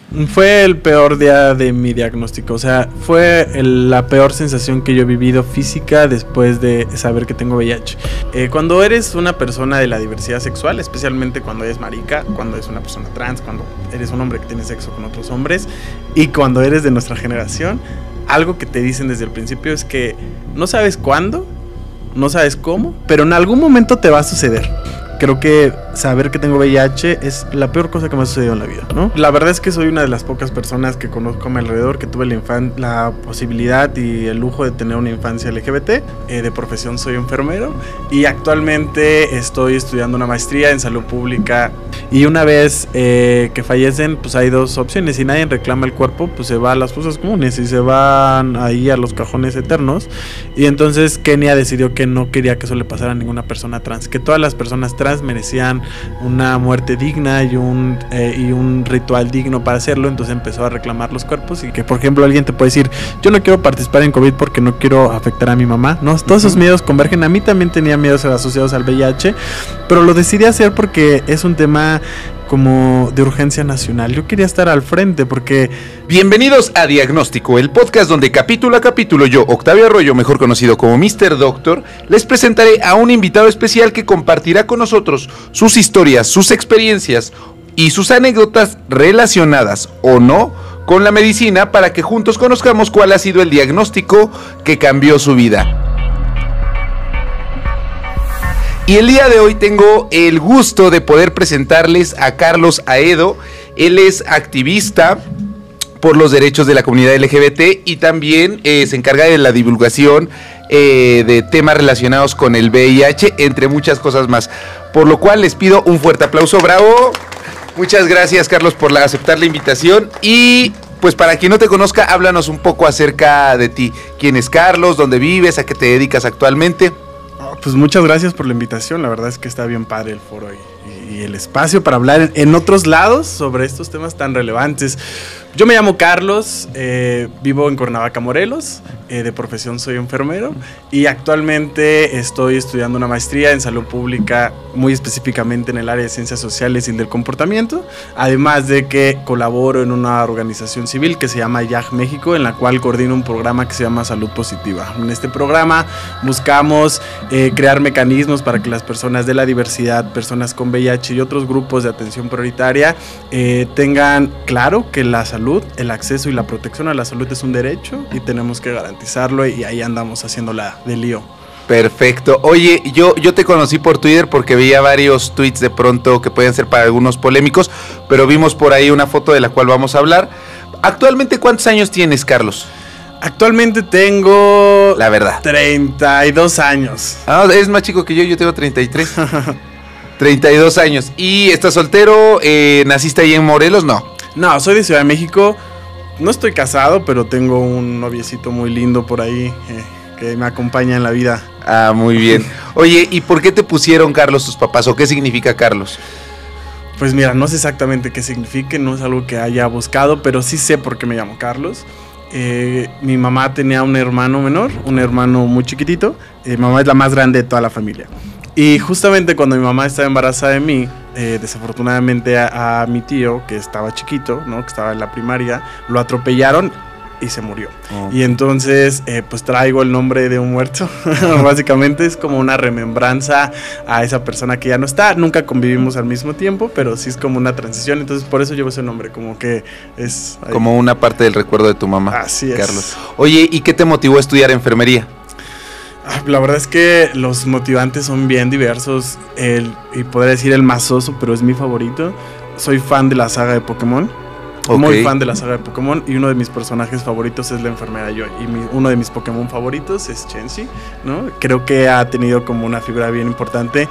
Fue el peor día de mi diagnóstico, o sea, fue la peor sensación que yo he vivido física después de saber que tengo VIH. Cuando eres una persona de la diversidad sexual, especialmente cuando eres marica, cuando eres una persona trans, cuando eres un hombre que tiene sexo con otros hombres y cuando eres de nuestra generación, algo que te dicen desde el principio es que no sabes cuándo, no sabes cómo, pero en algún momento te va a suceder. Creo que saber que tengo VIH es la peor cosa que me ha sucedido en la vida, ¿no? La verdad es que soy una de las pocas personas que conozco a mi alrededor que tuve la posibilidad y el lujo de tener una infancia LGBT. De profesión soy enfermero y actualmente estoy estudiando una maestría en salud pública. Y una vez que fallecen, pues hay dos opciones. Si nadie reclama el cuerpo, pues se va a las fosas comunes y se van ahí a los cajones eternos. Y entonces Kenia decidió que no quería que eso le pasara a ninguna persona trans, que todas las personas trans merecían una muerte digna y un ritual digno para hacerlo. Entonces empezó a reclamar los cuerpos y que, por ejemplo, alguien te puede decir, yo no quiero participar en COVID porque no quiero afectar a mi mamá, ¿no? Todos esos miedos convergen. A mí también tenía miedos asociados al VIH, pero lo decidí hacer porque es un tema como de urgencia nacional. Yo quería estar al frente porque... Bienvenidos a Diagnóstico, el podcast donde capítulo a capítulo yo, Octavio Arroyo, mejor conocido como Mr. Doctor, les presentaré a un invitado especial que compartirá con nosotros sus historias, sus experiencias y sus anécdotas relacionadas o no con la medicina para que juntos conozcamos cuál ha sido el diagnóstico que cambió su vida. Y el día de hoy tengo el gusto de poder presentarles a Carlos Aedo. Él es activista por los derechos de la comunidad LGBT y también se encarga de la divulgación de temas relacionados con el VIH, entre muchas cosas más. Por lo cual les pido un fuerte aplauso, bravo. Muchas gracias, Carlos, por aceptar la invitación. Y pues para quien no te conozca, háblanos un poco acerca de ti. ¿Quién es Carlos? ¿Dónde vives? ¿A qué te dedicas actualmente? Pues muchas gracias por la invitación, la verdad es que está bien padre el foro y el espacio para hablar en otros lados sobre estos temas tan relevantes. Yo me llamo Carlos, vivo en Cuernavaca, Morelos, de profesión soy enfermero y actualmente estoy estudiando una maestría en salud pública, muy específicamente en el área de ciencias sociales y del comportamiento, además de que colaboro en una organización civil que se llama YAG México, en la cual coordino un programa que se llama Salud Positiva. En este programa buscamos crear mecanismos para que las personas de la diversidad, personas con VIH y otros grupos de atención prioritaria tengan claro que la salud, el acceso y la protección a la salud es un derecho y tenemos que garantizarlo y ahí andamos haciéndola de lío. Perfecto. Oye, yo te conocí por Twitter porque veía varios tweets de pronto que pueden ser para algunos polémicos, pero vimos por ahí una foto de la cual vamos a hablar. Actualmente, ¿cuántos años tienes, Carlos? Actualmente tengo... La verdad. 32 años. Ah, es más chico que yo tengo 33. 32 años. ¿Y estás soltero? ¿Naciste ahí en Morelos? No, soy de Ciudad de México. No estoy casado, pero tengo un noviecito muy lindo por ahí que me acompaña en la vida. Ah, muy bien. Oye, ¿y por qué te pusieron Carlos tus papás? ¿O qué significa Carlos? Pues mira, no sé exactamente qué significa, no es algo que haya buscado, pero sí sé por qué me llamo Carlos. Mi mamá tenía un hermano menor, un hermano muy chiquitito. Mi mamá es la más grande de toda la familia. Y justamente cuando mi mamá estaba embarazada de mí, desafortunadamente a mi tío, que estaba chiquito, ¿no? Que estaba en la primaria, lo atropellaron y se murió. Oh. Y entonces, pues traigo el nombre de un muerto. Básicamente es como una remembranza a esa persona que ya no está. Nunca convivimos al mismo tiempo, pero sí es como una transición. Entonces, por eso llevo ese nombre, como que es... ahí. Como una parte del recuerdo de tu mamá. Así es. Carlos. Oye, ¿y qué te motivó a estudiar enfermería? La verdad es que los motivantes son bien diversos. Y podría decir el más soso, pero es mi favorito. Soy fan de la saga de Pokémon. Okay. Muy fan de la saga de Pokémon. Y uno de mis personajes favoritos es la enfermera Joy. Y uno de mis Pokémon favoritos es Chansey, ¿no? Creo que ha tenido como una figura bien importante.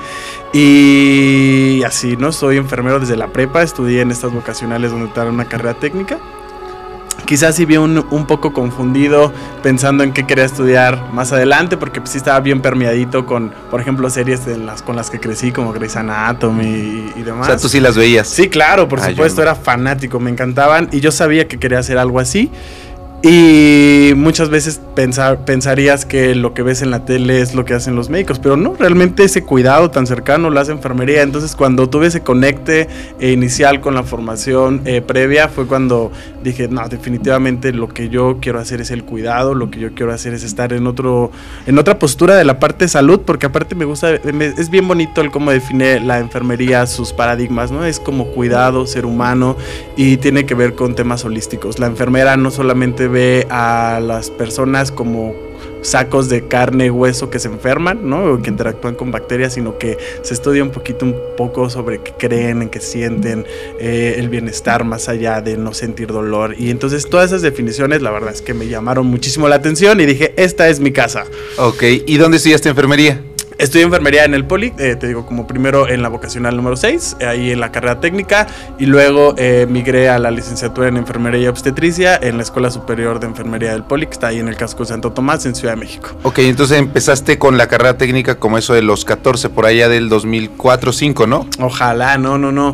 Y así, ¿no? Soy enfermero desde la prepa. Estudié en estas vocacionales donde te dan una carrera técnica. Quizás sí vi un poco confundido pensando en qué quería estudiar más adelante, porque pues, sí estaba bien permeadito con, por ejemplo, series con las que crecí, como Grey's Anatomy y demás. O sea, ¿tú sí las veías? Sí, claro, por supuesto, era fanático, me encantaban y yo sabía que quería hacer algo así. Y muchas veces pensarías que lo que ves en la tele es lo que hacen los médicos, pero no, realmente ese cuidado tan cercano lo hace enfermería. Entonces cuando tuve ese conecte inicial con la formación previa, fue cuando dije, no, definitivamente lo que yo quiero hacer es el cuidado, lo que yo quiero hacer es estar en otra postura de la parte de salud, porque aparte me gusta, es bien bonito el cómo define la enfermería sus paradigmas, ¿no? Es como cuidado, ser humano, y tiene que ver con temas holísticos. La enfermera no solamente ve a las personas como sacos de carne y hueso que se enferman, ¿no? O que interactúan con bacterias, sino que se estudia un poco sobre qué creen, en qué sienten, el bienestar más allá de no sentir dolor. Y entonces todas esas definiciones, la verdad es que me llamaron muchísimo la atención y dije, esta es mi casa. Ok, ¿y dónde estudiaste enfermería? Estudié enfermería en el Poli, te digo, como primero en la vocacional número 6, ahí en la carrera técnica, y luego migré a la licenciatura en enfermería y obstetricia en la Escuela Superior de Enfermería del Poli, que está ahí en el casco de Santo Tomás, en Ciudad de México. Ok, entonces empezaste con la carrera técnica como eso de los 14, por allá del 2004-05, ¿no? Ojalá, no.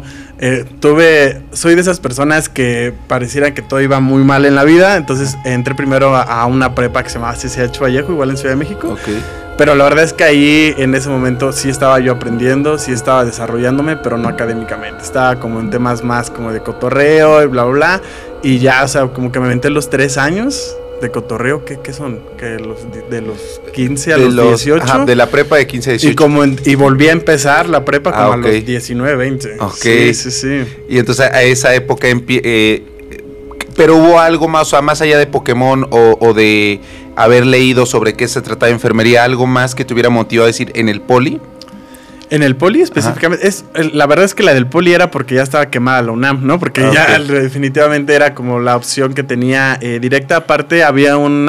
Soy de esas personas que pareciera que todo iba muy mal en la vida, entonces entré primero a una prepa que se llamaba CCH Vallejo, igual en Ciudad de México. Ok. Pero la verdad es que ahí en ese momento sí estaba yo aprendiendo, sí estaba desarrollándome, pero no académicamente. Estaba como en temas más como de cotorreo y bla, bla, bla. Y ya, o sea, como que me aventé los 3 años de cotorreo. ¿Qué son? Que de los 15 a los 18. Ajá, de la prepa de 15 a 18. Y volví a empezar la prepa como a los 19, 20. Ok. Sí. Y entonces a esa época pero hubo algo más, o sea, más allá de Pokémon o de haber leído sobre qué se trataba de enfermería, algo más que te hubiera motivado a decir en el Poli. En el Poli específicamente, la verdad es que la del Poli era porque ya estaba quemada la UNAM, ¿no? Porque ya definitivamente era como la opción que tenía directa. Aparte había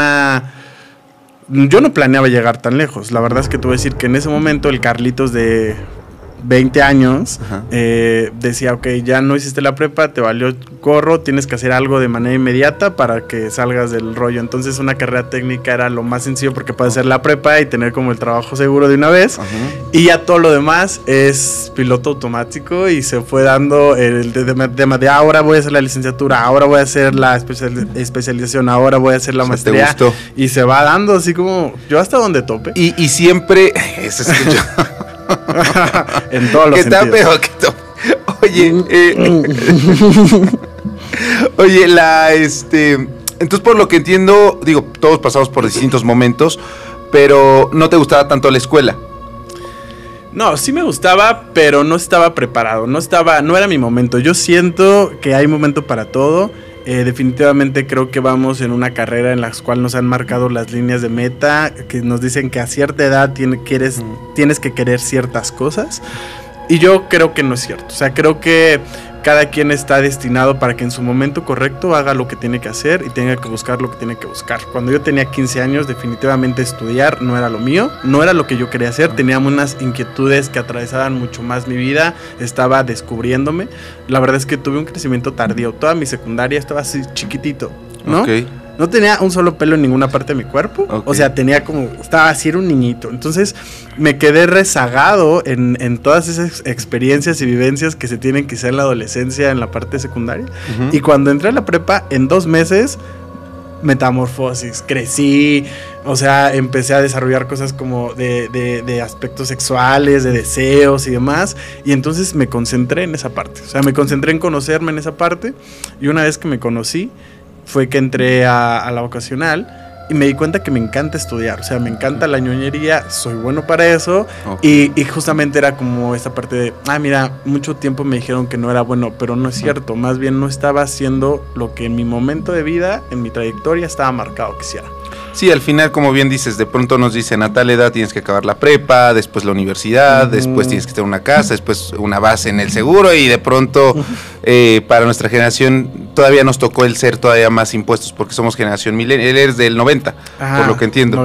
yo no planeaba llegar tan lejos. La verdad es que te voy a decir que en ese momento el Carlitos de 20 años decía, ok, ya no hiciste la prepa, te valió gorro, tienes que hacer algo de manera inmediata para que salgas del rollo. Entonces una carrera técnica era lo más sencillo porque puedes hacer la prepa y tener como el trabajo seguro de una vez. Y ya todo lo demás es piloto automático y se fue dando el de ahora voy a hacer la licenciatura, ahora voy a hacer la especialización, ahora voy a hacer la maestría. ¿Te gustó? Y se va dando así como yo hasta donde tope. Y siempre eso es que yo en todos los sentidos. Está peor que todo. Oye, entonces por lo que entiendo, digo, todos pasamos por distintos momentos, pero no te gustaba tanto la escuela. No, sí me gustaba, pero no estaba preparado, no era mi momento. Yo siento que hay momento para todo. Definitivamente creo que vamos en una carrera en la cual nos han marcado las líneas de meta, que nos dicen que a cierta edad tienes que querer ciertas cosas, y yo creo que no es cierto. O sea, creo que cada quien está destinado para que en su momento correcto haga lo que tiene que hacer y tenga que buscar lo que tiene que buscar. Cuando yo tenía 15 años, definitivamente estudiar no era lo mío, no era lo que yo quería hacer. Tenía unas inquietudes que atravesaban mucho más mi vida, estaba descubriéndome. La verdad es que tuve un crecimiento tardío. Toda mi secundaria estaba así chiquitito, ¿no? Okay. No tenía un solo pelo en ninguna parte de mi cuerpo. Okay. O sea, estaba así, era un niñito. Entonces me quedé rezagado en todas esas experiencias y vivencias que se tienen que hacer en la adolescencia, en la parte secundaria. Y cuando entré a la prepa, en 2 meses, metamorfosis, crecí. O sea, empecé a desarrollar cosas como de aspectos sexuales, de deseos y demás. Y entonces me concentré en esa parte. O sea, me concentré en conocerme en esa parte. Y una vez que me conocí, fue que entré a la vocacional y me di cuenta que me encanta estudiar. O sea, me encanta la ñoñería, soy bueno para eso. Okay. Y justamente era como esta parte de, mira, mucho tiempo me dijeron que no era bueno, pero no es cierto. Más bien no estaba haciendo lo que en mi momento de vida, en mi trayectoria, estaba marcado que hiciera. Sí, al final, como bien dices, de pronto nos dicen a tal edad tienes que acabar la prepa, después la universidad, después tienes que tener una casa, después una base en el seguro y de pronto para nuestra generación todavía nos tocó el ser todavía más impuestos porque somos generación millennial. Él es del 90, por lo que entiendo.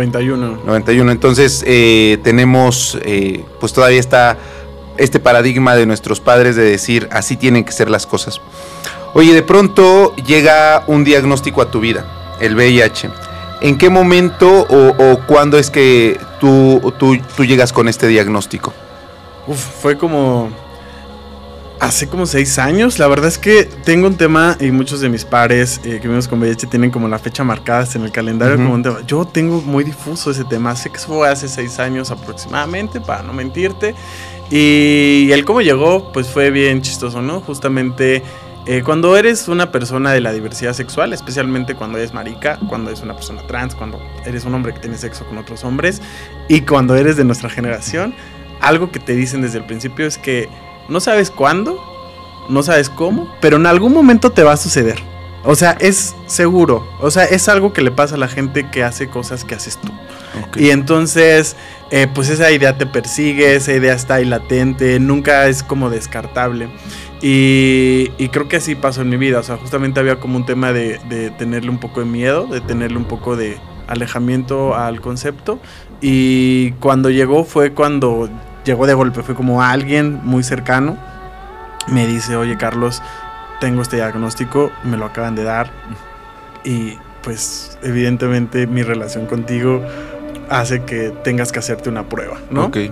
91, entonces tenemos, pues todavía está este paradigma de nuestros padres de decir así tienen que ser las cosas. Oye, de pronto llega un diagnóstico a tu vida, el VIH. ¿En qué momento o cuándo es que tú llegas con este diagnóstico? Fue como... Hace como 6 años, la verdad es que tengo un tema y muchos de mis pares que vivimos con VIH tienen como la fecha marcada en el calendario como un tema. Yo tengo muy difuso ese tema, sé que fue hace 6 años aproximadamente, para no mentirte, y el cómo llegó pues fue bien chistoso, ¿no? Justamente cuando eres una persona de la diversidad sexual, especialmente cuando eres marica, cuando eres una persona trans, cuando eres un hombre que tiene sexo con otros hombres y cuando eres de nuestra generación, algo que te dicen desde el principio es que no sabes cuándo, no sabes cómo, pero en algún momento te va a suceder. O sea, es seguro. O sea, es algo que le pasa a la gente que hace cosas que haces tú. Okay. Y entonces, pues esa idea te persigue, esa idea está ahí latente, nunca es como descartable. Y creo que así pasó en mi vida. O sea, justamente había como un tema de tenerle un poco de miedo, de tenerle un poco de alejamiento al concepto. Y cuando llegó fue cuando llegó de golpe, fue como alguien muy cercano me dice, oye Carlos, tengo este diagnóstico, me lo acaban de dar y pues evidentemente mi relación contigo hace que tengas que hacerte una prueba, ¿no? Ok.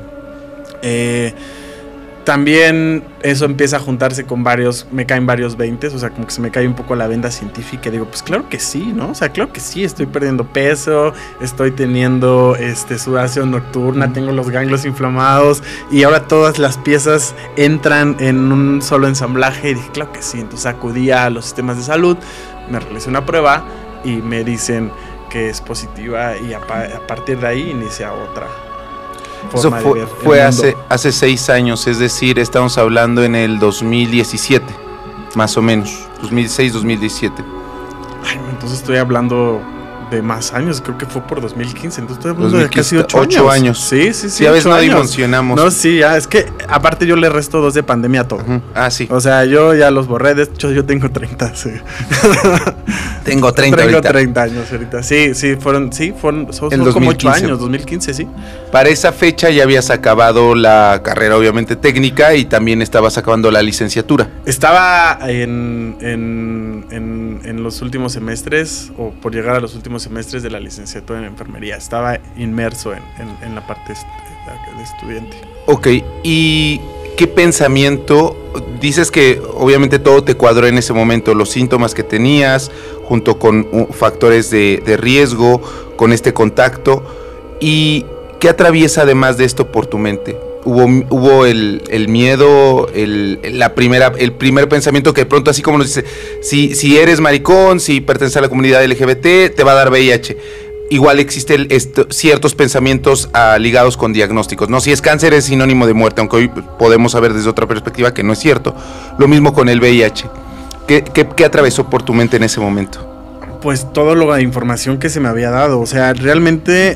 También eso empieza a juntarse con varios, me caen varios 20, o sea, como que se me cae un poco la venda científica y digo, pues claro que sí, ¿no? O sea, claro que sí, estoy perdiendo peso, estoy teniendo sudoración nocturna, tengo los ganglios inflamados y ahora todas las piezas entran en un solo ensamblaje y dije, claro que sí. Entonces acudí a los sistemas de salud, me realicé una prueba y me dicen que es positiva y a partir de ahí inicia otra. Eso fue hace 6 años, es decir, estamos hablando en el 2017, más o menos, 2016-2017. Ay, entonces estoy hablando de más años, creo que fue por 2015, entonces estoy hablando de casi 8 años. Sí, a veces no dimensionamos. No, sí, ya, es que aparte yo le resto 2 de pandemia a todo. Ah, sí. O sea, yo ya los borré, de hecho yo tengo 30, sí. Tengo 30 Tengo ahorita. 30 años ahorita, son como 8 años, 2015, sí. Para esa fecha ya habías acabado la carrera obviamente técnica y también estabas acabando la licenciatura. Estaba en los últimos semestres, o por llegar a los últimos semestres de la licenciatura en enfermería. Estaba inmerso en la parte de estudiante. Ok, ¿y qué pensamiento? Dices que obviamente todo te cuadró en ese momento, los síntomas que tenías, junto con factores de riesgo, con este contacto. ¿Y qué atraviesa además de esto por tu mente? Hubo el miedo, el primer pensamiento que de pronto, así como nos dice, si eres maricón, si perteneces a la comunidad LGBT, te va a dar VIH. Igual existen ciertos pensamientos ligados con diagnósticos, ¿no? Si es cáncer es sinónimo de muerte, aunque hoy podemos saber desde otra perspectiva que no es cierto. Lo mismo con el VIH. ¿Qué atravesó por tu mente en ese momento? Pues toda la información que se me había dado, o sea, realmente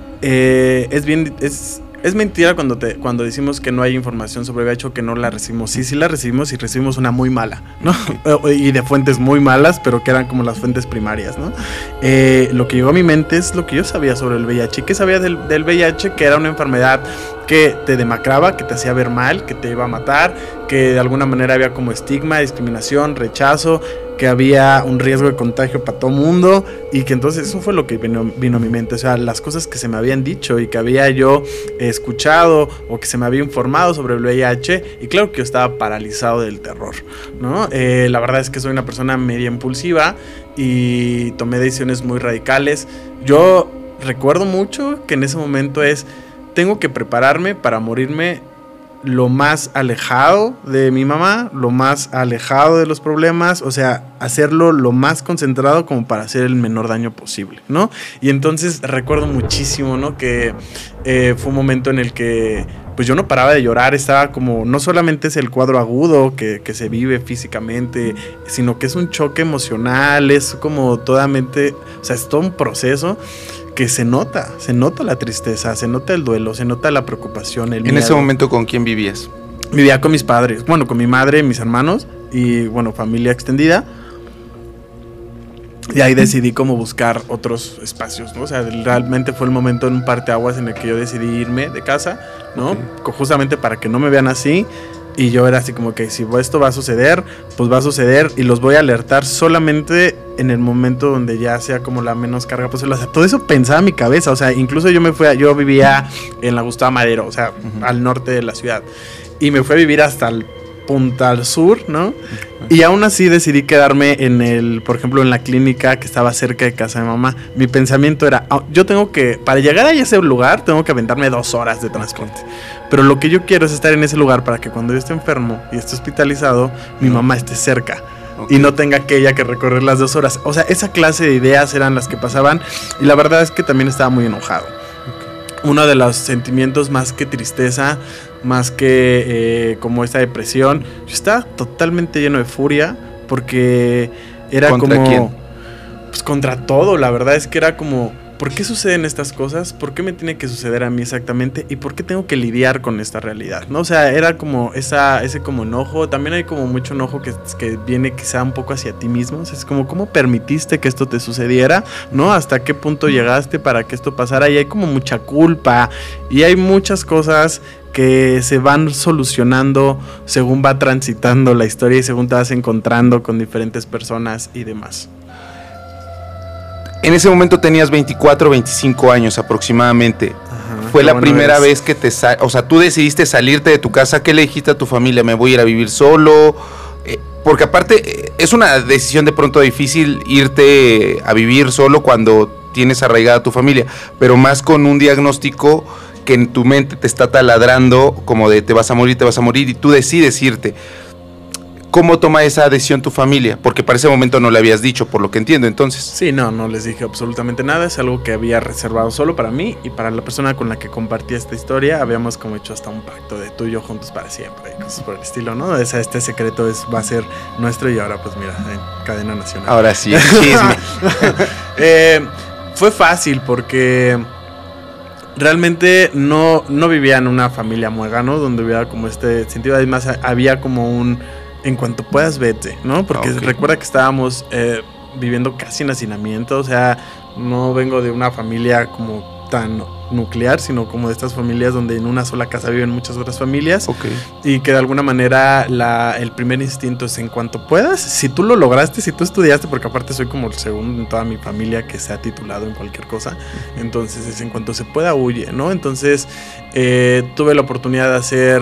es mentira cuando decimos que no hay información sobre VIH o que no la recibimos. Sí la recibimos y recibimos una muy mala, ¿no? Y de fuentes muy malas, pero que eran como las fuentes primarias, ¿no? Lo que llegó a mi mente es lo que yo sabía sobre el VIH. ¿Qué sabía del VIH? Que era una enfermedad que te demacraba, que te hacía ver mal, que te iba a matar, que de alguna manera había como estigma, discriminación, rechazo, que había un riesgo de contagio para todo mundo y que entonces eso fue lo que vino a mi mente, o sea, las cosas que se me habían dicho y que había yo escuchado o que se me había informado sobre el VIH y claro que yo estaba paralizado del terror, ¿no? La verdad es que soy una persona media impulsiva y tomé decisiones muy radicales. Yo recuerdo mucho que en ese momento tengo que prepararme para morirme lo más alejado de mi mamá, lo más alejado de los problemas, o sea, hacerlo lo más concentrado como para hacer el menor daño posible, ¿no? Y entonces recuerdo muchísimo, ¿no? Que fue un momento en el que pues yo no paraba de llorar, estaba como, no solamente es el cuadro agudo que se vive físicamente, sino que es un choque emocional, es como totalmente, o sea, es todo un proceso que se nota la tristeza, se nota el duelo, se nota la preocupación, el miedo. ¿En ese momento con quién vivías? Vivía con mis padres, bueno, con mi madre, mis hermanos y, bueno, familia extendida. Y ahí decidí como buscar otros espacios, ¿no? O sea, realmente fue el momento en un parteaguas en el que yo decidí irme de casa, ¿no? Okay. Justamente para que no me vean así. Y yo era así como que si esto va a suceder, pues va a suceder y los voy a alertar solamente en el momento donde ya sea como la menos carga posible. O sea, todo eso pensaba en mi cabeza. O sea, incluso yo vivía en la Gustavo Madero, o sea, al norte de la ciudad. Y me fui a vivir hasta el punta al sur, ¿no? Y aún así decidí quedarme por ejemplo, en la clínica que estaba cerca de casa de mamá. Mi pensamiento era, yo tengo que, para llegar a ese lugar, tengo que aventarme 2 horas de transporte. Pero lo que yo quiero es estar en ese lugar para que cuando yo esté enfermo y esté hospitalizado, mi mamá esté cerca. Y no tenga que ella que recorrer las 2 horas. O sea, esa clase de ideas eran las que pasaban. Y la verdad es que también estaba muy enojado. Uno de los sentimientos, más que tristeza, más que como esta depresión, yo estaba totalmente lleno de furia porque era ¿Contra como... quién? Pues contra todo, la verdad es que era como... ¿Por qué suceden estas cosas? ¿Por qué me tiene que suceder a mí exactamente? ¿Y por qué tengo que lidiar con esta realidad? ¿No? O sea, era como ese como enojo. También hay como mucho enojo que viene quizá un poco hacia ti mismo. O sea, es como, ¿cómo permitiste que esto te sucediera? ¿No? ¿Hasta qué punto llegaste para que esto pasara? Y hay como mucha culpa. Y hay muchas cosas que se van solucionando según va transitando la historia y según te vas encontrando con diferentes personas y demás. En ese momento tenías 24, 25 años aproximadamente. Ajá, Fue la primera vez que o sea, tú decidiste salirte de tu casa. ¿Qué le dijiste a tu familia? ¿Me voy a ir a vivir solo? Porque aparte es una decisión de pronto difícil irte a vivir solo cuando tienes arraigada a tu familia, pero más con un diagnóstico que en tu mente te está taladrando como de te vas a morir y tú decides irte. ¿Cómo toma esa decisión tu familia? Porque para ese momento no le habías dicho, por lo que entiendo, entonces. Sí, no les dije absolutamente nada. Es algo que había reservado solo para mí y para la persona con la que compartía esta historia. Habíamos como hecho hasta un pacto de tú y yo juntos para siempre, cosas por el estilo, ¿no? O sea, este secreto va a ser nuestro y ahora pues mira, en cadena nacional. Ahora sí, el chisme. Fue fácil porque realmente no vivía en una familia muégano donde hubiera como este sentido. Además, había como un... En cuanto puedas, vete, ¿no? Porque recuerda que estábamos viviendo casi en hacinamiento. O sea, no vengo de una familia como tan nuclear, sino como de estas familias donde en una sola casa viven muchas otras familias. Y que de alguna manera el primer instinto es en cuanto puedas. Si tú lo lograste, si tú estudiaste, porque aparte soy como el segundo en toda mi familia que se ha titulado en cualquier cosa. Entonces es en cuanto se pueda, huye, ¿no? Entonces tuve la oportunidad de hacer...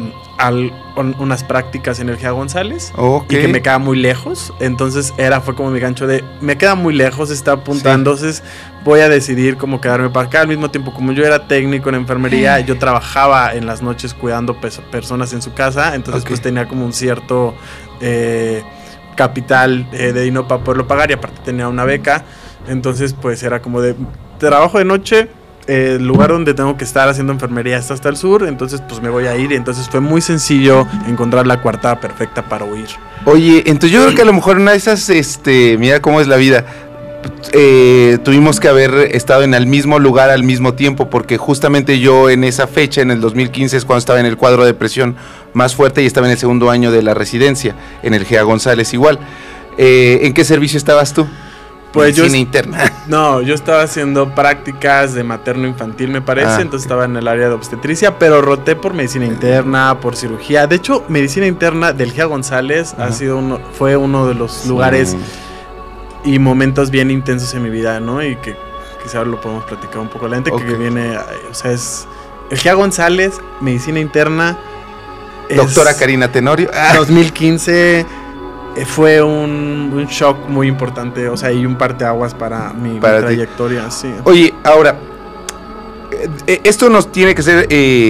unas prácticas en el GEA González y que me queda muy lejos. Entonces fue como mi gancho de me queda muy lejos, está apuntando, entonces voy a decidir cómo quedarme para acá. Al mismo tiempo, como yo era técnico en enfermería, yo trabajaba en las noches cuidando personas en su casa, entonces pues tenía como un cierto capital de dinero para poderlo pagar, y aparte tenía una beca. Entonces pues era como de trabajo de noche, el lugar donde tengo que estar haciendo enfermería está hasta el sur, entonces pues me voy a ir. Y entonces fue muy sencillo encontrar la coartada perfecta para huir. Oye, entonces yo creo que a lo mejor una de esas, mira cómo es la vida, tuvimos que haber estado en el mismo lugar al mismo tiempo, porque justamente yo en esa fecha, en el 2015, es cuando estaba en el cuadro de depresión más fuerte y estaba en el segundo año de la residencia, en el GEA González igual. ¿En qué servicio estabas tú? Pues medicina interna. No, yo estaba haciendo prácticas de materno infantil, me parece, entonces estaba en el área de obstetricia, pero roté por medicina interna, por cirugía. De hecho, medicina interna del GEA González fue uno de los lugares y momentos bien intensos en mi vida, ¿no? Y que quizá lo podemos platicar un poco a la gente que viene, o sea, es el GEA González, medicina interna. Doctora Karina Tenorio. 2015... fue un shock muy importante, o sea, y un parteaguas para mi trayectoria, sí. Oye, ahora, esto nos tiene que hacer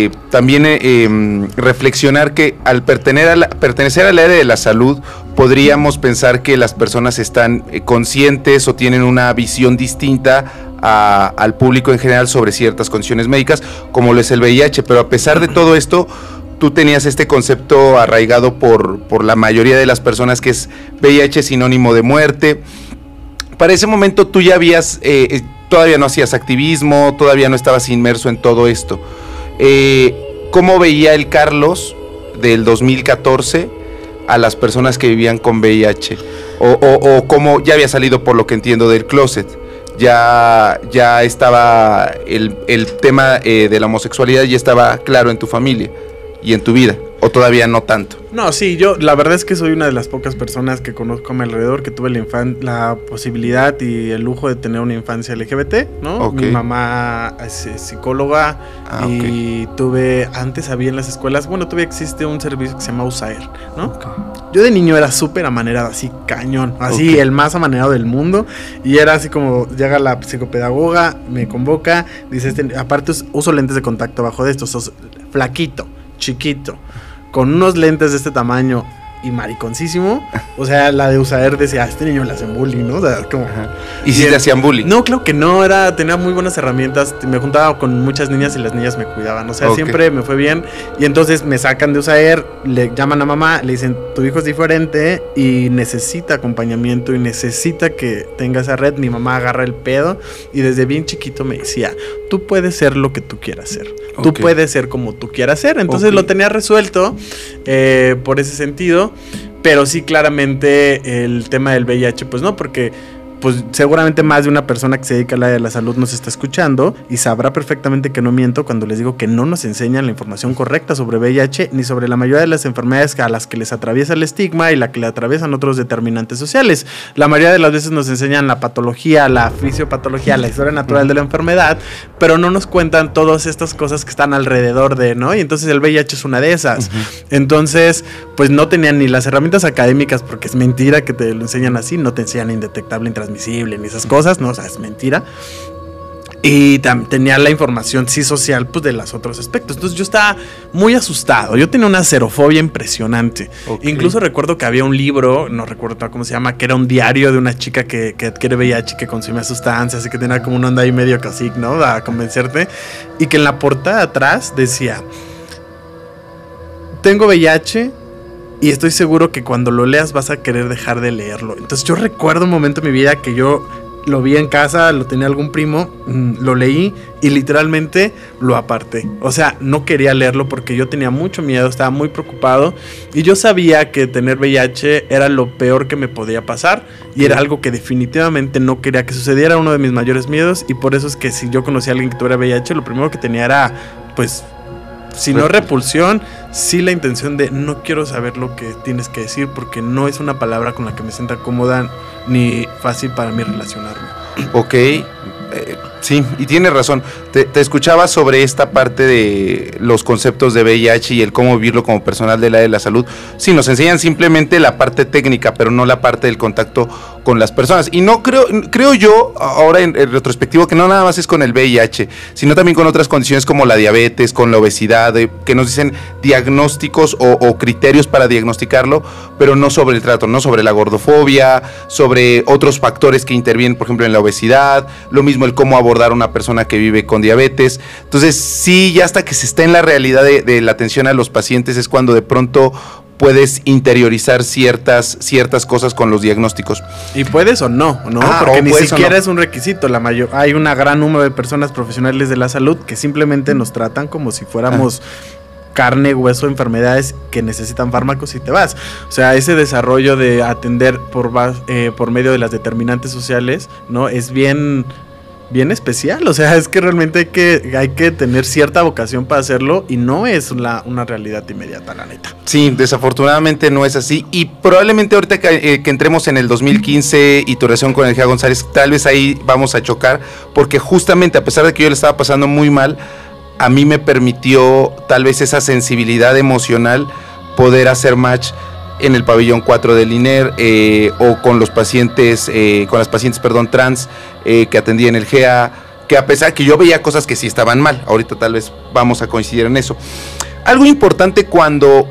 también reflexionar que al pertenecer al área de la salud, podríamos pensar que las personas están conscientes o tienen una visión distinta al público en general sobre ciertas condiciones médicas, como lo es el VIH, pero a pesar de todo esto, tú tenías este concepto arraigado por la mayoría de las personas, que es VIH sinónimo de muerte. Para ese momento tú ya habías, todavía no hacías activismo, todavía no estabas inmerso en todo esto. ¿Cómo veía el Carlos del 2014 a las personas que vivían con VIH? O cómo ya había salido, por lo que entiendo, del closet. Ya estaba el tema de la homosexualidad, ya estaba claro en tu familia y en tu vida, ¿O todavía no tanto? No, sí, yo la verdad es que soy una de las pocas personas que conozco a mi alrededor que tuve la posibilidad y el lujo de tener una infancia LGBT, ¿no? Okay. Mi mamá es psicóloga y antes había en las escuelas, existe un servicio que se llama USAER, ¿no? Okay. Yo de niño era súper amanerado, así cañón, así el más amanerado del mundo, y era así como llega la psicopedagoga, me convoca, dice, aparte uso lentes de contacto abajo de estos, sos flaquito, chiquito, con unos lentes de este tamaño y mariconcísimo. O sea, la de USAER decía, a este niño le hacen bullying, ¿no? O sea, como... ¿Y si le hacían bullying? No, claro que no, tenía muy buenas herramientas. Me juntaba con muchas niñas y las niñas me cuidaban. O sea, siempre me fue bien. Y entonces me sacan de USAER, le llaman a mamá, le dicen, tu hijo es diferente y necesita acompañamiento y necesita que tenga esa red. Mi mamá agarra el pedo y desde bien chiquito me decía, tú puedes ser lo que tú quieras ser. Tú puedes ser como tú quieras ser. Entonces lo tenía resuelto por ese sentido. Pero sí, claramente el tema del VIH, pues no, porque pues seguramente más de una persona que se dedica al área de la salud nos está escuchando y sabrá perfectamente que no miento cuando les digo que no nos enseñan la información correcta sobre VIH ni sobre la mayoría de las enfermedades a las que les atraviesa el estigma y la que le atraviesan otros determinantes sociales. La mayoría de las veces nos enseñan la patología, la fisiopatología, la historia natural de la enfermedad, pero no nos cuentan todas estas cosas que están alrededor de, ¿no? Y entonces el VIH es una de esas. Entonces, pues no tenían ni las herramientas académicas, porque es mentira que te lo enseñan así, no te enseñan indetectable, intransmisible, ni esas cosas, no, o sea, es mentira. Y tenía la información sí social, pues de los otros aspectos. Entonces yo estaba muy asustado. Yo tenía una xerofobia impresionante. Incluso recuerdo que había un libro, no recuerdo cómo se llama, que era un diario de una chica que adquiere VIH, que consumía sustancias y que tenía como una onda ahí medio casi, ¿no? A convencerte. Y que en la portada atrás decía, tengo VIH y estoy seguro que cuando lo leas vas a querer dejar de leerlo. Entonces yo recuerdo un momento en mi vida que yo lo vi en casa, lo tenía algún primo, lo leí y literalmente lo aparté. O sea, no quería leerlo porque yo tenía mucho miedo, estaba muy preocupado y yo sabía que tener VIH era lo peor que me podía pasar y era algo que definitivamente no quería que sucediera, uno de mis mayores miedos, y por eso es que si yo conocía a alguien que tuviera VIH, lo primero que tenía era, pues, si no repulsión, sí la intención de no quiero saber lo que tienes que decir porque no es una palabra con la que me sienta cómoda ni fácil para mí relacionarme. Ok, sí, y tienes razón. Te escuchaba sobre esta parte de los conceptos de VIH y el cómo vivirlo como personal del área de la salud. Sí, nos enseñan simplemente la parte técnica, pero no la parte del contacto con las personas. Y no creo yo, ahora en retrospectivo, que no nada más es con el VIH, sino también con otras condiciones como la diabetes, con la obesidad, que nos dicen diagnósticos o criterios para diagnosticarlo, pero no sobre el trato, no sobre la gordofobia, sobre otros factores que intervienen, por ejemplo, en la obesidad, lo mismo el cómo abordar a una persona que vive con diabetes. Entonces, sí, ya hasta que se está en la realidad de la atención a los pacientes es cuando de pronto puedes interiorizar ciertas cosas con los diagnósticos. Y puedes o no, porque ni siquiera es un requisito. Hay un gran número de personas profesionales de la salud que simplemente nos tratan como si fuéramos carne, hueso, enfermedades que necesitan fármacos y te vas. O sea, ese desarrollo de atender por medio de las determinantes sociales, ¿no? Es bien especial. O sea, es que realmente hay que tener cierta vocación para hacerlo y no es una realidad inmediata, la neta. Sí, desafortunadamente no es así, y probablemente ahorita que entremos en el 2015 y tu relación con Energía González, tal vez ahí vamos a chocar, porque justamente a pesar de que yo le estaba pasando muy mal, a mí me permitió tal vez esa sensibilidad emocional poder hacer match en el pabellón 4 del INER o con los pacientes, trans que atendía en el GEA, que a pesar que yo veía cosas que sí estaban mal, ahorita tal vez vamos a coincidir en eso. Algo importante cuando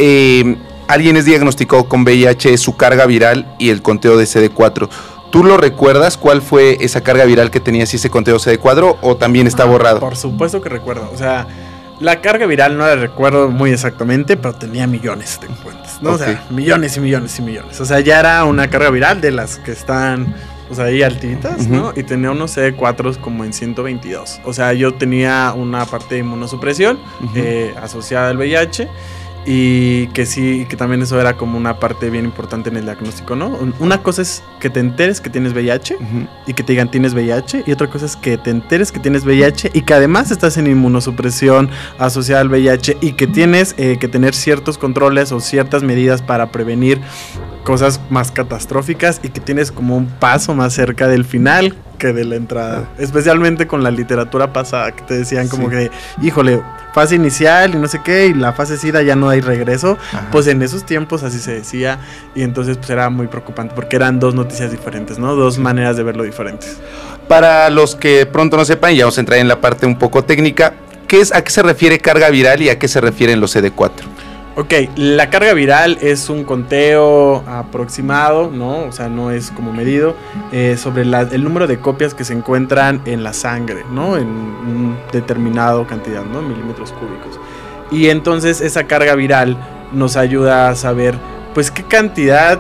alguien es diagnosticado con VIH es su carga viral y el conteo de CD4. ¿Tú lo recuerdas? ¿Cuál fue esa carga viral que tenías y ese conteo CD4 o también está borrado? Por supuesto que recuerdo, o sea, la carga viral no la recuerdo muy exactamente, pero tenía millones de cuentas, ¿no? Okay. O sea, millones y millones y millones. O sea, ya era una carga viral de las que están, o sea, ahí altitas, ¿no? Y tenía unos CD4 como en 122. O sea, yo tenía una parte de inmunosupresión asociada al VIH y que sí, que también eso era como una parte bien importante en el diagnóstico, ¿no? Una cosa es que te enteres que tienes VIH y que te digan tienes VIH, y otra cosa es que te enteres que tienes VIH y que además estás en inmunosupresión asociada al VIH y que tienes que tener ciertos controles o ciertas medidas para prevenir cosas más catastróficas y que tienes como un paso más cerca del final que de la entrada, especialmente con la literatura pasada que te decían como que, híjole, fase inicial y no sé qué, y la fase SIDA ya no hay regreso. Ajá. Pues en esos tiempos así se decía, y entonces pues era muy preocupante porque eran dos noticias diferentes, ¿no? Dos maneras de verlo diferentes. Para los que pronto no sepan, ya vamos a entrar en la parte un poco técnica, ¿a qué se refiere carga viral y a qué se refieren los CD4? Ok, la carga viral es un conteo aproximado, ¿no? O sea, no es como medido, sobre el número de copias que se encuentran en la sangre, ¿no? En un determinado cantidad, ¿no? Milímetros cúbicos. Y entonces esa carga viral nos ayuda a saber, pues, qué cantidad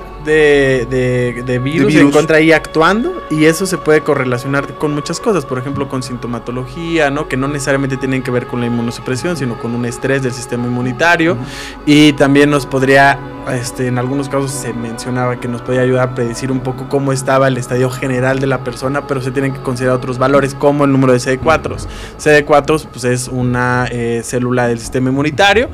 de virus se encuentra ahí actuando, y eso se puede correlacionar con muchas cosas, por ejemplo con sintomatología, ¿no? Que no necesariamente tienen que ver con la inmunosupresión, sino con un estrés del sistema inmunitario. Y también nos podría, en algunos casos se mencionaba que nos podía ayudar a predecir un poco cómo estaba el estadio general de la persona, pero se tienen que considerar otros valores como el número de CD4. CD4 pues es una célula del sistema inmunitario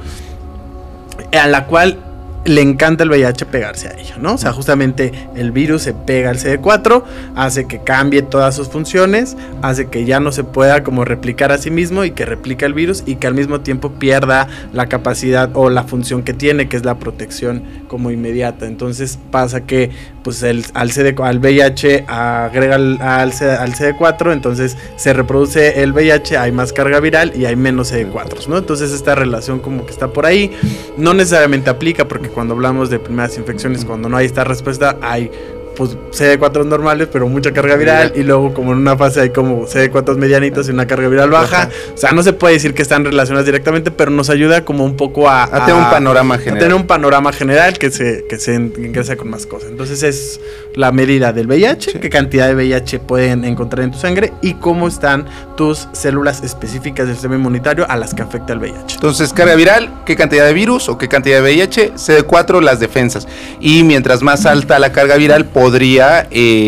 a la cual le encanta el VIH pegarse a ella, ¿no? O sea, justamente el virus se pega al CD4, hace que cambie todas sus funciones, hace que ya no se pueda como replicar a sí mismo y que replica el virus, y que al mismo tiempo pierda la capacidad o la función que tiene, que es la protección como inmediata. Entonces pasa que pues al VIH agrega al CD4, entonces se reproduce el VIH, hay más carga viral y hay menos CD4, ¿no? Entonces esta relación como que está por ahí, no necesariamente aplica, porque cuando hablamos de primeras infecciones, cuando no hay esta respuesta, hay pues CD4 normales, pero mucha carga viral, y luego como en una fase hay como CD4 medianitos y una carga viral baja. O sea, no se puede decir que están relacionadas directamente, pero nos ayuda como un poco a tener un panorama general. A tener un panorama general que se ingresa con más cosas. Entonces es la medida del VIH, qué cantidad de VIH pueden encontrar en tu sangre y cómo están tus células específicas del sistema inmunitario a las que afecta el VIH. Entonces, carga viral, qué cantidad de virus o qué cantidad de VIH, CD4, las defensas. Y mientras más alta la carga viral, podría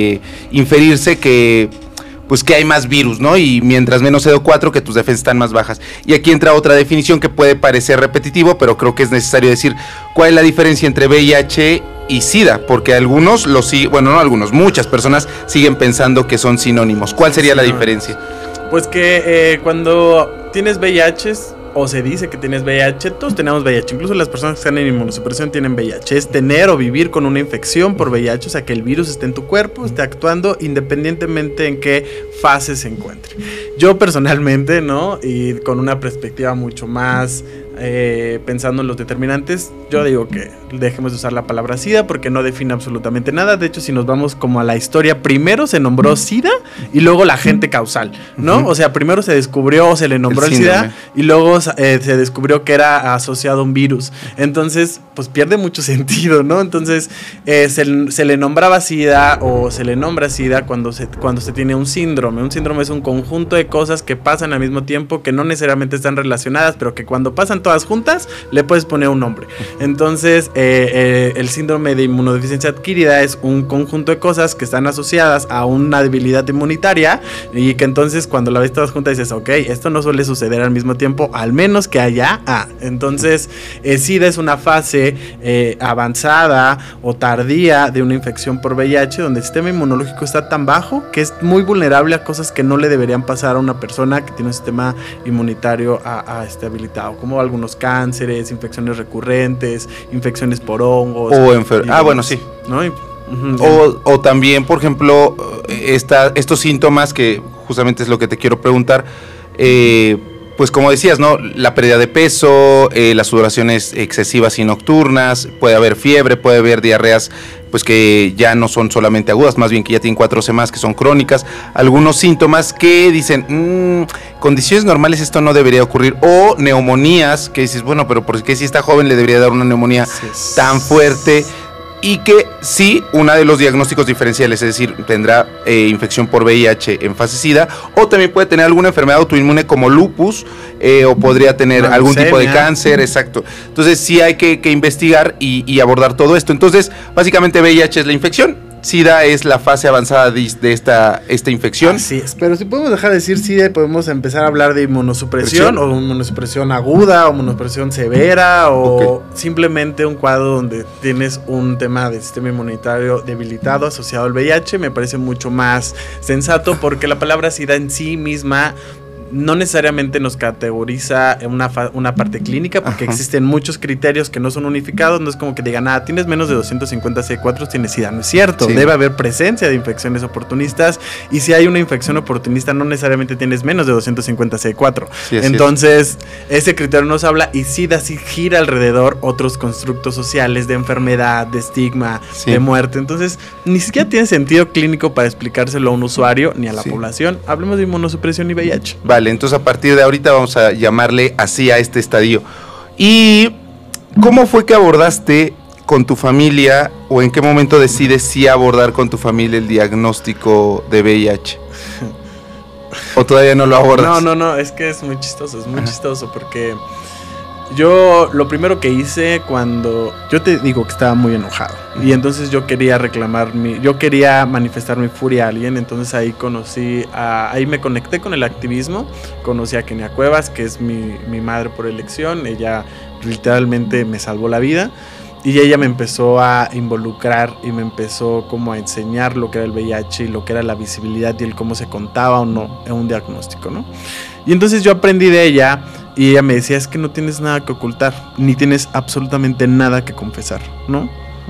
inferirse que pues que hay más virus, ¿no? Y mientras menos CD4, que tus defensas están más bajas. Y aquí entra otra definición que puede parecer repetitivo, pero creo que es necesario decir cuál es la diferencia entre VIH y SIDA, porque algunos muchas personas siguen pensando que son sinónimos. ¿Cuál sería la diferencia? Pues que cuando tienes VIH, o se dice que tienes VIH, todos tenemos VIH, incluso las personas que están en inmunosupresión tienen VIH. Es tener o vivir con una infección por VIH, o sea que el virus esté en tu cuerpo, esté actuando independientemente en qué fase se encuentre. Yo personalmente, ¿no? Y con una perspectiva mucho más pensando en los determinantes, yo digo que dejemos de usar la palabra SIDA porque no define absolutamente nada. De hecho, si nos vamos como a la historia, primero se nombró SIDA y luego la agente causal, ¿no? O sea, primero se descubrió o se le nombró el SIDA y luego se descubrió que era asociado a un virus. Entonces, pues pierde mucho sentido, ¿no? Entonces, se le nombraba SIDA o se le nombra SIDA cuando se tiene un síndrome. Un síndrome es un conjunto de cosas que pasan al mismo tiempo, que no necesariamente están relacionadas, pero que cuando pasan todas juntas le puedes poner un nombre. Entonces el síndrome de inmunodeficiencia adquirida es un conjunto de cosas que están asociadas a una debilidad inmunitaria, y que entonces cuando la ves todas juntas dices, ok, esto no suele suceder al mismo tiempo, al menos que haya entonces SIDA es una fase avanzada o tardía de una infección por VIH, donde el sistema inmunológico está tan bajo que es muy vulnerable a cosas que no le deberían pasar a una persona que tiene un sistema inmunitario habilitado, como algunos cánceres, infecciones recurrentes, infecciones por hongos. Sí. ¿No? O también, por ejemplo, estos síntomas que justamente es lo que te quiero preguntar, pues como decías, ¿no? La pérdida de peso, las sudoraciones excesivas y nocturnas, puede haber fiebre, puede haber diarreas, pues que ya no son solamente agudas, más bien que ya tienen 4 semanas, que son crónicas, algunos síntomas que dicen, condiciones normales esto no debería ocurrir, o neumonías, que dices, bueno, pero ¿por qué si está joven le debería dar una neumonía tan fuerte? y que sí, uno de los diagnósticos diferenciales, es decir, tendrá infección por VIH en fase SIDA, o también puede tener alguna enfermedad autoinmune como lupus, o podría tener algún tipo de cáncer, exacto. Entonces sí hay que investigar y abordar todo esto. Entonces, básicamente VIH es la infección, SIDA es la fase avanzada de esta infección. Así es, pero si podemos dejar de decir SIDA, podemos empezar a hablar de inmunosupresión, o inmunosupresión aguda, o inmunosupresión severa, o simplemente un cuadro donde tienes un tema de sistema inmunitario debilitado asociado al VIH. Me parece mucho más sensato, porque la palabra SIDA en sí misma no necesariamente nos categoriza en una parte clínica, porque existen muchos criterios que no son unificados. No es como que digan, tienes menos de 250 CD4, tienes SIDA. No es cierto, debe haber presencia de infecciones oportunistas, y si hay una infección oportunista no necesariamente tienes menos de 250 CD4. Entonces ese criterio nos habla, y SIDA sí gira alrededor otros constructos sociales de enfermedad, de estigma, de muerte. Entonces ni siquiera tiene sentido clínico para explicárselo a un usuario ni a la población. Hablemos de inmunosupresión y VIH. Vale, entonces a partir de ahorita vamos a llamarle así a este estadio. ¿Y cómo fue que abordaste con tu familia, o en qué momento decides sí abordar con tu familia el diagnóstico de VIH? ¿O todavía no lo abordas? No, es que es muy chistoso, porque yo lo primero que hice cuando yo te digo que estaba muy enojado, y entonces yo quería yo quería manifestar mi furia a alguien. Entonces ahí ahí me conecté con el activismo, conocí a Kenia Cuevas, que es mi madre por elección. Ella literalmente me salvó la vida, y ella me empezó a involucrar y me empezó como a enseñar lo que era el VIH y lo que era la visibilidad y el cómo se contaba o no en un diagnóstico, ¿no? Y entonces yo aprendí de ella, y ella me decía, es que no tienes nada que ocultar, ni tienes absolutamente nada que confesar, ¿no?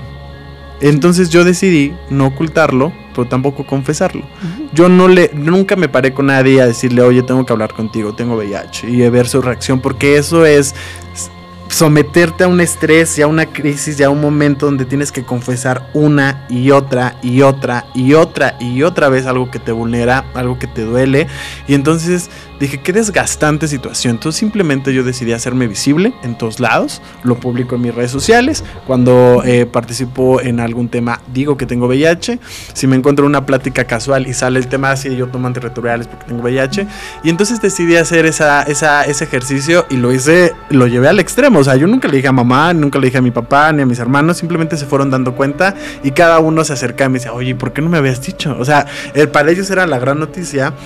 Entonces yo decidí no ocultarlo, pero tampoco confesarlo. Yo nunca me paré con nadie a decirle, oye, tengo que hablar contigo, tengo VIH, y ver su reacción, porque eso es someterte a un estrés y a una crisis y a un momento donde tienes que confesar una y otra y otra y otra y otra vez algo que te vulnera, algo que te duele. Y entonces dije, qué desgastante situación. Entonces simplemente yo decidí hacerme visible en todos lados, lo publico en mis redes sociales. Cuando participo en algún tema digo que tengo VIH. Si me encuentro en una plática casual y sale el tema así, yo tomo antirretrovirales porque tengo VIH. Y entonces decidí hacer ese ejercicio, y lo llevé al extremo. O sea, yo nunca le dije a mamá, nunca le dije a mi papá, ni a mis hermanos. Simplemente se fueron dando cuenta, y cada uno se acercaba y me decía, oye, ¿por qué no me habías dicho? O sea, para ellos era la gran noticia.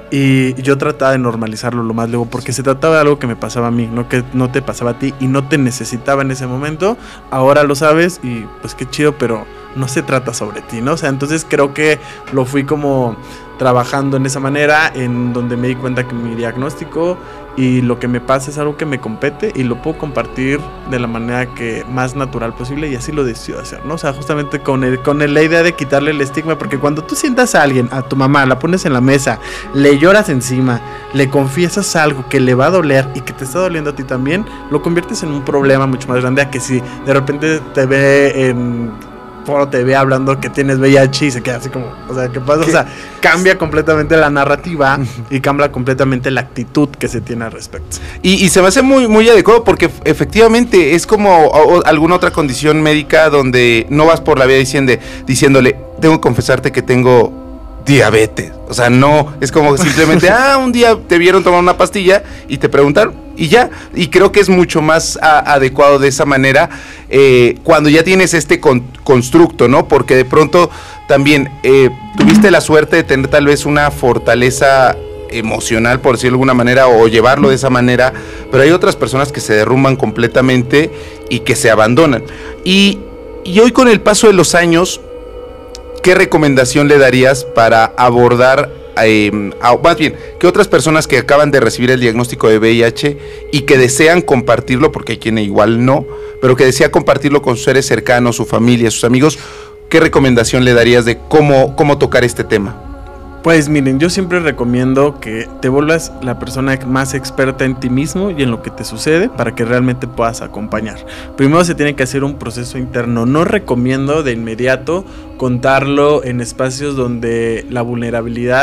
Y yo trataba de normalizarlo lo más luego, porque se trataba de algo que me pasaba a mí, no que no te pasaba a ti, y no te necesitaba en ese momento. Ahora lo sabes, y pues qué chido, pero no se trata sobre ti, ¿no? O sea, entonces creo que lo fui como trabajando en esa manera, en donde me di cuenta que mi diagnóstico y lo que me pasa es algo que me compete, y lo puedo compartir de la manera que más natural posible, y así lo decido hacer, ¿no? O sea, justamente con la idea de quitarle el estigma, porque cuando tú sientas a alguien, a tu mamá, la pones en la mesa, le lloras encima, le confiesas algo que le va a doler y que te está doliendo a ti también, lo conviertes en un problema mucho más grande a que si de repente te ve en Foro TV hablando que tienes VIH y se queda así como, o sea, ¿qué pasa? O sea, cambia completamente la narrativa y cambia completamente la actitud que se tiene al respecto. Y se me hace muy, muy adecuado, porque efectivamente es como alguna otra condición médica donde no vas por la vida diciéndole, tengo que confesarte que tengo diabetes. O sea, no, es como simplemente, un día te vieron tomar una pastilla y te preguntaron y ya. Y creo que es mucho más adecuado de esa manera cuando ya tienes este constructo, ¿no? Porque de pronto también tuviste la suerte de tener tal vez una fortaleza emocional, por decirlo de alguna manera, o llevarlo de esa manera, pero hay otras personas que se derrumban completamente y que se abandonan. Y hoy, con el paso de los años, ¿qué recomendación le darías para abordar, más bien, que otras personas que acaban de recibir el diagnóstico de VIH y que desean compartirlo, porque hay quien igual no, pero que desea compartirlo con sus seres cercanos, su familia, sus amigos, qué recomendación le darías de cómo tocar este tema? Pues miren, yo siempre recomiendo que te vuelvas la persona más experta en ti mismo y en lo que te sucede, para que realmente puedas acompañar. Primero se tiene que hacer un proceso interno. No recomiendo de inmediato contarlo en espacios donde la vulnerabilidad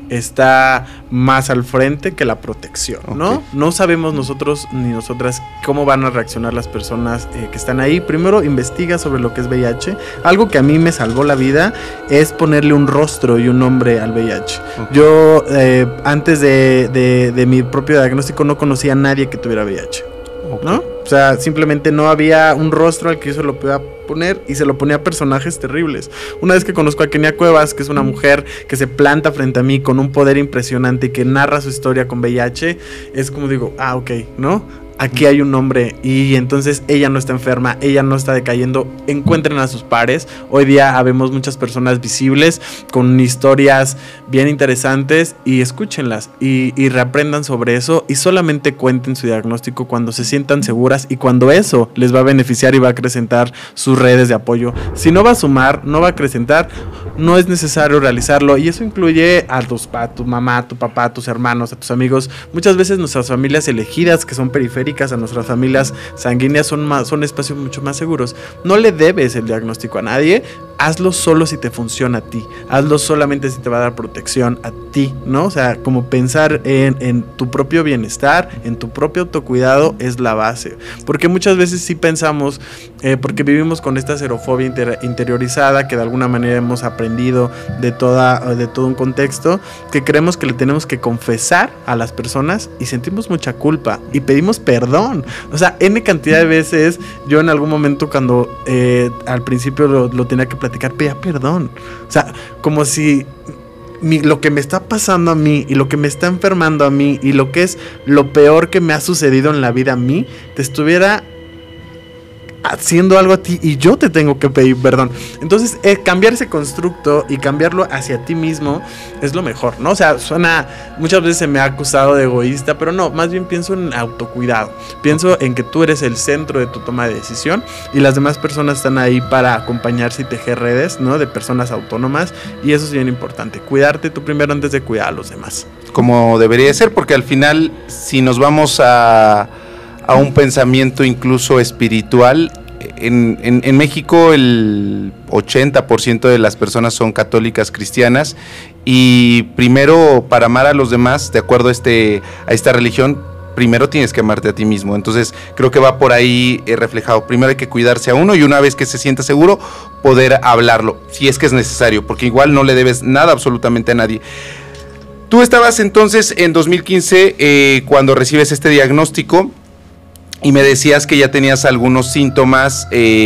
está más al frente que la protección, ¿no? Okay. No sabemos nosotros ni nosotras cómo van a reaccionar las personas que están ahí. Primero investiga sobre lo que es VIH. Algo que a mí me salvó la vida es ponerle un rostro y un nombre al VIH. Okay. Yo antes de mi propio diagnóstico no conocía a nadie que tuviera VIH, okay, ¿no? O sea, simplemente no había un rostro al que yo se lo pudiera poner y se lo ponía a personajes terribles. Una vez que conozco a Kenia Cuevas, que es una mujer que se planta frente a mí con un poder impresionante y que narra su historia con VIH, es como digo, ok, ¿no? Aquí hay un hombre y entonces ella no está enferma, ella no está decayendo. Encuentren a sus pares. Hoy día habemos muchas personas visibles con historias bien interesantes y escúchenlas y reaprendan sobre eso y solamente cuenten su diagnóstico cuando se sientan seguras y cuando eso les va a beneficiar y va a acrecentar sus redes de apoyo. Si no va a sumar, no va a acrecentar, no es necesario realizarlo y eso incluye a tu mamá, a tu papá, a tus hermanos, a tus amigos. Muchas veces nuestras familias elegidas que son periféricas a nuestras familias sanguíneas son espacios mucho más seguros. No le debes el diagnóstico a nadie, hazlo solo si te funciona a ti, hazlo solamente si te va a dar protección a ti, ¿no? O sea, como pensar en tu propio bienestar, en tu propio autocuidado es la base, porque muchas veces sí pensamos, porque vivimos con esta xerofobia interiorizada que de alguna manera hemos aprendido de todo un contexto, que creemos que le tenemos que confesar a las personas y sentimos mucha culpa y pedimos perdón. O sea, N cantidad de veces yo en algún momento cuando al principio lo tenía que platicar, pedía perdón. O sea, como si lo que me está pasando a mí y lo que me está enfermando a mí y lo que es lo peor que me ha sucedido en la vida a mí, te estuviera haciendo algo a ti y yo te tengo que pedir perdón. Entonces cambiar ese constructo y cambiarlo hacia ti mismo es lo mejor, ¿no? O sea, muchas veces se me ha acusado de egoísta, pero no, más bien pienso en autocuidado, pienso en que tú eres el centro de tu toma de decisión y las demás personas están ahí para acompañarse y tejer redes, ¿no? De personas autónomas, y eso es bien importante, cuidarte tú primero antes de cuidar a los demás. Como debería ser, porque al final si nos vamos a un pensamiento incluso espiritual, en México el 80% de las personas son católicas cristianas y primero para amar a los demás, de acuerdo a esta religión, primero tienes que amarte a ti mismo. Entonces creo que va por ahí reflejado. Primero hay que cuidarse a uno y una vez que se sienta seguro poder hablarlo, si es que es necesario, porque igual no le debes nada absolutamente a nadie. Tú estabas entonces en 2015 cuando recibes este diagnóstico y me decías que ya tenías algunos síntomas.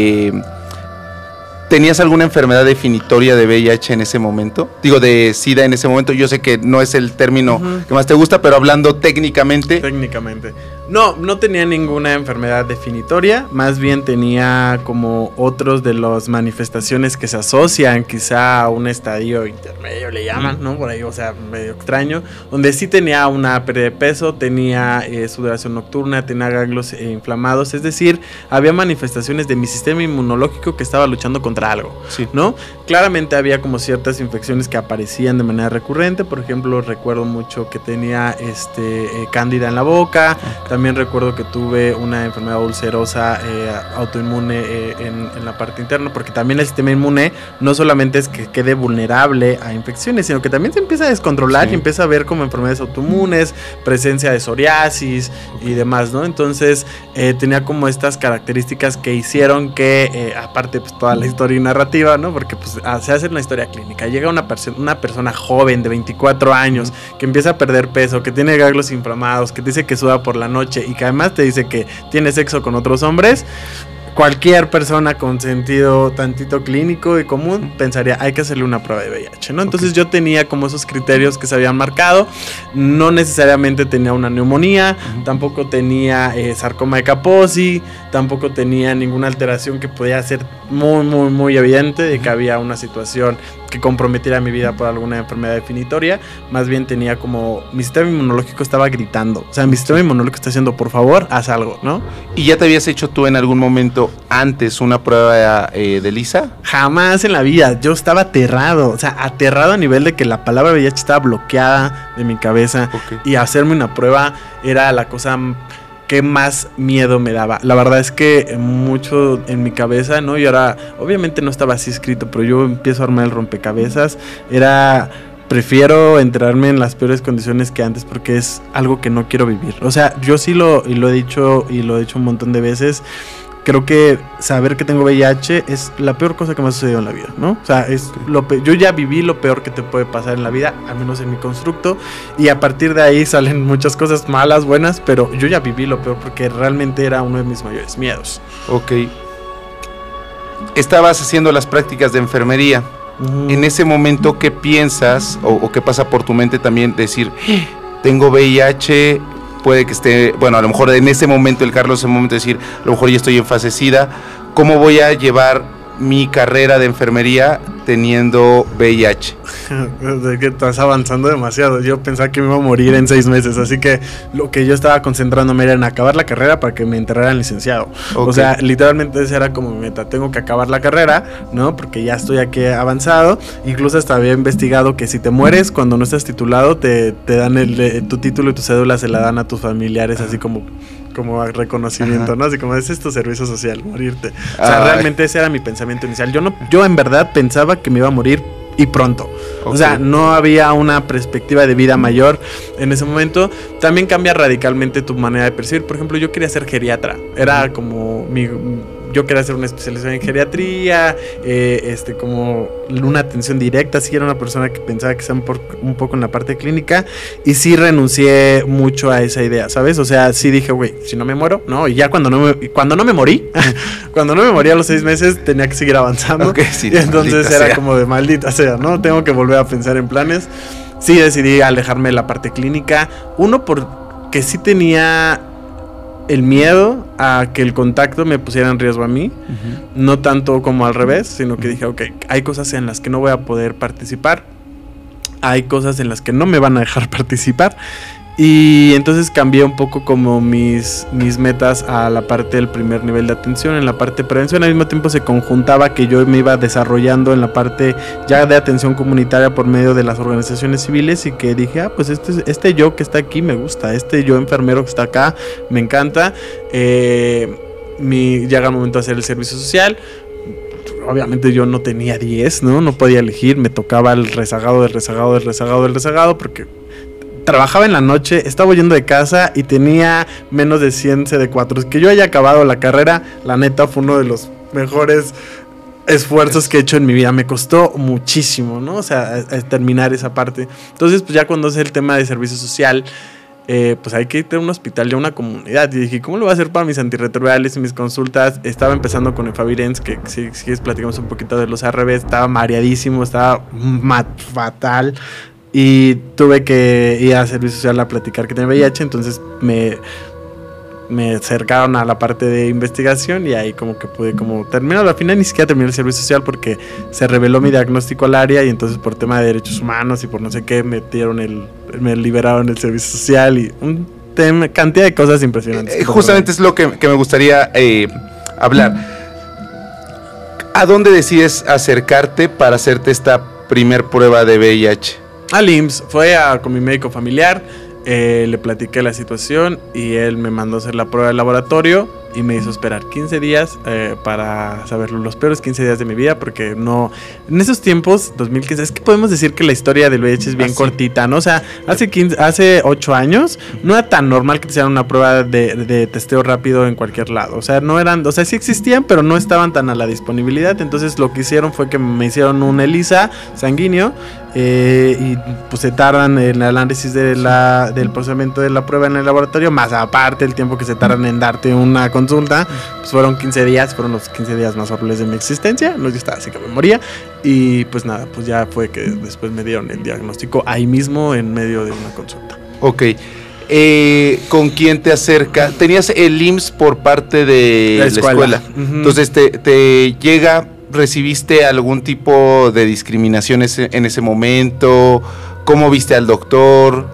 ¿Tenías alguna enfermedad definitoria de VIH en ese momento? Digo, de SIDA en ese momento. Yo sé que no es el término que más te gusta, pero hablando técnicamente. Técnicamente. No tenía ninguna enfermedad definitoria. Más bien tenía como otros de las manifestaciones que se asocian quizá a un estadio intermedio, le llaman, ¿no? Por ahí, o sea, medio extraño. Donde sí tenía una pérdida de peso, tenía sudoración nocturna, tenía ganglios inflamados. Es decir, había manifestaciones de mi sistema inmunológico que estaba luchando contra algo, sí, ¿no? Claramente había como ciertas infecciones que aparecían de manera recurrente. Por ejemplo, recuerdo mucho que tenía cándida en la boca. También recuerdo que tuve una enfermedad ulcerosa autoinmune en la parte interna, porque también el sistema inmune no solamente es que quede vulnerable a infecciones, sino que también se empieza a descontrolar, sí, y empieza a ver como enfermedades autoinmunes, presencia de psoriasis y demás, ¿no? Entonces tenía como estas características que hicieron que, aparte pues toda la historia y narrativa, ¿no? Porque pues se hace una historia clínica, llega una persona joven de 24 años que empieza a perder peso, que tiene ganglios inflamados, que dice que suda por la noche y que además te dice que tiene sexo con otros hombres. Cualquier persona con sentido tantito clínico y común pensaría, hay que hacerle una prueba de VIH, ¿no? Entonces yo tenía como esos criterios que se habían marcado. No necesariamente tenía una neumonía, tampoco tenía sarcoma de Kaposi, tampoco tenía ninguna alteración que podía ser muy evidente de que había una situación que comprometiera mi vida por alguna enfermedad definitoria. Más bien tenía como, mi sistema inmunológico estaba gritando, o sea, mi sistema inmunológico está diciendo, por favor, haz algo, ¿no? ¿Y ya te habías hecho tú en algún momento antes una prueba de Lisa? Jamás en la vida, yo estaba aterrado, o sea, aterrado a nivel de que la palabra VIH estaba bloqueada de mi cabeza, y hacerme una prueba era la cosa que más miedo me daba. La verdad es que mucho en mi cabeza, ¿no? Y ahora, obviamente no estaba así escrito, pero yo empiezo a armar el rompecabezas, era prefiero enterarme en las peores condiciones que antes porque es algo que no quiero vivir. O sea, yo sí lo he dicho un montón de veces. Creo que saber que tengo VIH es la peor cosa que me ha sucedido en la vida, ¿no? O sea, yo ya viví lo peor que te puede pasar en la vida, al menos en mi constructo, y a partir de ahí salen muchas cosas malas, buenas, pero yo ya viví lo peor porque realmente era uno de mis mayores miedos. Ok. Estabas haciendo las prácticas de enfermería. En ese momento, ¿qué piensas o qué pasa por tu mente también decir, tengo VIH? Puede que esté, bueno, a lo mejor en ese momento el Carlos, en el momento de decir, a lo mejor ya estoy en fase SIDA, ¿cómo voy a llevar mi carrera de enfermería teniendo VIH? Es que estás avanzando demasiado. Yo pensaba que me iba a morir en 6 meses, así que lo que yo estaba concentrándome era en acabar la carrera para que me enterraran licenciado. Okay. O sea, literalmente esa era como mi meta. Tengo que acabar la carrera, ¿no? Porque ya estoy aquí avanzado. Incluso hasta había investigado que si te mueres cuando no estás titulado, te dan tu título y tu cédula se la dan a tus familiares, así como reconocimiento, ¿no? Así como es tu servicio social, morirte. O sea, realmente ese era mi pensamiento inicial. Yo en verdad pensaba que me iba a morir y pronto. Okay. O sea, no había una perspectiva de vida mayor en ese momento. También cambia radicalmente tu manera de percibir. Por ejemplo, yo quería ser geriatra. Era como yo quería hacer una especialización en geriatría, como una atención directa. Sí, era una persona que pensaba que estaba un poco en la parte clínica, y sí renuncié mucho a esa idea, ¿sabes? O sea, sí dije, güey, si no me muero, ¿no? Y ya cuando no me morí, cuando no me morí a los 6 meses, tenía que seguir avanzando. Okay, sí, y entonces era como de maldita sea, ¿no? Tengo que volver a pensar en planes. Sí decidí alejarme de la parte clínica. Uno, porque sí tenía el miedo a que el contacto me pusiera en riesgo a mí, no tanto como al revés, sino que dije, ok, hay cosas en las que no voy a poder participar, hay cosas en las que no me van a dejar participar, y entonces cambié un poco como mis metas a la parte del primer nivel de atención. En la parte de prevención al mismo tiempo se conjuntaba que yo me iba desarrollando en la parte ya de atención comunitaria por medio de las organizaciones civiles, y que dije, pues este yo que está aquí me gusta, este yo enfermero que está acá me encanta. Llega el momento de hacer el servicio social. Obviamente yo no tenía 10, no podía elegir, me tocaba el rezagado del rezagado, porque trabajaba en la noche, estaba huyendo de casa y tenía menos de 100 CD4. Que yo haya acabado la carrera, la neta, fue uno de los mejores esfuerzos que he hecho en mi vida. Me costó muchísimo, ¿no? O sea, terminar esa parte. Entonces, pues ya cuando es el tema de servicio social, pues hay que ir a un hospital, ya una comunidad. Y dije, ¿cómo lo voy a hacer para mis antirretrovirales y mis consultas? Estaba empezando con Efavirenz, que si platicamos un poquito de los ARV, estaba mareadísimo, estaba fatal. Y tuve que ir a servicio social a platicar que tenía VIH, entonces me acercaron a la parte de investigación, y ahí como que pude terminar. Al final ni siquiera terminé el servicio social porque se reveló mi diagnóstico al área, y entonces por tema de derechos humanos y por no sé qué me liberaron el servicio social, y cantidad de cosas impresionantes. Justamente es lo que me gustaría hablar. ¿A dónde decides acercarte para hacerte esta primer prueba de VIH? Al IMSS, con mi médico familiar, le platiqué la situación y él me mandó a hacer la prueba de laboratorio y me hizo esperar 15 días para saberlo, los peores 15 días de mi vida, porque no, en esos tiempos, 2015, es que podemos decir que la historia del VIH es bien cortita, ¿no? O sea, hace 8 años no era tan normal que te hicieran una prueba de testeo rápido en cualquier lado. O sea, sí existían, pero no estaban tan a la disponibilidad. Entonces lo que hicieron fue que me hicieron un ELISA sanguíneo, y pues se tardan en el análisis del procedimiento de la prueba en el laboratorio, más aparte el tiempo que se tardan en darte una consulta. Pues fueron 15 días, fueron los 15 días más horribles de mi existencia. No, yo estaba así que me moría. Y pues nada, pues ya fue que después me dieron el diagnóstico ahí mismo en medio de una consulta. Ok. ¿Con quién te acerca? Tenías el IMSS por parte de la escuela. Entonces te llega... ¿Recibiste algún tipo de discriminación en ese momento? ¿Cómo viste al doctor?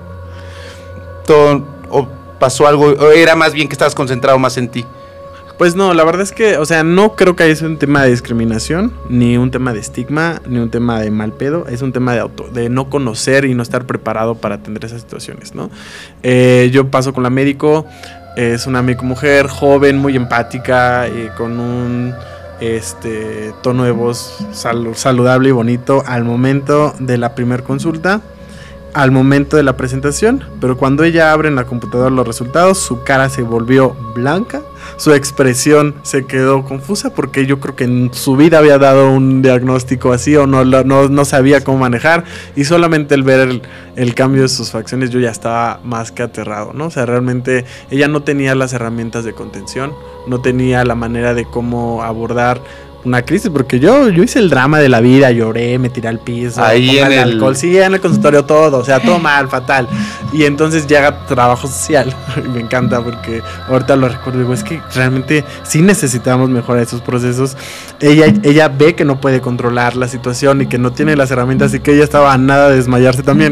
¿O pasó algo? ¿O era más bien que estabas concentrado más en ti? Pues no, la verdad es que, o sea, no creo que haya sido un tema de discriminación, ni un tema de estigma, ni un tema de mal pedo. Es un tema de no conocer y no estar preparado para atender esas situaciones, ¿no? Yo paso con la médico, es una médico mujer, joven, muy empática, con un tono de voz saludable y bonito al momento de la primer consulta, al momento de la presentación, pero cuando ella abre en la computadora los resultados, su cara se volvió blanca, su expresión se quedó confusa porque yo creo que en su vida había dado un diagnóstico así o no sabía cómo manejar, y solamente el ver el cambio de sus facciones yo ya estaba más que aterrado, ¿no? O sea, realmente ella no tenía las herramientas de contención, no tenía la manera de cómo abordar una crisis, porque yo hice el drama de la vida, lloré, me tiré al piso, ahí en el alcohol, sí, en el consultorio todo, o sea, todo mal, fatal. Y entonces llega trabajo social, y me encanta porque ahorita lo recuerdo, digo, es que realmente sí necesitamos mejorar esos procesos. Ella ve que no puede controlar la situación y que no tiene las herramientas, y que ella estaba a nada de desmayarse también.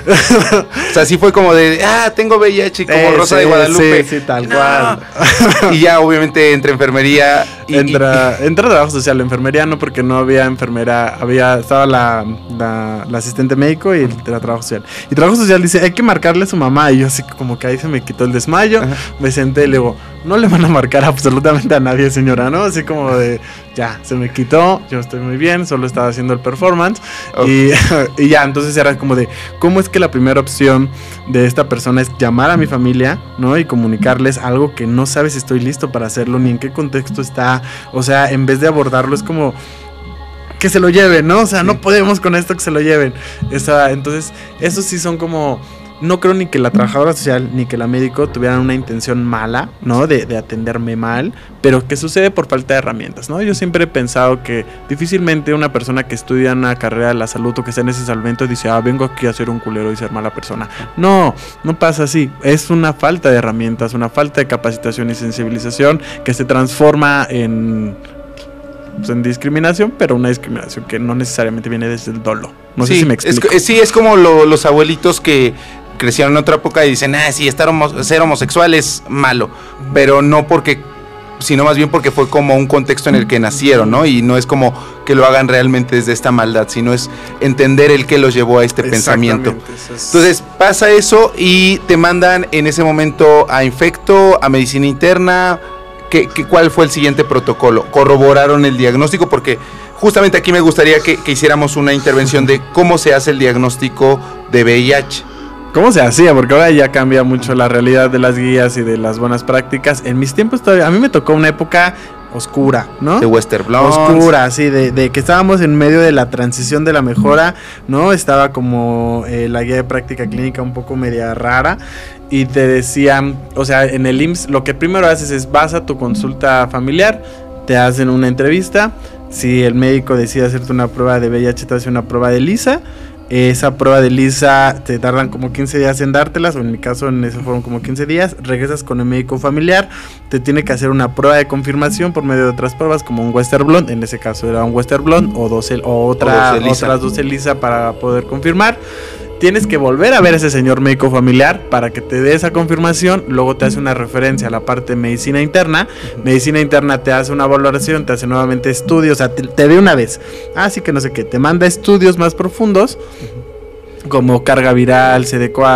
O sea, sí fue como de, tengo VIH, como Rosa de Guadalupe. Sí, tal cual. Y ya obviamente entra enfermería. Entra trabajo social, la enfermería no, porque no había enfermera, estaba la asistente médico y el trabajo social. Y trabajo social dice, hay que marcarle a su mamá, y yo así como que ahí se me quitó el desmayo. Ajá. Me senté y le digo, no le van a marcar absolutamente a nadie, señora, ¿no? Así como de, ya, se me quitó, yo estoy muy bien, solo estaba haciendo el performance. Okay. Y ya, entonces era como de, ¿cómo es que la primera opción de esta persona es llamar a mi familia, ¿no? Y comunicarles algo que no sabes si estoy listo para hacerlo, ni en qué contexto está. O sea, en vez de abordarlo es como que se lo lleven, ¿no? O sea, sí, no podemos con esto, que se lo lleven. Entonces, esos sí son como... No creo ni que la trabajadora social ni que la médico tuvieran una intención mala, ¿no? De atenderme mal, pero que sucede por falta de herramientas, ¿no? Yo siempre he pensado que difícilmente una persona que estudia una carrera de la salud o que está en ese salvamento dice, vengo aquí a ser un culero y ser mala persona. No pasa así. Es una falta de herramientas, una falta de capacitación y sensibilización que se transforma en discriminación, pero una discriminación que no necesariamente viene desde el dolo. No sé si me explico. Es como los abuelitos que crecieron en otra época y dicen, sí, ser homosexual es malo, pero no porque, sino más bien porque fue como un contexto en el que nacieron, ¿no? Y no es como que lo hagan realmente desde esta maldad, sino es entender el que los llevó a este pensamiento. Entonces pasa eso y te mandan en ese momento a infecto, a medicina interna. ¿Cuál fue el siguiente protocolo? ¿Corroboraron el diagnóstico? Porque justamente aquí me gustaría que hiciéramos una intervención de cómo se hace el diagnóstico de VIH. ¿Cómo se hacía? Porque ahora ya cambia mucho la realidad de las guías y de las buenas prácticas. En mis tiempos todavía, a mí me tocó una época oscura, ¿no? De Western Blondes. Oscura, sí, de que estábamos en medio de la transición de la mejora, ¿no? Estaba como la guía de práctica clínica un poco media rara. Y te decían, o sea, en el IMSS lo que primero haces es vas a tu consulta familiar, te hacen una entrevista, si el médico decide hacerte una prueba de VIH te hace una prueba de ELISA, esa prueba de ELISA te tardan como 15 días en dártelas, o en mi caso en eso fueron como 15 días, regresas con el médico familiar, te tiene que hacer una prueba de confirmación por medio de otras pruebas como un Western Blot, en ese caso era un Western Blot otras dos ELISA para poder confirmar. Tienes que volver a ver a ese señor médico familiar para que te dé esa confirmación. Luego te hace una referencia a la parte de medicina interna. Medicina interna te hace una valoración, te hace nuevamente estudios, o sea, te ve una vez. Así que no sé qué, te manda estudios más profundos, como carga viral,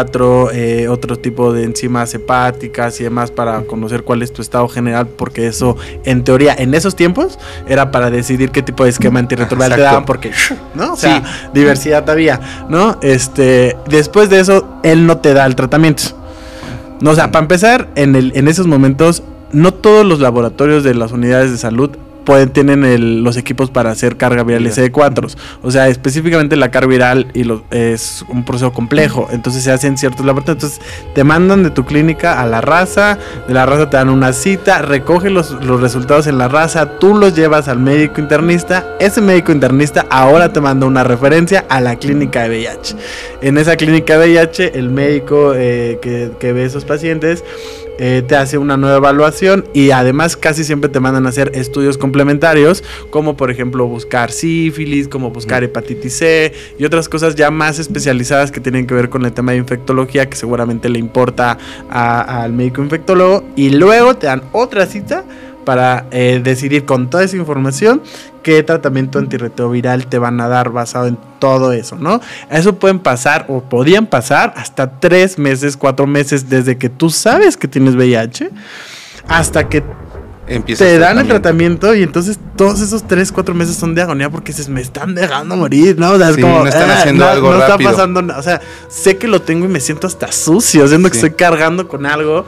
CD4, otro tipo de enzimas hepáticas y demás, para conocer cuál es tu estado general, porque eso, en teoría, en esos tiempos, era para decidir qué tipo de esquema antirretroviral te daban, porque, ¿no? O sea, sí, diversidad había, ¿no? Después de eso, él no te da el tratamiento. No, o sea, para empezar, en esos momentos, no todos los laboratorios de las unidades de salud tienen los equipos para hacer carga viral y CD4. O sea, específicamente la carga viral es un proceso complejo, entonces se hacen ciertos laboratorios. Entonces te mandan de tu clínica a la raza, de la raza te dan una cita, recoge los resultados en la raza, tú los llevas al médico internista, ese médico internista ahora te manda una referencia a la clínica de VIH. En esa clínica de VIH, el médico que ve esos pacientes te hace una nueva evaluación, y además casi siempre te mandan a hacer estudios complementarios, como por ejemplo buscar sífilis, como buscar hepatitis C y otras cosas ya más especializadas que tienen que ver con el tema de infectología, que seguramente le importa al médico infectólogo, y luego te dan otra cita para decidir con toda esa información qué tratamiento antirretroviral te van a dar basado en todo eso, ¿no? Eso pueden pasar, o podían pasar, hasta 3 meses, 4 meses, desde que tú sabes que tienes VIH, hasta que te dan el tratamiento y entonces todos esos 3-4 meses son de agonía porque dices, me están dejando morir, ¿no? O sea, es como, no están haciendo algo rápido. No está pasando nada, o sea, sé que lo tengo y me siento hasta sucio, siento que estoy cargando con algo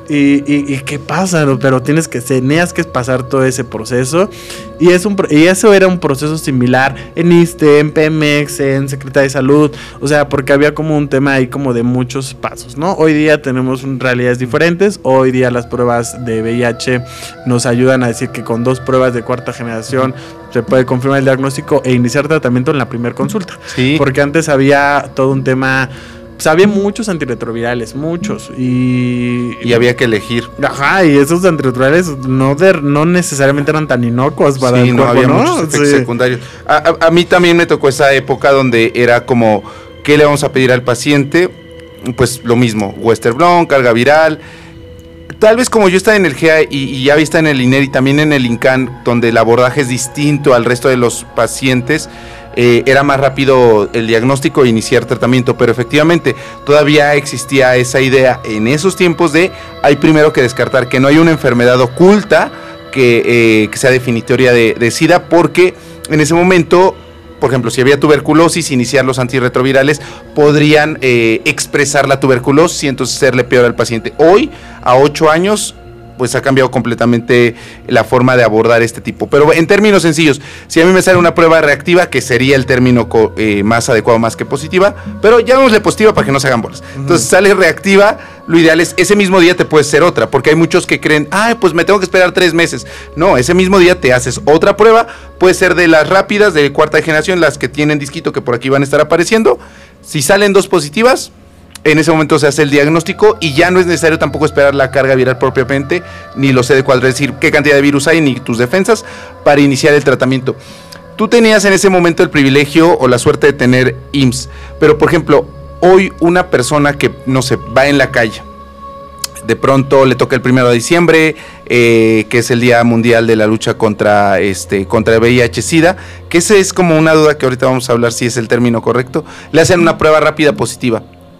y ¿qué pasa? Pero tenías que pasar todo ese proceso y eso era un proceso similar en ISSSTE, en Pemex, en Secretaría de Salud, o sea, porque había como un tema ahí como de muchos pasos, ¿no? Hoy día tenemos realidades diferentes, hoy día las pruebas de VIH nos ayudan a decir que con 2 pruebas de cuarta generación se puede confirmar el diagnóstico e iniciar tratamiento en la primera consulta. Sí. Porque antes había todo un tema, pues había muchos antirretrovirales, muchos. Y había que elegir. Ajá, y esos antirretrovirales no necesariamente eran tan inocuos para el cuerpo, había muchos efectos secundarios. A mí también me tocó esa época donde era como, ¿qué le vamos a pedir al paciente? Pues lo mismo, Western blot, carga viral. Tal vez como yo estaba en el GEA y ya vista en el INER y también en el INCAN, donde el abordaje es distinto al resto de los pacientes, era más rápido el diagnóstico e iniciar tratamiento, pero efectivamente todavía existía esa idea en esos tiempos de hay primero que descartar que no hay una enfermedad oculta que sea definitoria de SIDA, porque en ese momento, por ejemplo, si había tuberculosis, iniciar los antirretrovirales podrían expresar la tuberculosis y entonces serle peor al paciente. Hoy, a 8 años, pues ha cambiado completamente la forma de abordar este tipo. Pero en términos sencillos, si a mí me sale una prueba reactiva, que sería el término más adecuado, más que positiva, pero llamémosle positiva para que no se hagan bolas. Entonces sale reactiva, lo ideal es ese mismo día te puedes hacer otra, porque hay muchos que creen, pues me tengo que esperar 3 meses. No, ese mismo día te haces otra prueba, puede ser de las rápidas, de cuarta generación, las que tienen disquito que por aquí van a estar apareciendo. Si salen 2 positivas, en ese momento se hace el diagnóstico y ya no es necesario tampoco esperar la carga viral propiamente, ni los CD4, es decir, qué cantidad de virus hay, ni tus defensas, para iniciar el tratamiento. Tú tenías en ese momento el privilegio o la suerte de tener IMSS, pero por ejemplo, hoy una persona que, no sé, va en la calle, de pronto le toca el 1 de diciembre, que es el Día Mundial de la Lucha contra el VIH-Sida, que esa es como una duda que ahorita vamos a hablar si es el término correcto, le hacen una prueba rápida positiva.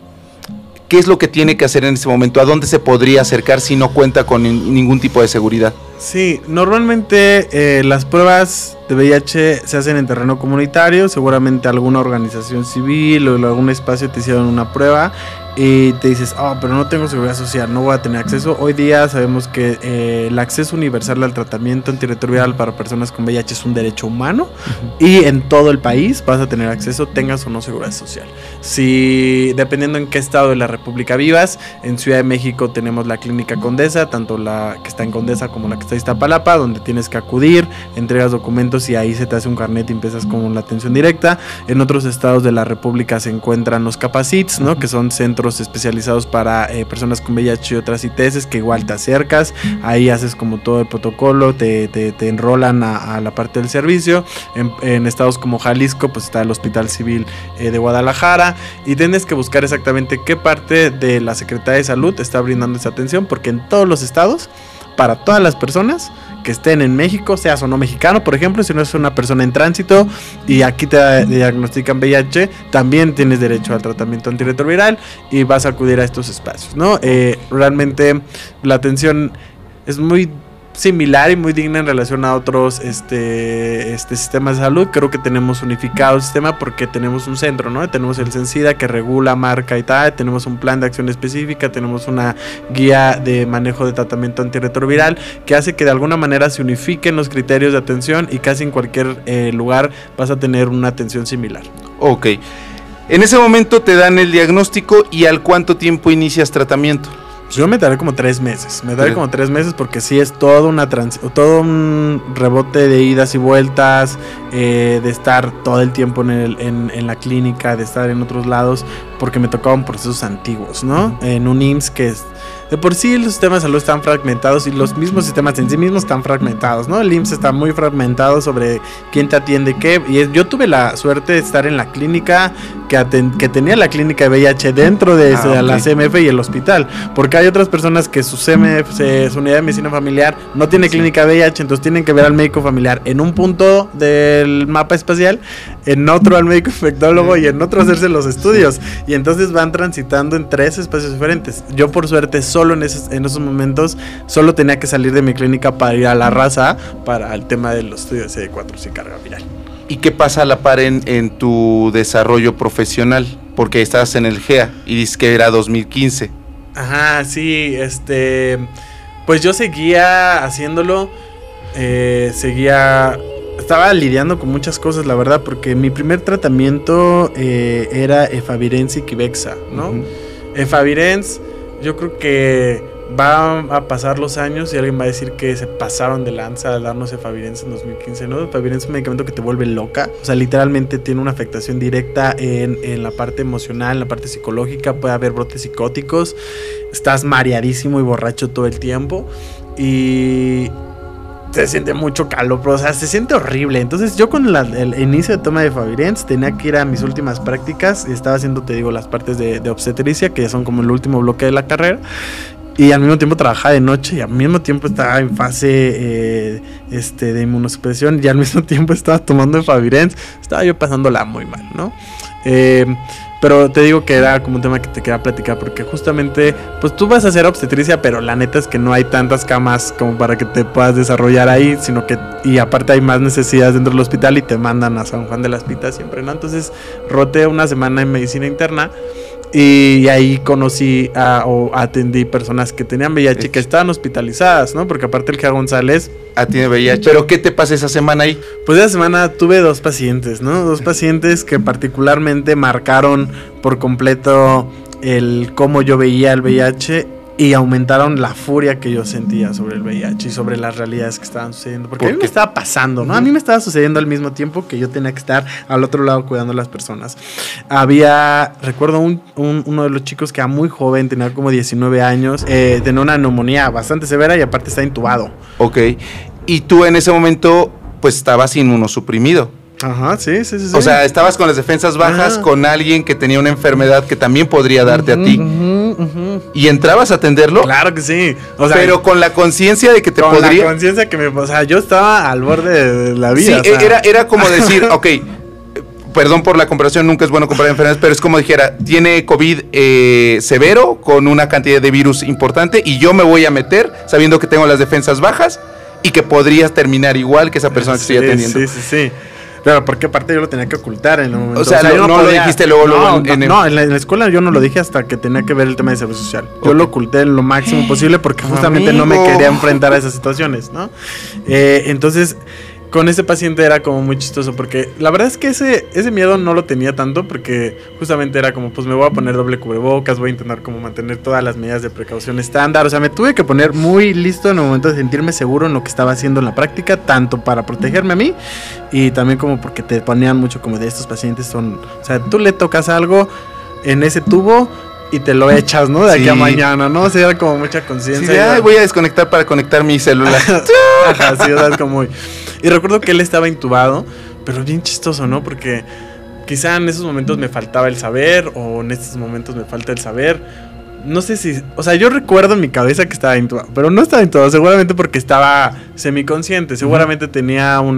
¿Qué es lo que tiene que hacer en ese momento? ¿A dónde se podría acercar si no cuenta con ningún tipo de seguridad? Sí, normalmente las pruebas de VIH se hacen en terreno comunitario, seguramente alguna organización civil o algún espacio te hicieron una prueba y te dices, pero no tengo seguridad social, no voy a tener acceso. Hoy día sabemos que el acceso universal al tratamiento antirretroviral para personas con VIH es un derecho humano y en todo el país vas a tener acceso, tengas o no seguridad social. Si, dependiendo en qué estado de la República vivas, en Ciudad de México tenemos la Clínica Condesa, tanto la que está en Condesa como la que está en Iztapalapa, donde tienes que acudir, entregas documentos y ahí se te hace un carnet y empiezas con la atención directa. En otros estados de la República se encuentran los Capacits, ¿no? Que son centros especializados para personas con VIH y otras ITS, que igual te acercas, ahí haces como todo el protocolo, te enrolan a la parte del servicio. En estados como Jalisco pues está el Hospital Civil de Guadalajara y tienes que buscar exactamente qué parte de la Secretaría de Salud está brindando esa atención, porque en todos los estados, para todas las personas que estén en México, seas o no mexicano, por ejemplo, si no es una persona en tránsito y aquí te diagnostican VIH, también tienes derecho al tratamiento antirretroviral y vas a acudir a estos espacios, ¿no? Realmente la atención es muy similar y muy digna en relación a otros sistemas de salud. Creo que tenemos unificado el sistema porque tenemos un centro, ¿no? Tenemos el CENSIDA que regula, marca y tal, tenemos un plan de acción específica, tenemos una guía de manejo de tratamiento antirretroviral que hace que de alguna manera se unifiquen los criterios de atención y casi en cualquier lugar vas a tener una atención similar. Ok. En ese momento te dan el diagnóstico y ¿al cuánto tiempo inicias tratamiento? Pues yo me tardé como 3 meses. Me tardé como 3 meses porque sí es todo un rebote de idas y vueltas, de estar todo el tiempo en la clínica, de estar en otros lados, porque me tocaban procesos antiguos, ¿no? En un IMSS que es... De por sí los sistemas de salud están fragmentados y los mismos sistemas en sí mismos están fragmentados, ¿no? El IMSS está muy fragmentado sobre quién te atiende qué. Y yo tuve la suerte de estar en la clínica que tenía la clínica de VIH dentro de la CMF y el hospital. Porque hay otras personas que su CMF, su unidad de medicina familiar, no tiene clínica de VIH, entonces tienen que ver al médico familiar en un punto del mapa espacial, en otro al médico infectólogo y en otro hacerse los estudios. Y entonces van transitando en 3 espacios diferentes. Yo por suerte solo solo en esos momentos, solo tenía que salir de mi clínica para ir a La Raza para el tema de los estudios de CD4 y carga viral. ¿Y qué pasa a la par en tu desarrollo profesional? Porque estabas en el GEA y dices que era 2015. Ajá, sí, pues yo seguía haciéndolo, estaba lidiando con muchas cosas, la verdad, porque mi primer tratamiento era Efavirenz y Quibexa, ¿no? Uh-huh. Efavirenz, yo creo que va a pasar los años y alguien va a decir que se pasaron de lanza al darnos Efavirenz en 2015, ¿no? Efavirenz es un medicamento que te vuelve loca, o sea, literalmente tiene una afectación directa en la parte emocional, en la parte psicológica, puede haber brotes psicóticos, estás mareadísimo y borracho todo el tiempo y se siente mucho calor, o sea, se siente horrible. Entonces yo con el inicio de toma de Efavirenz tenía que ir a mis últimas prácticas, estaba haciendo, te digo, las partes de obstetricia, que son como el último bloque de la carrera, y al mismo tiempo trabajaba de noche y al mismo tiempo estaba en fase de inmunosupresión y al mismo tiempo estaba tomando Efavirenz. Estaba yo pasándola muy mal, ¿no? Pero te digo que era como un tema que te quería platicar porque justamente, pues tú vas a hacer obstetricia, pero la neta es que no hay tantas camas como para que te puedas desarrollar ahí, sino que, y aparte hay más necesidades dentro del hospital y te mandan a San Juan de las Pitas siempre, ¿no? Entonces roté una semana en medicina interna y ahí conocí o atendí personas que tenían VIH y que estaban hospitalizadas, ¿no? Porque aparte el GEA González tiene VIH. ¿Pero qué te pasa esa semana ahí? Pues esa semana tuve 2 pacientes, ¿no? 2 pacientes que particularmente marcaron por completo el cómo yo veía el VIH y aumentaron la furia que yo sentía sobre el VIH y sobre las realidades que estaban sucediendo. Porque a mí me estaba pasando, ¿no? A mí me estaba sucediendo al mismo tiempo que yo tenía que estar al otro lado cuidando a las personas. Recuerdo uno de los chicos que era muy joven, tenía como 19 años, tenía una neumonía bastante severa y aparte está intubado. Ok. Y tú en ese momento, pues estabas inmunosuprimido. Ajá, sí. O sea, estabas con las defensas bajas, con alguien que tenía una enfermedad que también podría darte a ti. ¿Y entrabas a atenderlo? Claro que sí. O sea, pero con la conciencia de que te podría... Con la conciencia que o sea, yo estaba al borde de la vida. Sí, o sea, era como decir, ok, perdón por la comparación, nunca es bueno comparar enfermedades, pero es como dijera, tiene COVID severo, con una cantidad de virus importante, y yo me voy a meter sabiendo que tengo las defensas bajas y que podrías terminar igual que esa persona que estoy atendiendo. Sí. Claro, porque aparte yo lo tenía que ocultar en el momento. O sea, no lo dijiste luego. En la escuela yo no lo dije hasta que tenía que ver el tema de servicio social. Yo lo oculté lo máximo posible porque justamente no me quería enfrentar a esas situaciones, ¿no? Entonces, con ese paciente era como muy chistoso porque la verdad es que ese miedo no lo tenía tanto porque justamente era como, pues me voy a poner doble cubrebocas, voy a intentar como mantener todas las medidas de precaución estándar. O sea, me tuve que poner muy listo en el momento de sentirme seguro en lo que estaba haciendo en la práctica, tanto para protegerme a mí y también como porque te ponían mucho como de estos pacientes son, o sea, tú le tocas algo en ese tubo y te lo echas, ¿no? De aquí a mañana, ¿no? O sea, era como mucha conciencia. Sí, voy a desconectar para conectar mi celular. Ajá, sí, o sea, es como muy... Y recuerdo que él estaba intubado, pero bien chistoso, ¿no? Porque quizá en esos momentos me faltaba el saber, o en estos momentos me falta el saber. No sé si... O sea, yo recuerdo en mi cabeza que estaba intubado, pero no estaba intubado, seguramente porque estaba semiconsciente. Seguramente tenía un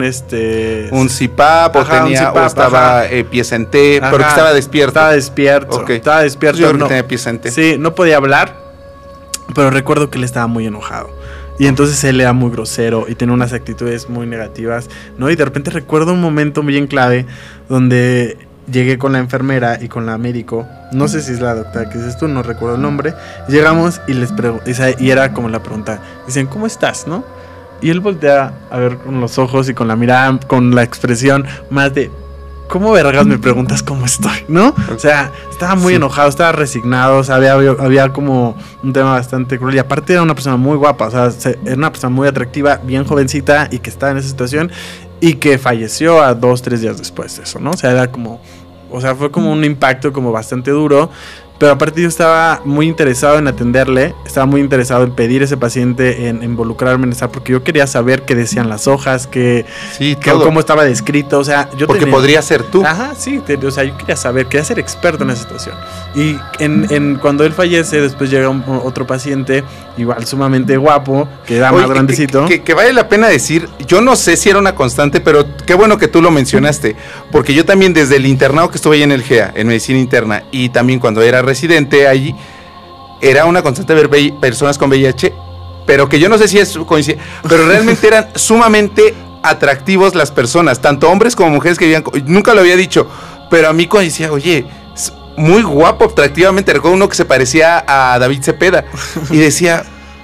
CPAP, o estaba pies en T, pero que estaba despierto. Estaba despierto, okay. Estaba despierto. Yo creo que tenía pies en T. Sí, no podía hablar, pero recuerdo que él estaba muy enojado. Y entonces él era muy grosero y tenía unas actitudes muy negativas, ¿no? Y de repente recuerdo un momento bien clave donde llegué con la enfermera y con la médico, no sé si es la doctora que dices tú, no recuerdo el nombre. Llegamos y les y era como la pregunta, dicen, ¿cómo estás, no? Y él voltea a ver con los ojos y con la mirada, con la expresión más de, ¿cómo vergas me preguntas cómo estoy, no? O sea, estaba muy enojado, estaba resignado, o sea, había como un tema bastante cruel. Y aparte era una persona muy guapa, o sea, era una persona muy atractiva, bien jovencita y que estaba en esa situación y que falleció a 2-3 días después de eso, ¿no? O sea, era como... O sea, fue como un impacto como bastante duro. Pero aparte yo estaba muy interesado en atenderle, estaba muy interesado en pedir a ese paciente, en involucrarme en esa, porque yo quería saber qué decían las hojas, cómo estaba descrito, o sea, porque podría ser tú. Ajá, sí, o sea, yo quería saber, quería ser experto en esa situación. Y cuando él fallece, después llega otro paciente, igual sumamente guapo, que era más grandecito. Que vale la pena decir, yo no sé si era una constante, pero qué bueno que tú lo mencionaste, porque yo también desde el internado que estuve ahí en el GEA, en medicina interna, y también cuando era residente allí, era una constante ver personas con VIH, pero que yo no sé si es coincidencia, pero realmente eran sumamente atractivos las personas, tanto hombres como mujeres que vivían, nunca lo había dicho, pero a mí cuando decía, oye, muy guapo, atractivamente, recuerdo uno que se parecía a David Cepeda, y decía,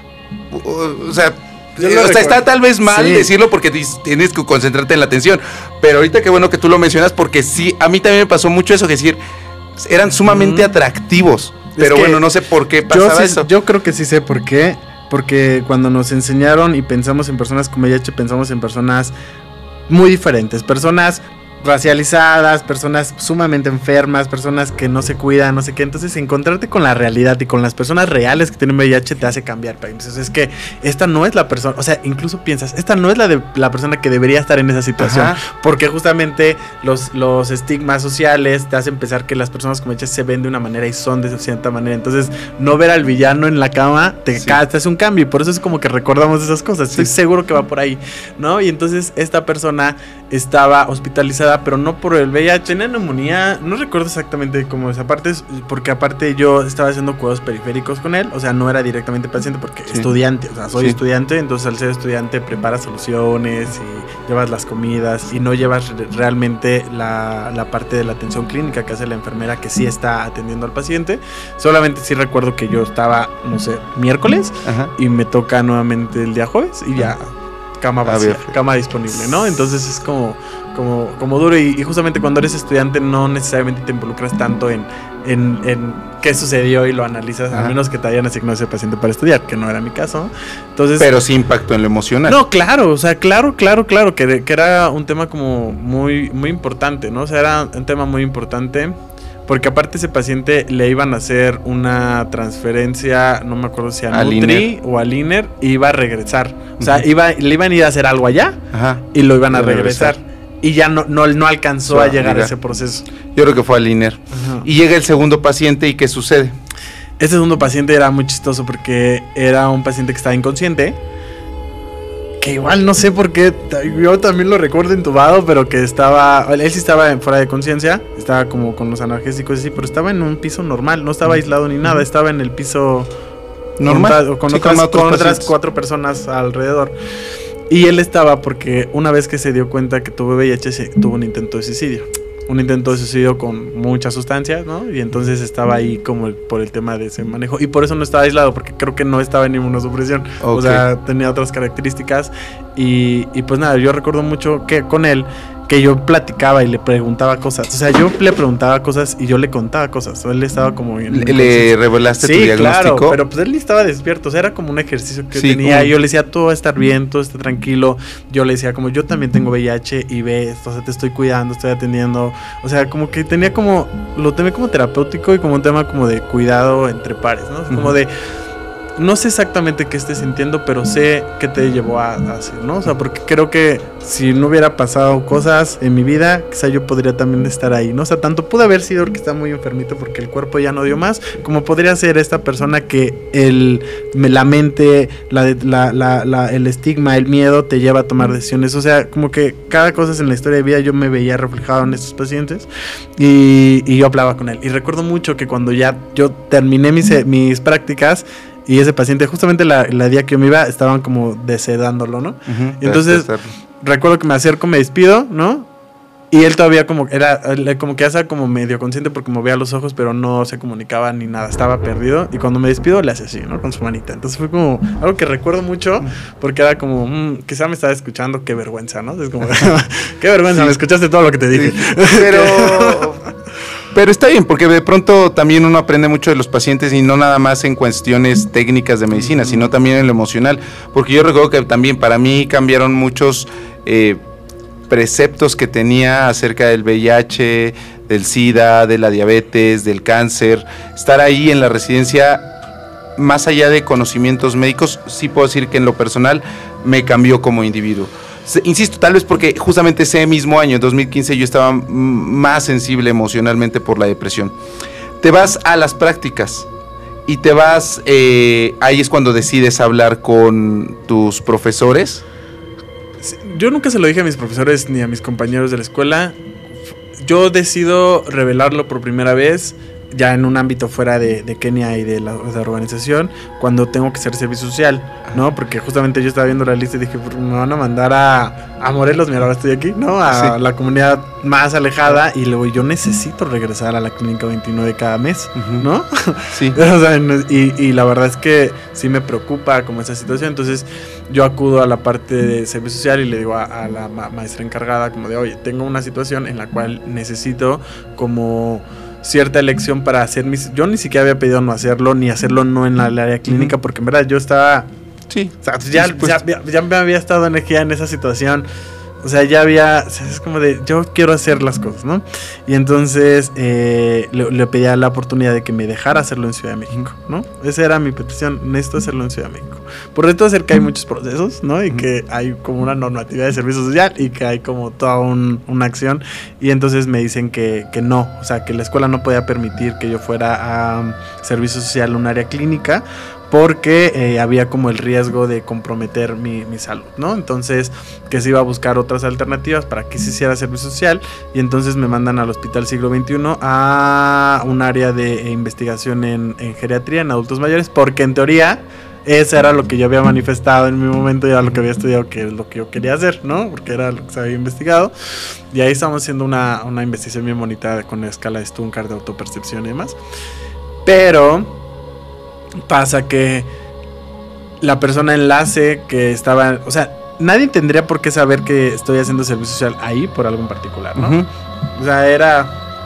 o sea, está tal vez mal decirlo porque tienes que concentrarte en la atención, pero ahorita qué bueno que tú lo mencionas, porque sí, a mí también me pasó mucho eso, que decir, eran sumamente atractivos, pero bueno, no sé por qué pasaba eso. Yo creo que sí sé por qué, porque cuando nos enseñaron y pensamos en personas con VIH, pensamos en personas muy diferentes, personas racializadas, personas sumamente enfermas, personas que no se cuidan, no sé qué. Entonces encontrarte con la realidad y con las personas reales que tienen VIH te hace cambiar. Entonces es que esta no es la persona, o sea, incluso piensas, esta no es la persona que debería estar en esa situación. Ajá. Porque justamente los estigmas sociales te hacen pensar que las personas con VIH se ven de una manera y son de cierta manera. Entonces no ver al villano en la cama te hace un cambio, y por eso es como que recordamos esas cosas. Estoy seguro que va por ahí, ¿no? Y entonces esta persona estaba hospitalizada, pero no por el VIH, tenía neumonía, no recuerdo exactamente cómo es, porque aparte yo estaba haciendo cuidados periféricos con él, o sea, no era directamente paciente porque estudiante, o sea, soy estudiante, entonces al ser estudiante preparas soluciones y llevas las comidas y no llevas realmente la parte de la atención clínica que hace la enfermera que sí está atendiendo al paciente. Solamente sí recuerdo que yo estaba, no sé, miércoles, y me toca nuevamente el día jueves y ya cama vacía, cama disponible, ¿no? Entonces es como duro, y justamente cuando eres estudiante no necesariamente te involucras tanto en qué sucedió y lo analizas, a menos que te hayan asignado ese paciente para estudiar, que no era mi caso. Entonces, pero sí impactó en lo emocional. No, claro, o sea, claro, que era un tema como muy, muy importante, ¿no? O sea, era un tema muy importante. Porque aparte ese paciente le iban a hacer una transferencia, no me acuerdo si a Nutri o al INER, y iba a regresar. O sea, le iban a ir a hacer algo allá, y lo iban a regresar. Y ya no alcanzó a llegar a ese proceso. Yo creo que fue al INER. Y llega el segundo paciente, ¿y qué sucede? Ese segundo paciente era muy chistoso porque era un paciente que estaba inconsciente. Que igual no sé por qué, yo también lo recuerdo intubado, pero que él sí estaba fuera de conciencia, estaba como con los analgésicos y así, pero estaba en un piso normal, no estaba aislado ni nada, estaba en el piso normal, con otras 4 personas alrededor. Y él estaba porque una vez que se dio cuenta que tuvo VIH, tuvo un intento de suicidio. Un intento de suicidio con muchas sustancias, ¿no? Y entonces estaba ahí como por el tema de ese manejo. Y por eso no estaba aislado, porque creo que no estaba en inmunosupresión. O sea, tenía otras características. Y pues nada, yo recuerdo mucho que con él, que yo platicaba y le preguntaba cosas. O sea, yo le preguntaba cosas y yo le contaba cosas. Él estaba como... ¿Le revelaste tu diagnóstico? Claro, pero pues él estaba despierto. O sea, era como un ejercicio que tenía. Como... Y yo le decía, todo va a estar bien, todo está tranquilo. Yo le decía, como yo también tengo VIH y ves, o sea, te estoy cuidando, estoy atendiendo. O sea, como que tenía como... Lo tomé como terapéutico y como un tema como de cuidado entre pares, ¿no? O sea, como de... No sé exactamente qué estés sintiendo, pero sé qué te llevó a hacer, ¿no? O sea, porque creo que si no hubiera pasado cosas en mi vida, quizá yo podría también estar ahí, ¿no? O sea, tanto pudo haber sido que está muy enfermito porque el cuerpo ya no dio más, como podría ser esta persona que la mente, el estigma, el miedo te lleva a tomar decisiones. O sea, como que cada cosa en la historia de vida yo me veía reflejado en estos pacientes y yo hablaba con él. Y recuerdo mucho que cuando ya yo terminé mis prácticas, y ese paciente, justamente la día que yo me iba, estaban como desedándolo, ¿no? Y entonces, recuerdo que me acerco, me despido, ¿no? Y él todavía como que ya estaba como medio consciente porque movía los ojos, pero no se comunicaba ni nada, estaba perdido. Y cuando me despido, le hace así, ¿no? Con su manita. Entonces fue como algo que recuerdo mucho, porque era como, quizá me estaba escuchando, qué vergüenza, ¿no? Es como, qué vergüenza, me escuchaste todo lo que te dije. Pero está bien, porque de pronto también uno aprende mucho de los pacientes y no nada más en cuestiones técnicas de medicina, sino también en lo emocional. Porque yo recuerdo que también para mí cambiaron muchos preceptos que tenía acerca del VIH, del SIDA, de la diabetes, del cáncer. Estar ahí en la residencia, más allá de conocimientos médicos, sí puedo decir que en lo personal me cambió como individuo. Insisto, tal vez porque justamente ese mismo año, en 2015, yo estaba más sensible emocionalmente por la depresión. Te vas a las prácticas y te vas, ahí es cuando decides hablar con tus profesores. Yo nunca se lo dije a mis profesores ni a mis compañeros de la escuela. Yo decido revelarlo por primera vez ya en un ámbito fuera de Kenia y de la organización, cuando tengo que hacer servicio social, ¿no? Porque justamente yo estaba viendo la lista y dije, me van a mandar a Morelos, mira, ahora estoy aquí, ¿no? A la comunidad más alejada, y luego yo necesito regresar a la clínica 29 cada mes, ¿no? Sí. O sea, y la verdad es que sí me preocupa como esa situación. Entonces yo acudo a la parte de servicio social y le digo a la maestra encargada como de, oye, tengo una situación en la cual necesito como cierta elección para hacer yo ni siquiera había pedido no hacerlo, ni hacerlo no en el área clínica, porque en verdad yo estaba... Sí. O sea, ya me había estado energía en esa situación. O sea, ya había... O sea, es como de, yo quiero hacer las cosas, ¿no? Y entonces le pedía la oportunidad de que me dejara hacerlo en Ciudad de México, ¿no? Esa era mi petición, necesito hacerlo en Ciudad de México. Por esto es que hay muchos procesos, ¿no? Y que hay como una normativa de servicio social y que hay como toda una acción. Y entonces me dicen que no, o sea, que la escuela no podía permitir que yo fuera a servicio social, un área clínica, porque había como el riesgo de comprometer mi salud, ¿no? Entonces, que se iba a buscar otras alternativas para que se hiciera servicio social, y entonces me mandan al Hospital Siglo XXI a un área de investigación en geriatría, en adultos mayores, porque en teoría ese era lo que yo había manifestado en mi momento y era lo que había estudiado, que es lo que yo quería hacer, ¿no? Porque era lo que se había investigado, y ahí estamos haciendo una investigación bien bonita con escala de Stunkard, de autopercepción y demás, pero... pasa que la persona enlace que estaba, o sea, nadie tendría por qué saber que estoy haciendo servicio social ahí por algo en particular, ¿no? O sea, era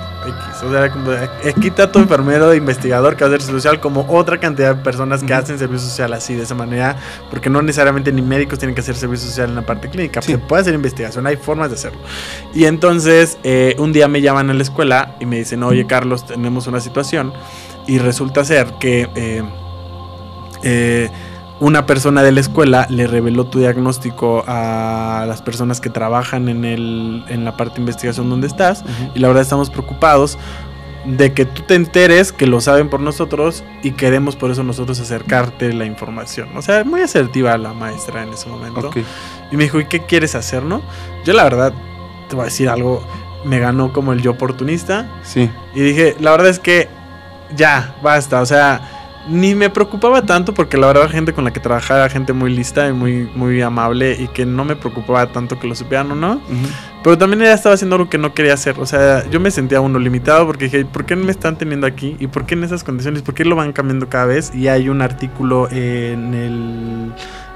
como quita tu enfermero de investigador que va a hacer servicio social, como otra cantidad de personas que hacen servicio social así, de esa manera, porque no necesariamente ni médicos tienen que hacer servicio social en la parte clínica, se puede hacer investigación, hay formas de hacerlo. Y entonces un día me llaman a la escuela y me dicen, oye Carlos, tenemos una situación. Y resulta ser que una persona de la escuela le reveló tu diagnóstico a las personas que trabajan en la parte de investigación donde estás. Y la verdad estamos preocupados de que tú te enteres que lo saben por nosotros y queremos por eso nosotros acercarte la información. O sea, muy asertiva la maestra en ese momento. Y me dijo, ¿y qué quieres hacer, no? Yo la verdad, te voy a decir algo, me ganó como el yo oportunista. Sí. Y dije, la verdad es que ya, basta, o sea, ni me preocupaba tanto porque la verdad gente con la que trabajaba era gente muy lista y muy, muy amable y que no me preocupaba tanto que lo supieran o no, pero también ella estaba haciendo algo que no quería hacer, o sea, yo me sentía uno limitado porque dije, ¿por qué me están teniendo aquí? ¿Y por qué en esas condiciones? ¿Por qué lo van cambiando cada vez? Y hay un artículo en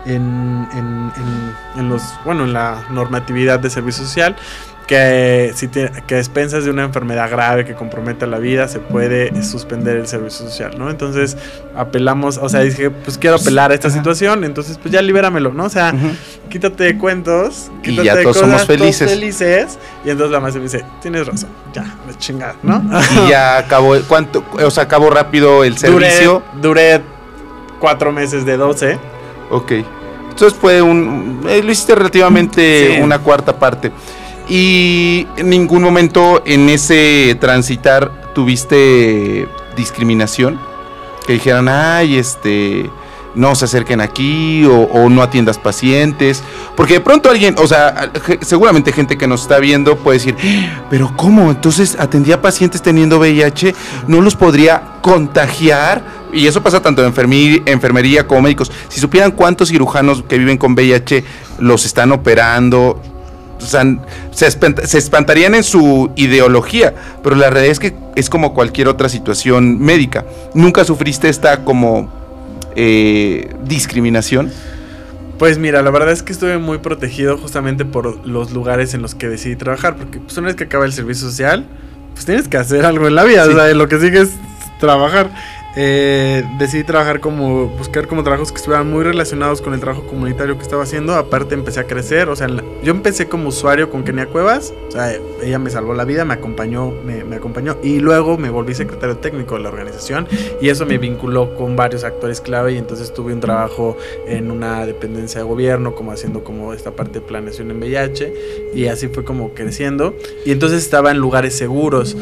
la normatividad de servicio social que a expensas de una enfermedad grave que comprometa la vida se puede suspender el servicio social, ¿no? Entonces apelamos, o sea, dije, pues quiero apelar a esta situación, entonces pues ya libéramelo, ¿no? O sea, quítate de cuentos, quítate y ya de todos cosas, somos felices. todos felices. Y entonces la maestra me dice, tienes razón, ya, la chingada, ¿no? Y ya acabó, ¿cuánto? O sea, acabó rápido el servicio. Duré 4 meses de 12. Ok. Entonces fue lo hiciste relativamente una cuarta parte. Y en ningún momento en ese transitar tuviste discriminación, que dijeran, ay, no se acerquen aquí o no atiendas pacientes, porque de pronto alguien, o sea, seguramente gente que nos está viendo puede decir, pero ¿cómo? Entonces atendía pacientes teniendo VIH, ¿no los podría contagiar? Y eso pasa tanto en enfermería como médicos. Si supieran cuántos cirujanos que viven con VIH los están operando, o sea, se espantarían en su ideología, pero la realidad es que es como cualquier otra situación médica. ¿Nunca sufriste esta como discriminación? Pues mira, la verdad es que estuve muy protegido justamente por los lugares en los que decidí trabajar, porque pues una vez que acaba el servicio social, pues tienes que hacer algo en la vida, o sea, lo que sigue es trabajar. Decidí trabajar buscar como trabajos que estuvieran muy relacionados con el trabajo comunitario que estaba haciendo. Aparte empecé a crecer, o sea, yo empecé como usuario con Kenia Cuevas, o sea, ella me salvó la vida, me acompañó y luego me volví secretario técnico de la organización y eso me vinculó con varios actores clave y entonces tuve un trabajo en una dependencia de gobierno como haciendo como esta parte de planeación en VIH y así fue como creciendo y entonces estaba en lugares seguros.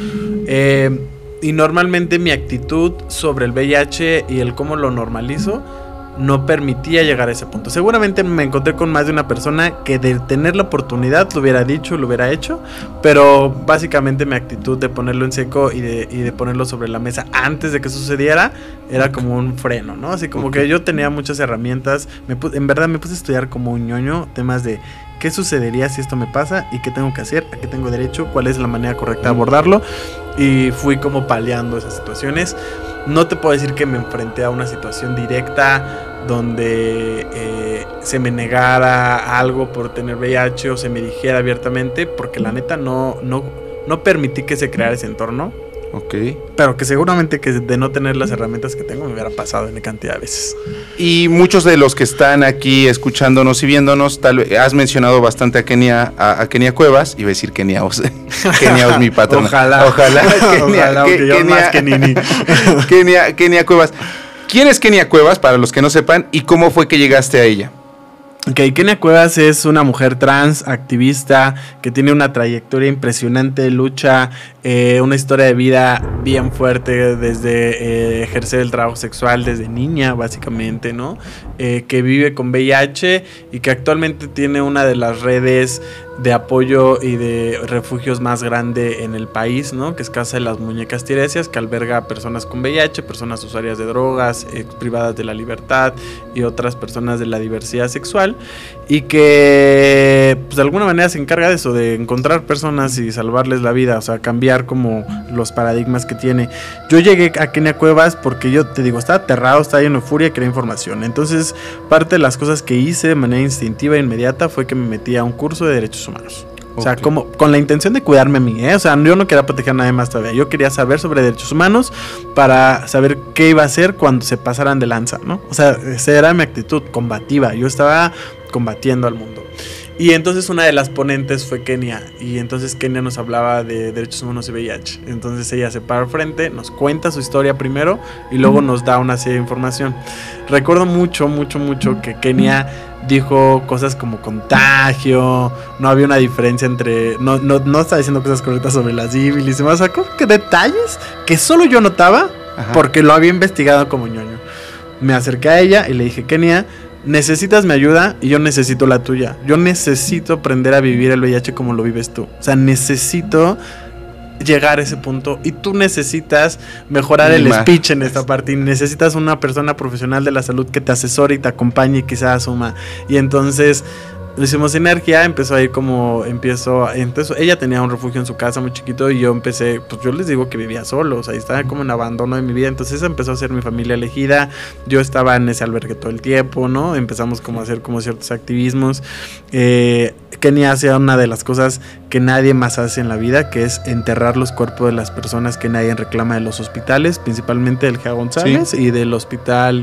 Y normalmente mi actitud sobre el VIH y el cómo lo normalizo no permitía llegar a ese punto. Seguramente me encontré con más de una persona que de tener la oportunidad lo hubiera dicho, lo hubiera hecho, pero básicamente mi actitud de ponerlo en seco y de ponerlo sobre la mesa antes de que sucediera era como un freno, ¿no? Así como que yo tenía muchas herramientas, en verdad me puse a estudiar como un ñoño, temas de qué sucedería si esto me pasa y qué tengo que hacer, a qué tengo derecho, cuál es la manera correcta de abordarlo, y fui como paliando esas situaciones. No te puedo decir que me enfrenté a una situación directa donde se me negara algo por tener VIH o se me dijera abiertamente, porque la neta no permití que se creara ese entorno. Ok. Pero que seguramente que de no tener las herramientas que tengo me hubiera pasado en cantidad de veces. Y muchos de los que están aquí escuchándonos y viéndonos, has mencionado bastante a Kenia Cuevas, iba a decir Keniaos. Keniaos, mi patrón. Ojalá. Kenia Cuevas. ¿Quién es Kenia Cuevas, para los que no sepan, y cómo fue que llegaste a ella? Ok, Kenia Cuevas es una mujer trans, activista, que tiene una trayectoria impresionante de lucha, una historia de vida bien fuerte desde ejercer el trabajo sexual desde niña, básicamente, ¿no? Que vive con VIH y que actualmente tiene una de las redes de apoyo y de refugios más grande en el país, ¿no? Que es Casa de las Muñecas Tiresias, que alberga a personas con VIH, personas usuarias de drogas, privadas de la libertad y otras personas de la diversidad sexual, y que pues, de alguna manera se encarga de eso, de encontrar personas y salvarles la vida, o sea, cambiar como los paradigmas que tiene. Yo llegué a Kenia Cuevas porque yo te digo, estaba aterrado, estaba lleno de furia, quería información. Entonces, parte de las cosas que hice de manera instintiva e inmediata fue que me metí a un curso de derechos humanos. O sea, como con la intención de cuidarme a mí, ¿eh? O sea, yo no quería proteger a nadie más todavía. Yo quería saber sobre derechos humanos para saber qué iba a hacer cuando se pasaran de lanza, ¿no? O sea, esa era mi actitud combativa. Yo estaba combatiendo al mundo. Y entonces una de las ponentes fue Kenia. Y entonces Kenia nos hablaba de derechos humanos y VIH. Entonces ella se para al frente, nos cuenta su historia primero y luego nos da una serie de información. Recuerdo mucho que Kenia dijo cosas como contagio, no había una diferencia entre... No estaba diciendo cosas correctas sobre la sífilis. O sea, que detalles que solo yo notaba. Ajá. Porque lo había investigado como ñoño. Me acerqué a ella y le dije, Kenia, necesitas mi ayuda y yo necesito la tuya. Yo necesito aprender a vivir el VIH como lo vives tú. O sea, necesito llegar a ese punto y tú necesitas mejorar el speech en esta parte y necesitas una persona profesional de la salud que te asesore y te acompañe y que se asuma. Y entonces lo hicimos sinergia, entonces ella tenía un refugio en su casa muy chiquito y yo empecé, pues yo les digo que vivía solo, o sea, estaba como en abandono de mi vida, entonces esa empezó a ser mi familia elegida, yo estaba en ese albergue todo el tiempo, ¿no? Empezamos como a hacer como ciertos activismos. Kenia hacía una de las cosas que nadie más hace en la vida, que es enterrar los cuerpos de las personas que nadie reclama de los hospitales, principalmente del G.A. González, sí, y del hospital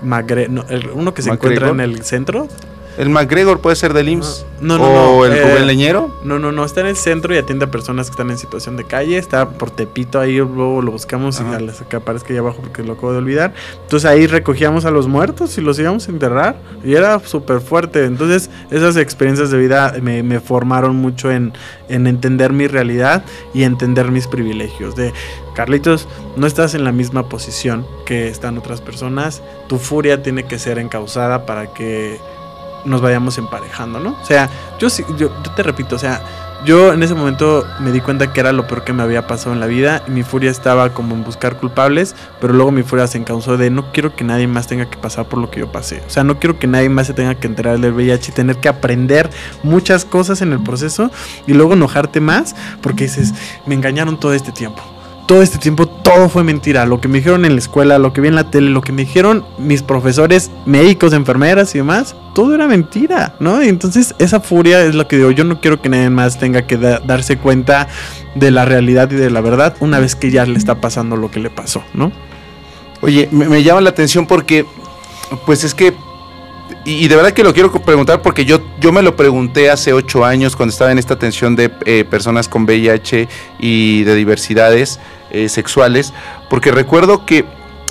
uno que se encuentra en el centro. ¿El MacGregor puede ser del IMSS? ¿O el Rubén Leñero? No, está en el centro y atiende a personas que están en situación de calle. Está por Tepito, ahí luego lo buscamos. Ajá. Y que aparezca ahí abajo porque lo acabo de olvidar. Entonces ahí recogíamos a los muertos y los íbamos a enterrar y era súper fuerte. Entonces esas experiencias de vida me formaron mucho en entender mi realidad y entender mis privilegios. De Carlitos, no estás en la misma posición que están otras personas. Tu furia tiene que ser encauzada para que nos vayamos emparejando, ¿no? O sea, yo te repito, o sea, yo en ese momento me di cuenta que era lo peor que me había pasado en la vida y mi furia estaba como en buscar culpables, pero luego mi furia se encauzó de no quiero que nadie más tenga que pasar por lo que yo pasé. O sea, no quiero que nadie más se tenga que enterar del VIH y tener que aprender muchas cosas en el proceso y luego enojarte más porque dices, me engañaron todo este tiempo. Todo este tiempo todo fue mentira. Lo que me dijeron en la escuela, lo que vi en la tele, lo que me dijeron mis profesores, médicos, enfermeras y demás, todo era mentira, ¿no? Y entonces esa furia es lo que digo, yo no quiero que nadie más tenga que darse cuenta de la realidad y de la verdad una vez que ya le está pasando lo que le pasó, ¿no? Oye, me llama la atención porque, pues es que, y de verdad que lo quiero preguntar porque yo me lo pregunté hace 8 años cuando estaba en esta atención de personas con VIH y de diversidades sexuales, porque recuerdo que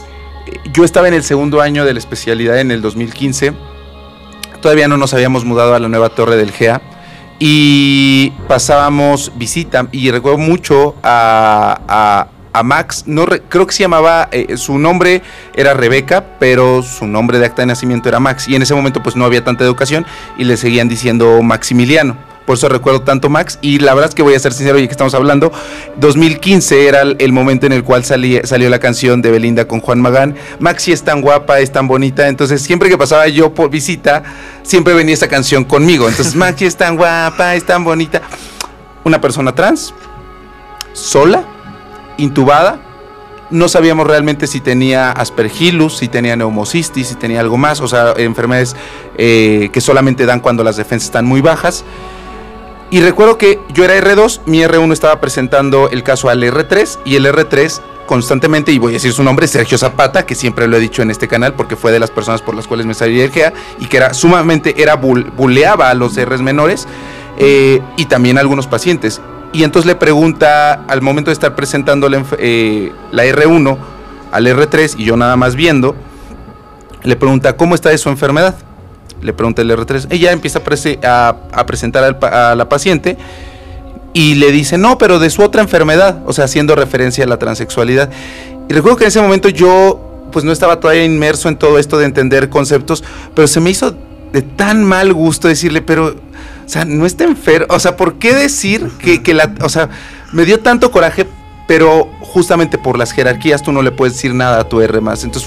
yo estaba en el 2º año de la especialidad en el 2015, todavía no nos habíamos mudado a la nueva torre del GEA y pasábamos visita y recuerdo mucho a a Max, creo que se llamaba, su nombre era Rebeca, pero su nombre de acta de nacimiento era Max, y en ese momento pues no había tanta educación y le seguían diciendo Maximiliano. Por eso recuerdo tanto Max, y la verdad es que voy a ser sincero, y que estamos hablando, 2015 era el momento en el cual salió la canción de Belinda con Juan Magán, Maxi es tan guapa, es tan bonita, entonces siempre que pasaba yo por visita, siempre venía esa canción conmigo, entonces Maxi es tan guapa, es tan bonita, una persona trans, sola, intubada, no sabíamos realmente si tenía aspergillus, si tenía neumocistis, si tenía algo más, o sea, enfermedades que solamente dan cuando las defensas están muy bajas. Y recuerdo que yo era R2, mi R1 estaba presentando el caso al R3, y el R3 constantemente, y voy a decir su nombre, Sergio Zapata, que siempre lo he dicho en este canal porque fue de las personas por las cuales me salí del GEA, y que buleaba a los Rs menores, y también a algunos pacientes. Y entonces le pregunta, al momento de estar presentando la R1 al R3, y yo nada más viendo, le pregunta, ¿cómo está de su enfermedad? Le pregunta el R3, ella empieza a presentar a la paciente y le dice, no, pero de su otra enfermedad, o sea, haciendo referencia a la transexualidad. Y recuerdo que en ese momento yo pues no estaba todavía inmerso en todo esto de entender conceptos, pero se me hizo de tan mal gusto decirle, pero, o sea, no está enfermo, o sea, ¿por qué decir o sea, me dio tanto coraje, pero justamente por las jerarquías tú no le puedes decir nada a tu R+. Entonces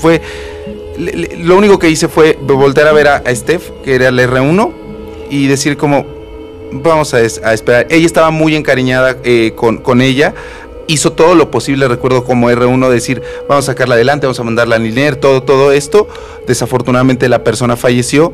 lo único que hice fue voltear a ver a Steph, que era el R1, y decir como, vamos a esperar. Ella estaba muy encariñada con ella, hizo todo lo posible, recuerdo como R1 decir, vamos a sacarla adelante, vamos a mandarla a Liner, todo esto. Desafortunadamente la persona falleció,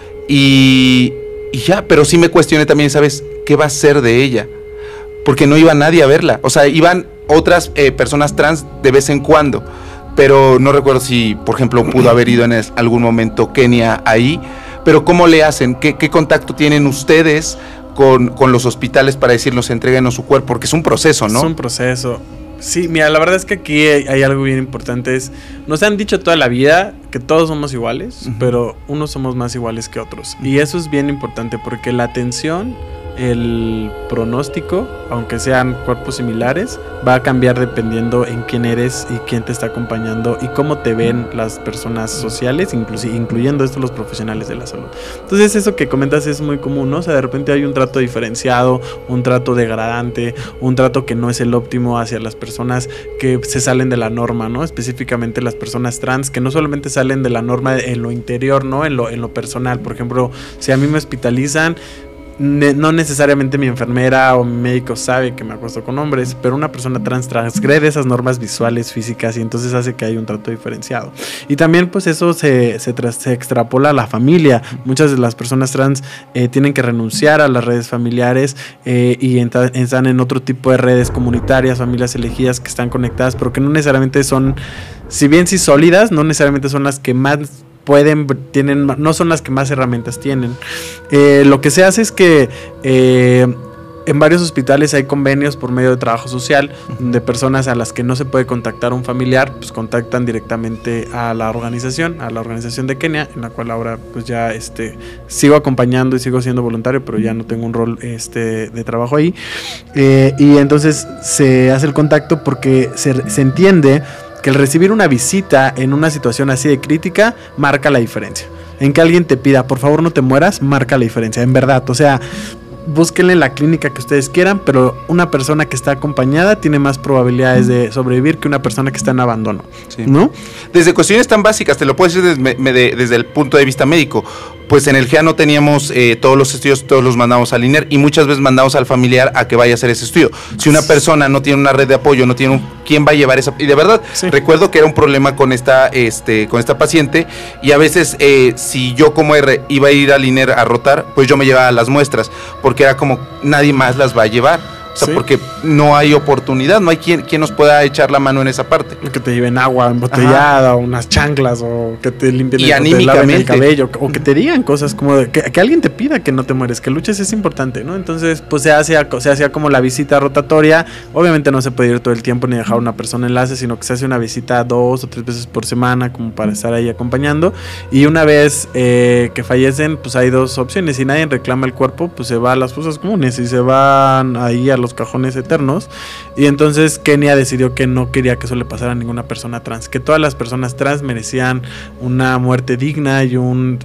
y ya, pero sí me cuestioné también, ¿sabes? ¿Qué va a ser de ella? Porque no iba nadie a verla, o sea, iban otras personas trans de vez en cuando, pero no recuerdo si, por ejemplo, pudo haber ido en algún momento Kenia ahí, pero ¿cómo le hacen? ¿Qué contacto tienen ustedes con los hospitales para decirnos entréguenos su cuerpo? Porque es un proceso, ¿no? Es un proceso. Sí, mira, la verdad es que aquí hay algo bien importante, nos han dicho toda la vida que todos somos iguales, pero unos somos más iguales que otros, y eso es bien importante porque la atención, el pronóstico, aunque sean cuerpos similares, va a cambiar dependiendo en quién eres y quién te está acompañando y cómo te ven las personas sociales, incluyendo esto los profesionales de la salud. Entonces eso que comentas es muy común, ¿no? O sea, de repente hay un trato diferenciado, un trato degradante, un trato que no es el óptimo hacia las personas que se salen de la norma, ¿no? Específicamente las personas trans, que no solamente salen de la norma en lo interior, ¿no? En lo personal. Por ejemplo, si a mí me hospitalizan, no necesariamente mi enfermera o mi médico sabe que me acuesto con hombres, pero una persona trans transgrede esas normas visuales, físicas, y entonces hace que haya un trato diferenciado. Y también pues eso se extrapola a la familia. Muchas de las personas trans tienen que renunciar a las redes familiares y están en otro tipo de redes comunitarias, familias elegidas que están conectadas, pero que no necesariamente son, si bien sí sólidas, no necesariamente son las que más no son las que más herramientas tienen. Lo que se hace es que en varios hospitales hay convenios por medio de trabajo social de personas a las que no se puede contactar un familiar, pues contactan directamente a la organización de Kenia, en la cual ahora pues ya sigo acompañando y sigo siendo voluntario, pero ya no tengo un rol de trabajo ahí, y entonces se hace el contacto porque se entiende que el recibir una visita en una situación así de crítica marca la diferencia. En que alguien te pida, por favor no te mueras, marca la diferencia, en verdad. O sea, búsquenle la clínica que ustedes quieran, pero una persona que está acompañada tiene más probabilidades de sobrevivir que una persona que está en abandono, sí, ¿no? Desde cuestiones tan básicas, te lo puedo decir desde el punto de vista médico. Pues en el GEA no teníamos todos los estudios, todos los mandamos al INER, y muchas veces mandamos al familiar a que vaya a hacer ese estudio. Si una persona no tiene una red de apoyo, no tiene ¿quién va a llevar esa? Y de verdad, sí, recuerdo que era un problema con esta paciente, y a veces si yo como R iba a ir al INER a rotar, pues yo me llevaba las muestras, porque era como nadie más las va a llevar. O sea, sí, porque no hay oportunidad, no hay quien nos pueda echar la mano en esa parte. Que te lleven agua embotellada, o unas chanclas, o que te limpien el cabello, o que te digan cosas como que alguien te pida que no te mueres, que luches, es importante, ¿no? Entonces, pues se hacía como la visita rotatoria. Obviamente no se puede ir todo el tiempo ni dejar una persona enlace, sino que se hace una visita 2 o 3 veces por semana, como para estar ahí acompañando. Y una vez que fallecen, pues hay 2 opciones. Si nadie reclama el cuerpo, pues se va a las fosas comunes y se van ahí a los los cajones eternos. Y entonces Kenia decidió que no quería que eso le pasara a ninguna persona trans, que todas las personas trans merecían una muerte digna y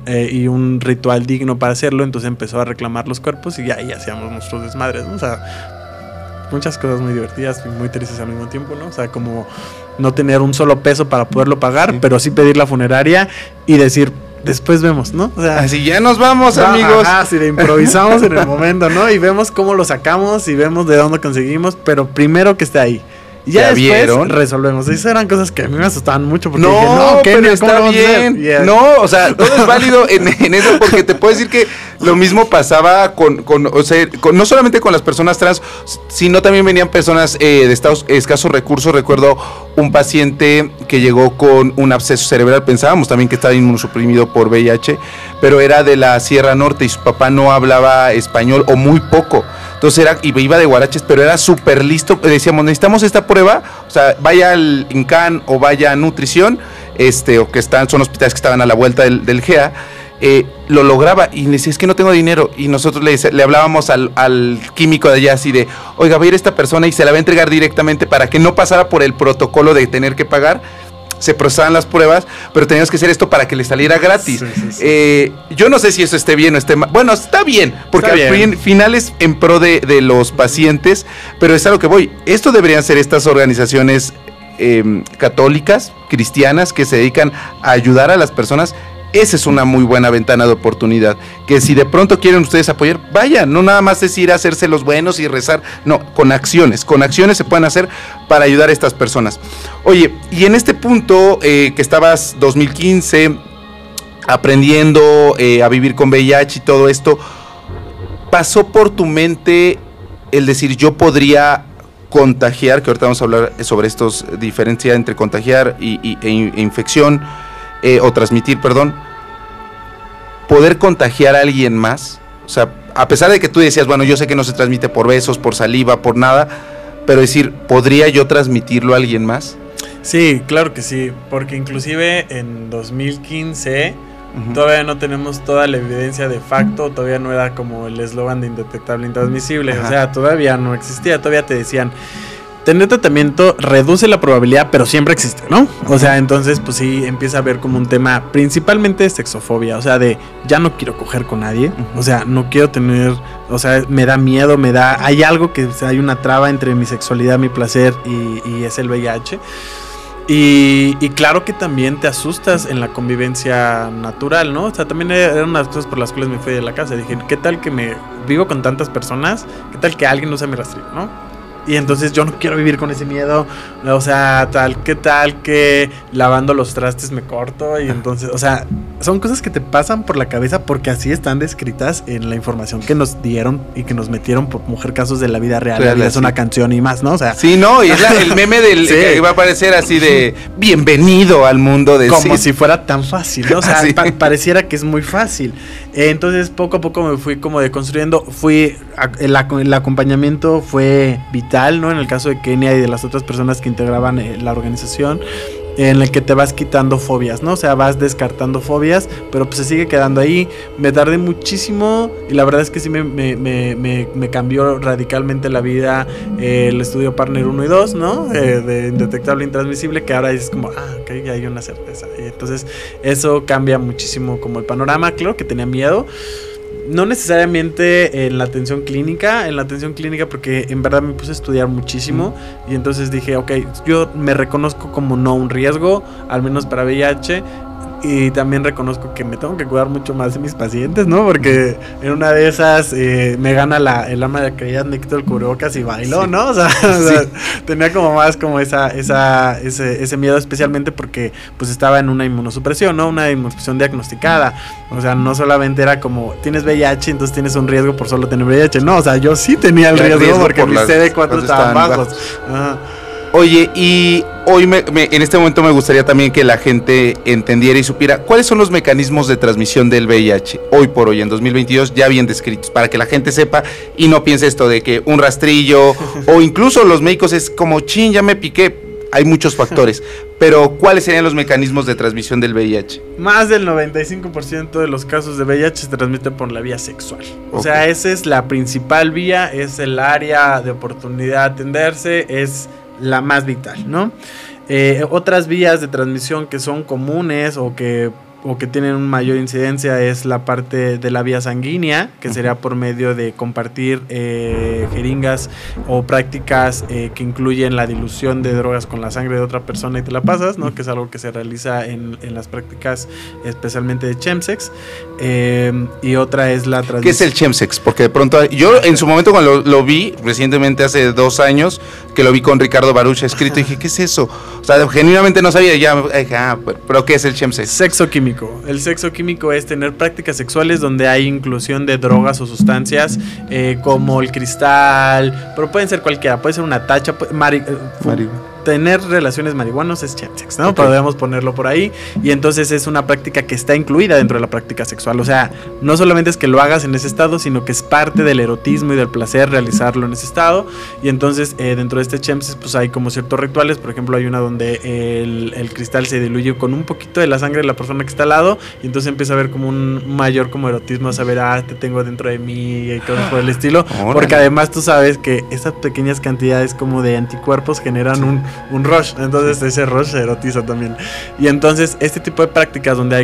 un ritual digno para hacerlo. Entonces empezó a reclamar los cuerpos y ahí hacíamos nuestros desmadres, ¿no? O sea, muchas cosas muy divertidas y muy tristes al mismo tiempo, ¿no? O sea, como no tener un solo peso para poderlo pagar, pero sí pedir la funeraria y decir, después vemos, ¿no? O sea, así ya nos vamos, amigos. Ajá, si le improvisamos en el momento, ¿no? Y vemos cómo lo sacamos y vemos de dónde conseguimos, pero primero que esté ahí. Y ya después vieron, resolvemos. Esas eran cosas que a mí me asustaban mucho. Porque no, dije, no, pero Kenia, está bien. Yeah. No, o sea, todo es válido en eso, porque te puedo decir que lo mismo pasaba o sea, no solamente con las personas trans, sino también venían personas de escasos recursos. Recuerdo un paciente que llegó con un absceso cerebral. Pensábamos también que estaba inmunosuprimido por VIH, pero era de la Sierra Norte y su papá no hablaba español o muy poco. Entonces iba de guaraches, pero era súper listo. Decíamos, necesitamos esta prueba, o sea, vaya al INCAN o vaya a nutrición, o que son hospitales que estaban a la vuelta del GEA, lo lograba y le decía, es que no tengo dinero. Y nosotros le hablábamos al químico de allá así de, oiga, va a ir esta persona y se la va a entregar directamente para que no pasara por el protocolo de tener que pagar. Se procesaban las pruebas, pero teníamos que hacer esto para que le saliera gratis. Sí. Yo no sé si eso esté bien o esté mal. Bueno, está bien, porque al final es en pro de los pacientes, pero es a lo que voy. Esto deberían ser estas organizaciones católicas, cristianas, que se dedican a ayudar a las personas. Esa es una muy buena ventana de oportunidad, que si de pronto quieren ustedes apoyar, vayan, no nada más es ir a hacerse los buenos y rezar, no, con acciones se pueden hacer para ayudar a estas personas. Oye, y en este punto que estabas 2015 aprendiendo a vivir con VIH y todo esto, ¿pasó por tu mente el decir yo podría contagiar, que ahorita vamos a hablar sobre estos diferencia entre contagiar e infección, o transmitir, perdón, poder contagiar a alguien más? O sea, a pesar de que tú decías, bueno, yo sé que no se transmite por besos, por saliva, por nada, pero decir, ¿podría yo transmitirlo a alguien más? Sí, claro que sí, porque inclusive en 2015 todavía no tenemos toda la evidencia de facto, todavía no era como el eslogan de indetectable, intransmisible, o sea, todavía no existía, todavía te decían, tener tratamiento reduce la probabilidad, pero siempre existe, ¿no? O sea, entonces, pues sí, empieza a ver como un tema principalmente de sexofobia, o sea, de ya no quiero coger con nadie, o sea, no quiero tener, o sea, me da miedo, hay algo que, o sea, hay una traba entre mi sexualidad, mi placer y es el VIH. Y claro que también te asustas en la convivencia natural, ¿no? O sea, también eran unas cosas por las cuales me fui de la casa. Dije, ¿qué tal que me vivo con tantas personas? ¿Qué tal que alguien usa mi rastrillo, no? Y entonces yo no quiero vivir con ese miedo, o sea, tal que lavando los trastes me corto y entonces, o sea, son cosas que te pasan por la cabeza porque así están descritas en la información que nos dieron y que nos metieron por Mujer Casos de la Vida Real, la vida es una canción y más, ¿no? O sea, sí, no, y es el meme del sí, que va a aparecer así de bienvenido al mundo de como si fuera tan fácil, ¿no? O sea, pareciera que es muy fácil. Entonces poco a poco me fui como deconstruyendo, el acompañamiento fue vital, ¿no? En el caso de Kenia y de las otras personas que integraban la organización, en el que te vas quitando fobias, ¿no? O sea, vas descartando fobias, pero pues se sigue quedando ahí. Me tardé muchísimo y la verdad es que sí me cambió radicalmente la vida el estudio Partner 1 y 2, ¿no? De indetectable intransmisible, que ahora es como, ok, ya hay una certeza. Y entonces eso cambia muchísimo como el panorama. Claro que tenía miedo. No necesariamente en la atención clínica, porque en verdad me puse a estudiar muchísimo y entonces dije, ok, yo me reconozco como no un riesgo, al menos para VIH, y también reconozco que me tengo que cuidar mucho más de mis pacientes, ¿no? Porque en una de esas me gana el alma de caridad, me quito el cubrebocas y bailo, ¿no? O sea, tenía como más como ese miedo, especialmente porque pues estaba en una inmunosupresión, ¿no? Una inmunosupresión diagnosticada. O sea, no solamente era como tienes VIH, entonces tienes un riesgo por solo tener VIH. No, o sea, yo sí tenía el riesgo porque mis CD4 estaban bajos. Oye, y hoy en este momento me gustaría también que la gente entendiera y supiera cuáles son los mecanismos de transmisión del VIH hoy por hoy, en 2022, ya bien descritos, para que la gente sepa y no piense esto de que un rastrillo o incluso los médicos es como, chin, ya me piqué. hay muchos factores, pero ¿cuáles serían los mecanismos de transmisión del VIH? Más del 95% de los casos de VIH se transmiten por la vía sexual. O sea, esa es la principal vía, es el área de oportunidad a atenderse, es la más vital, ¿no? Otras vías de transmisión que son comunes o que tienen una mayor incidencia es la parte de la vía sanguínea, que sería por medio de compartir jeringas o prácticas que incluyen la dilución de drogas con la sangre de otra persona y te la pasas, ¿no? Que es algo que se realiza en las prácticas especialmente de chemsex. Y otra es la transmisión. ¿Qué es el chemsex? Porque de pronto, yo en su momento cuando lo vi, recientemente hace 2 años, que lo vi con Ricardo Baruch escrito, dije, ¿qué es eso? O sea, genuinamente no sabía, ya dije, pero ¿qué es el chemsex? Sexo químico. El sexo químico es tener prácticas sexuales donde hay inclusión de drogas o sustancias como el cristal, pero pueden ser cualquiera, puede ser una tacha, tener relaciones marihuanas es chemsex, ¿no? Okay. Podemos ponerlo por ahí, y entonces es una práctica que está incluida dentro de la práctica sexual. O sea, no solamente es que lo hagas en ese estado, sino que es parte del erotismo y del placer realizarlo en ese estado. Y entonces dentro de este chemsex pues hay como ciertos rituales. Por ejemplo, hay una donde el cristal se diluye con un poquito de la sangre de la persona que está al lado, y entonces empieza a ver como un mayor como erotismo, a saber, te tengo dentro de mí y cosas por el estilo. Porque además tú sabes que esas pequeñas cantidades como de anticuerpos generan un rush, entonces ese rush se erotiza también. Y entonces este tipo de prácticas donde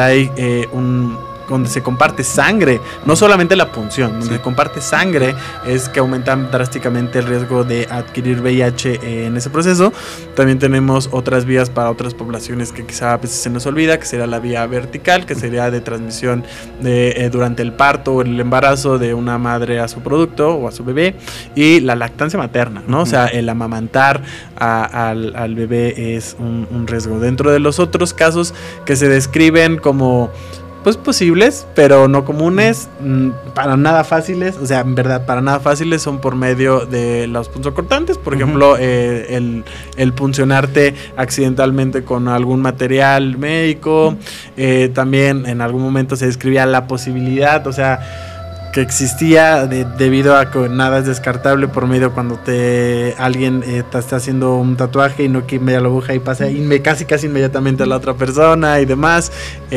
se comparte sangre, no solamente la punción, donde se comparte sangre, es que aumentan drásticamente el riesgo de adquirir VIH en ese proceso. También tenemos otras vías para otras poblaciones que quizá a veces se nos olvida, que sería la vía vertical, que sería de transmisión durante el parto o el embarazo de una madre a su producto o a su bebé, y la lactancia materna, ¿no? O sea, el amamantar al bebé es un riesgo. Dentro de los otros casos que se describen como pues posibles, pero no comunes, para nada fáciles, o sea, en verdad, para nada fáciles, son por medio de los punzocortantes. Por ejemplo, el puncionarte accidentalmente con algún material médico. También en algún momento se describía la posibilidad, o sea, que existía debido a que nada es descartable por medio cuando alguien te está haciendo un tatuaje y no que media la aguja y pasa casi inmediatamente a la otra persona y demás,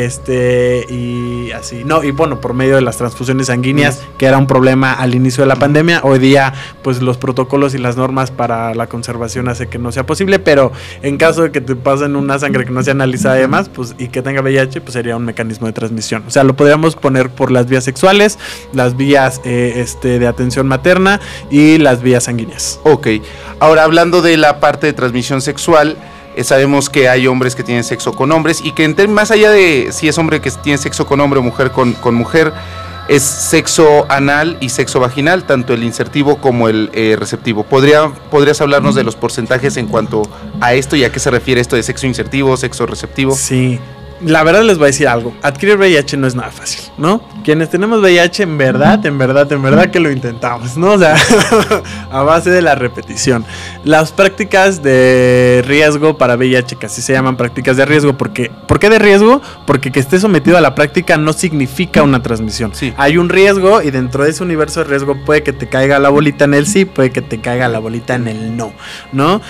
y así, no, y bueno, por medio de las transfusiones sanguíneas, que era un problema al inicio de la pandemia. Hoy día pues los protocolos y las normas para la conservación hace que no sea posible, pero en caso de que te pasen una sangre que no sea analizada y demás, pues, y que tenga VIH, pues sería un mecanismo de transmisión. O sea, lo podríamos poner por las vías sexuales, las vías de atención materna y las vías sanguíneas. Ok, ahora hablando de la parte de transmisión sexual, sabemos que hay hombres que tienen sexo con hombres y que más allá de si es hombre que tiene sexo con hombre o mujer con mujer, es sexo anal y sexo vaginal, tanto el insertivo como el receptivo. ¿Podrías hablarnos de los porcentajes en cuanto a esto y a qué se refiere esto de sexo insertivo, sexo receptivo? Sí. La verdad les voy a decir algo, adquirir VIH no es nada fácil, ¿no? Quienes tenemos VIH en verdad que lo intentamos, ¿no? O sea, a base de la repetición. Las prácticas de riesgo para VIH, que así se llaman prácticas de riesgo, ¿por qué de riesgo? Porque que estés sometido a la práctica no significa una transmisión. Sí. Hay un riesgo y dentro de ese universo de riesgo puede que te caiga la bolita en el sí, puede que te caiga la bolita en el no, ¿no?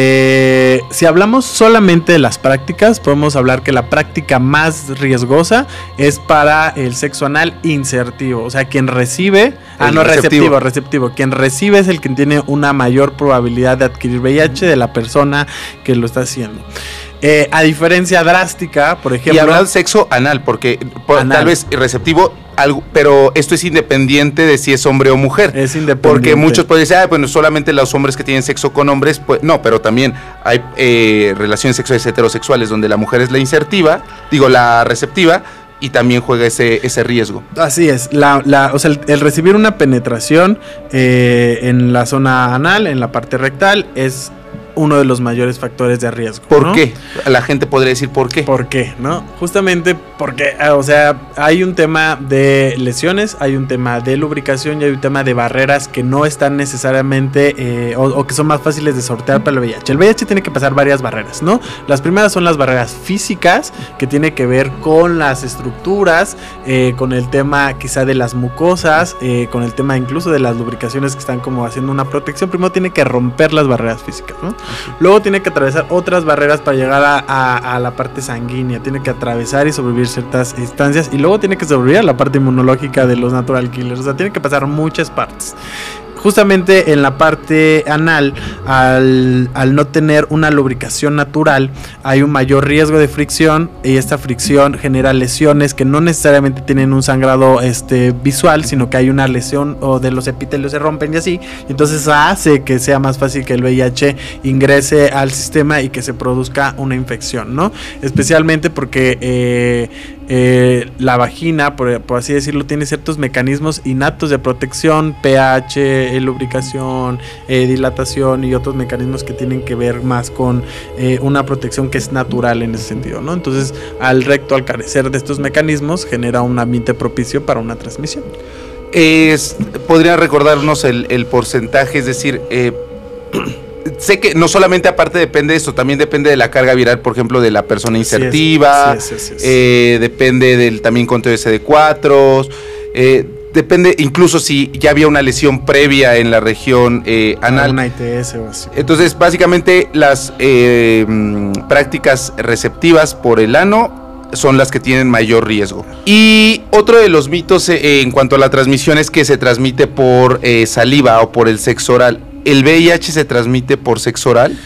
Si hablamos solamente de las prácticas, podemos hablar que la práctica más riesgosa es para el sexo anal insertivo, o sea, quien recibe, receptivo, quien recibe es el que tiene una mayor probabilidad de adquirir VIH de la persona que lo está haciendo. A diferencia drástica, por ejemplo. Y hablar del sexo anal, porque tal vez receptivo, pero esto es independiente de si es hombre o mujer. Es independiente. Porque muchos pueden decir, bueno, solamente los hombres que tienen sexo con hombres, pues no, pero también hay relaciones sexuales heterosexuales donde la mujer es la receptiva, y también juega ese riesgo. Así es, o sea, el recibir una penetración en la zona anal, en la parte rectal, es uno de los mayores factores de riesgo. ¿Por qué? La gente podría decir ¿por qué? ¿Por qué? ¿No? Justamente porque, o sea, hay un tema de lesiones, hay un tema de lubricación y hay un tema de barreras que no están necesariamente o que son más fáciles de sortear para el VIH. El VIH tiene que pasar varias barreras, ¿no? Las primeras son las barreras físicas, que tiene que ver con las estructuras, con el tema quizá de las mucosas, con el tema incluso de las lubricaciones que están como haciendo una protección. Primero tiene que romper las barreras físicas, ¿no? Luego tiene que atravesar otras barreras para llegar a la parte sanguínea. Tiene que atravesar y sobrevivir ciertas instancias. Y luego tiene que sobrevivir a la parte inmunológica de los natural killers. O sea, tiene que pasar muchas partes. Justamente en la parte anal, al no tener una lubricación natural, hay un mayor riesgo de fricción, y esta fricción genera lesiones que no necesariamente tienen un sangrado visual, sino que hay una lesión o de los epitelios se rompen y así. Entonces hace que sea más fácil que el VIH ingrese al sistema y que se produzca una infección, ¿no? Especialmente porque la vagina, por así decirlo, tiene ciertos mecanismos innatos de protección, pH, lubricación, dilatación y otros mecanismos que tienen que ver más con una protección que es natural en ese sentido, ¿no? Entonces, al recto, al carecer de estos mecanismos, genera un ambiente propicio para una transmisión. ¿Podría recordarnos el porcentaje? Es decir, sé que no solamente aparte depende de esto, también depende de la carga viral, por ejemplo, de la persona insertiva, depende del también conteo de CD4, depende incluso si ya había una lesión previa en la región anal. Una ITS o así. Entonces, básicamente las prácticas receptivas por el ano son las que tienen mayor riesgo. Y otro de los mitos en cuanto a la transmisión es que se transmite por saliva o por el sexo oral. ¿El VIH se transmite por sexo oral?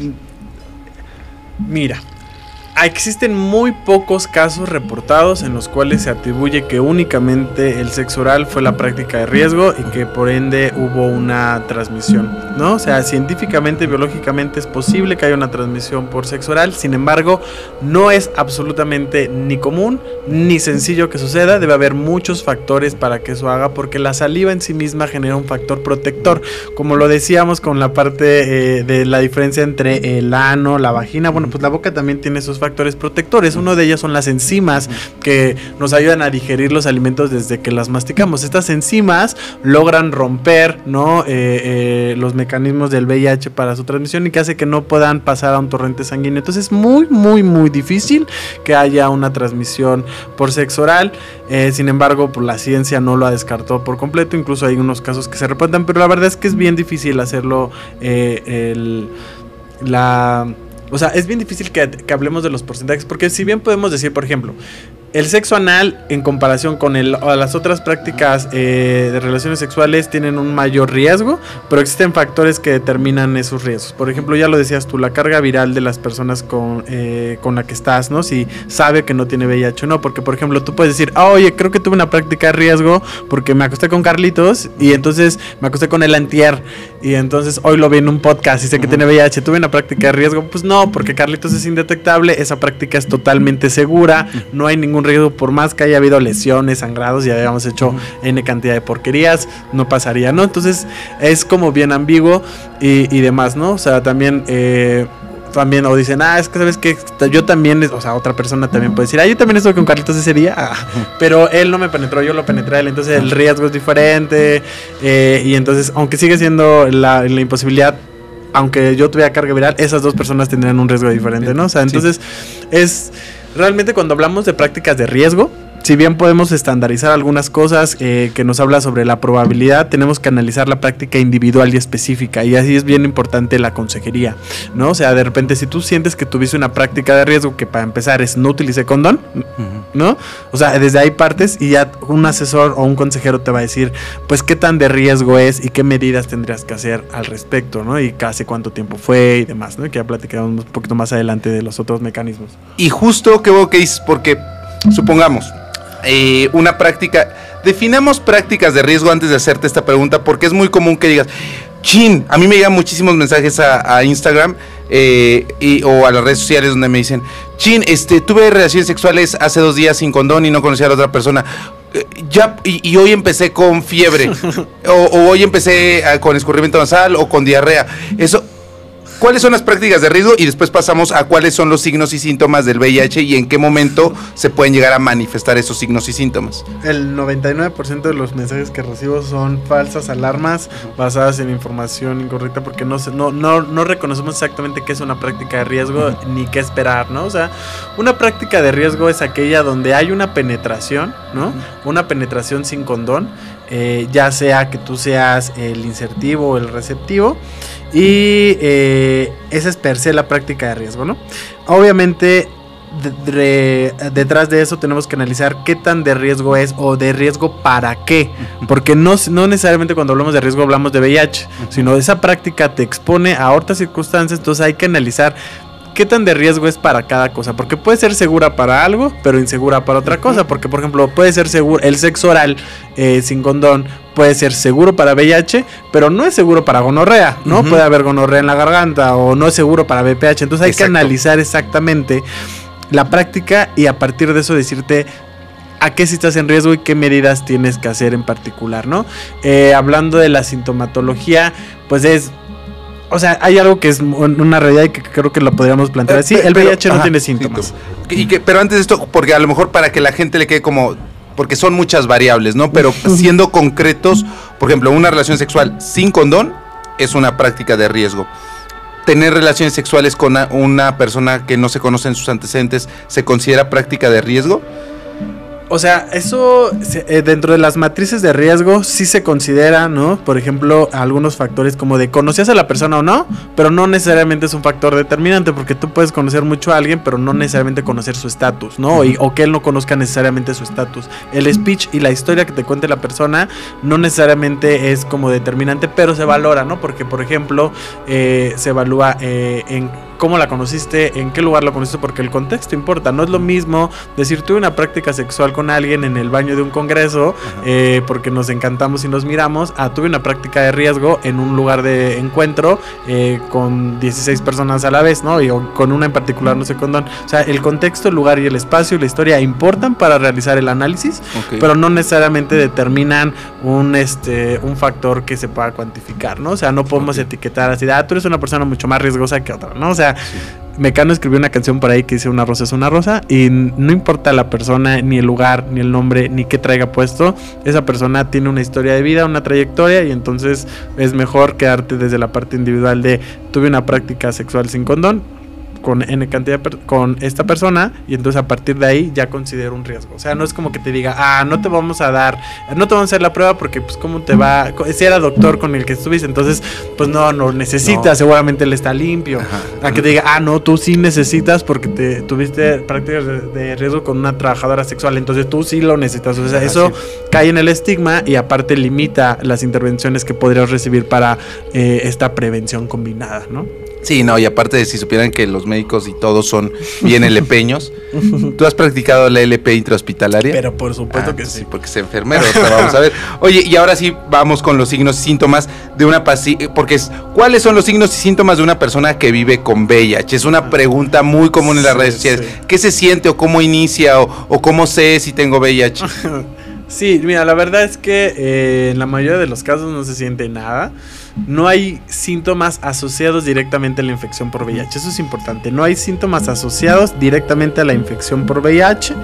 Mira, existen muy pocos casos reportados en los cuales se atribuye que únicamente el sexo oral fue la práctica de riesgo y que por ende hubo una transmisión, ¿no? O sea, científicamente, biológicamente es posible que haya una transmisión por sexo oral, sin embargo, no es absolutamente ni común ni sencillo que suceda. Debe haber muchos factores para que eso haga, porque la saliva en sí misma genera un factor protector, como lo decíamos con la parte de la diferencia entre el ano, la vagina. Bueno, pues la boca también tiene esos factores protectores. Uno de ellos son las enzimas que nos ayudan a digerir los alimentos desde que las masticamos. Estas enzimas logran romper, ¿no? Los mecanismos del VIH para su transmisión, y que hace que no puedan pasar a un torrente sanguíneo. Entonces es muy, muy, muy difícil que haya una transmisión por sexo oral. Sin embargo, pues la ciencia no lo ha descartado por completo. Incluso hay unos casos que se reportan, pero la verdad es que es bien difícil hacerlo. O sea, es bien difícil que hablemos de los porcentajes, porque si bien podemos decir, por ejemplo, el sexo anal en comparación con las otras prácticas de relaciones sexuales tienen un mayor riesgo, pero existen factores que determinan esos riesgos. Por ejemplo, ya lo decías tú, la carga viral de las personas con la que estás, ¿no? Si sabe que no tiene VIH o no, porque por ejemplo tú puedes decir, oye, creo que tuve una práctica de riesgo porque me acosté con Carlitos y entonces me acosté con él antier y entonces hoy lo vi en un podcast y sé que tiene VIH, tuve una práctica de riesgo. Pues no, porque Carlitos es indetectable, esa práctica es totalmente segura, no hay ningún riesgo, por más que haya habido lesiones, sangrados, ya habíamos hecho N cantidad de porquerías, no pasaría, ¿no? Entonces es como bien ambiguo y demás, ¿no? O sea, también o dicen, es que sabes que yo también, o sea, otra persona también puede decir, yo también estuve con Carlitos ese día, pero él no me penetró, yo lo penetré a él, entonces el riesgo es diferente, y entonces, aunque sigue siendo la imposibilidad, aunque yo tuviera carga viral, esas dos personas tendrían un riesgo diferente, ¿no? O sea, entonces es realmente cuando hablamos de prácticas de riesgo, si bien podemos estandarizar algunas cosas que nos habla sobre la probabilidad, tenemos que analizar la práctica individual y específica, y así es bien importante la consejería, ¿no? O sea, de repente si tú sientes que tuviste una práctica de riesgo, que para empezar es no utilicé condón, ¿no? O sea, desde ahí partes y ya un asesor o un consejero te va a decir, pues qué tan de riesgo es y qué medidas tendrías que hacer al respecto, ¿no? Y casi cuánto tiempo fue y demás, ¿no? Que ya platicamos un poquito más adelante de los otros mecanismos. Y justo qué bueno que dices, porque supongamos una práctica, definamos prácticas de riesgo antes de hacerte esta pregunta, porque es muy común que digas, a mí me llegan muchísimos mensajes a Instagram o a las redes sociales donde me dicen, tuve relaciones sexuales hace 2 días sin condón y no conocía a la otra persona. Y hoy empecé con fiebre o hoy empecé con escurrimiento nasal o con diarrea. ¿Cuáles son las prácticas de riesgo? Y después pasamos a cuáles son los signos y síntomas del VIH y en qué momento se pueden llegar a manifestar esos signos y síntomas. El 99% de los mensajes que recibo son falsas alarmas basadas en información incorrecta, porque no reconocemos exactamente qué es una práctica de riesgo ni qué esperar, ¿no? O sea, una práctica de riesgo es aquella donde hay una penetración, ¿no? Una penetración sin condón, ya sea que tú seas el insertivo o el receptivo, Y esa es per se la práctica de riesgo, ¿no? Obviamente, detrás de eso tenemos que analizar qué tan de riesgo es o de riesgo para qué. Porque no necesariamente cuando hablamos de riesgo hablamos de VIH, sino esa práctica te expone a otras circunstancias, entonces hay que analizar qué tan de riesgo es para cada cosa, porque puede ser segura para algo, pero insegura para otra cosa, porque por ejemplo puede ser seguro, el sexo oral sin condón puede ser seguro para VIH, pero no es seguro para gonorrea, ¿no? Puede haber gonorrea en la garganta, o no es seguro para VPH, entonces hay que analizar exactamente la práctica y a partir de eso decirte a qué si estás en riesgo y qué medidas tienes que hacer en particular, ¿no? Hablando de la sintomatología, pues o sea, hay algo que es una realidad y que creo que lo podríamos plantear así. El VIH no tiene síntomas. Pero antes de esto, porque a lo mejor para que la gente le quede como... Porque son muchas variables, ¿no? Pero siendo concretos, por ejemplo, una relación sexual sin condón es una práctica de riesgo. Tener relaciones sexuales con una persona que no se conocen sus antecedentes, ¿se considera práctica de riesgo? O sea, eso dentro de las matrices de riesgo sí se considera, ¿no? Por ejemplo, algunos factores como de ¿conocías a la persona o no? Pero no necesariamente es un factor determinante, porque tú puedes conocer mucho a alguien, pero no necesariamente conocer su estatus, ¿no? O que él no conozca necesariamente su estatus. El speech y la historia que te cuente la persona no necesariamente es como determinante, pero se valora, ¿no? Porque, por ejemplo, se evalúa en cómo la conociste, en qué lugar la conociste, porque el contexto importa. No es lo mismo decir tuve una práctica sexual con alguien en el baño de un congreso porque nos encantamos y nos miramos, tuve una práctica de riesgo en un lugar de encuentro con 16 personas a la vez, ¿no? Y con una en particular no sé condón. O sea, el contexto, el lugar y el espacio y la historia importan para realizar el análisis, pero no necesariamente determinan un factor que se pueda cuantificar, ¿no? O sea, no podemos etiquetar así, tú eres una persona mucho más riesgosa que otra, ¿no? O sea, Mecano escribió una canción por ahí que dice una rosa es una rosa, y no importa la persona, ni el lugar, ni el nombre, ni qué traiga puesto, esa persona tiene una historia de vida, una trayectoria, y entonces es mejor quedarte desde la parte individual de tuve una práctica sexual sin condón con N cantidad con esta persona, y entonces a partir de ahí ya considero un riesgo. O sea, no es como que te diga, no te vamos a hacer la prueba porque pues cómo te va, si era doctor con el que estuviste, entonces pues no necesitas, seguramente él está limpio. A que te diga, no, tú sí necesitas porque tuviste prácticas de riesgo con una trabajadora sexual, entonces tú sí lo necesitas. O sea, eso cae en el estigma y aparte limita las intervenciones que podrías recibir para esta prevención combinada, ¿no? Sí, no, y aparte de si supieran que los médicos y todos son bien LPños. ¿Tú has practicado la LP intrahospitalaria? Pero por supuesto que sí. Porque es enfermero, vamos a ver. Oye, y ahora sí vamos con los signos y síntomas de una paciente, porque ¿cuáles son los signos y síntomas de una persona que vive con VIH? Es una pregunta muy común en las redes sociales. Sí. ¿Qué se siente o cómo inicia o cómo sé si tengo VIH? Sí, mira, la verdad es que en la mayoría de los casos no se siente nada. No hay síntomas asociados directamente a la infección por VIH. Eso es importante. No hay síntomas asociados directamente a la infección por VIH.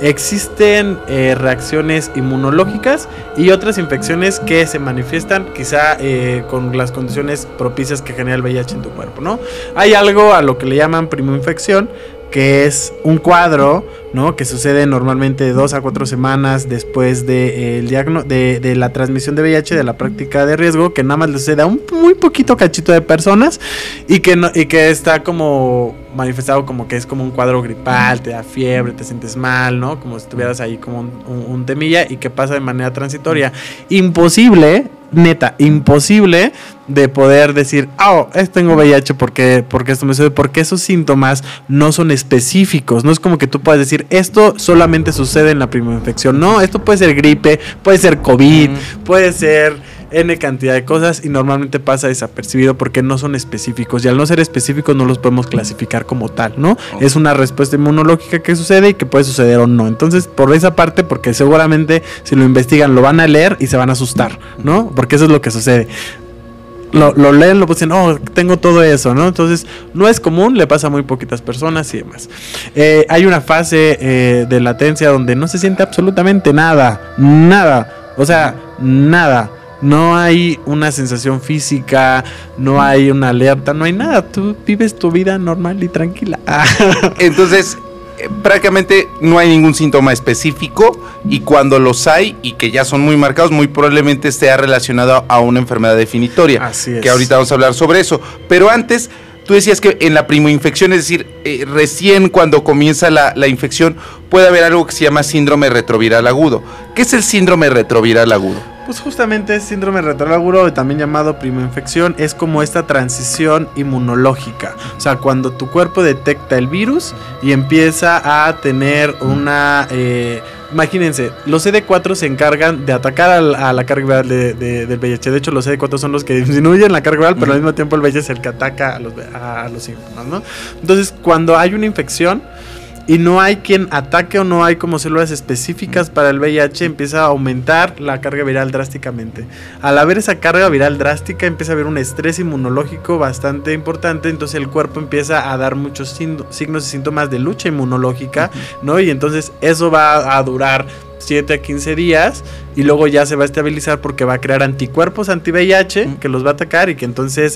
Existen reacciones inmunológicas y otras infecciones que se manifiestan quizá con las condiciones propicias que genera el VIH en tu cuerpo, ¿no? Hay algo a lo que le llaman primoinfección, que es un cuadro, ¿no? Que sucede normalmente de 2 a 4 semanas después de la transmisión de VIH, de la práctica de riesgo, que nada más le sucede a un muy poquito cachito de personas y que está como manifestado como que es como un cuadro gripal, te da fiebre, te sientes mal, ¿no? Como si estuvieras ahí como un temilla y que pasa de manera transitoria. Imposible, neta, imposible de poder decir, tengo VIH porque esto me sucede, porque esos síntomas no son específicos. No es como que tú puedas decir, esto solamente sucede en la primoinfección. No, esto puede ser gripe, puede ser COVID, puede ser N cantidad de cosas y normalmente pasa desapercibido porque no son específicos, y al no ser específicos no los podemos clasificar como tal, ¿no? Es una respuesta inmunológica que sucede y que puede suceder o no. Entonces, por esa parte, porque seguramente si lo investigan lo van a leer y se van a asustar, ¿no? Porque eso es lo que sucede. Lo leen, lo dicen, tengo todo eso, ¿no? Entonces, no es común, le pasa a muy poquitas personas y demás. Hay una fase de latencia donde no se siente absolutamente nada. O sea, nada. No hay una sensación física, no hay una alerta, no hay nada. Tú vives tu vida normal y tranquila. Entonces, prácticamente no hay ningún síntoma específico, y cuando los hay y que ya son muy marcados, muy probablemente esté relacionado a una enfermedad definitoria. Así es. Que ahorita vamos a hablar sobre eso. Pero antes, tú decías que en la primoinfección, es decir, recién cuando comienza la infección, puede haber algo que se llama síndrome retroviral agudo. ¿Qué es el síndrome retroviral agudo? Pues justamente es síndrome retroviral agudo, también llamado primoinfección, es como esta transición inmunológica. O sea, cuando tu cuerpo detecta el virus y empieza a tener una... imagínense, los CD4 se encargan de atacar a la carga viral del VIH. De hecho, los CD4 son los que disminuyen la carga viral, pero al mismo tiempo el VIH es el que ataca a los síntomas, ¿no? Entonces, cuando hay una infección y no hay quien ataque o no hay como células específicas para el VIH, empieza a aumentar la carga viral drásticamente. Al haber esa carga viral drástica, empieza a haber un estrés inmunológico bastante importante, entonces el cuerpo empieza a dar muchos signos y síntomas de lucha inmunológica, ¿no? Y entonces eso va a durar 7 a 15 días y luego ya se va a estabilizar porque va a crear anticuerpos anti-VIH que los va a atacar y que entonces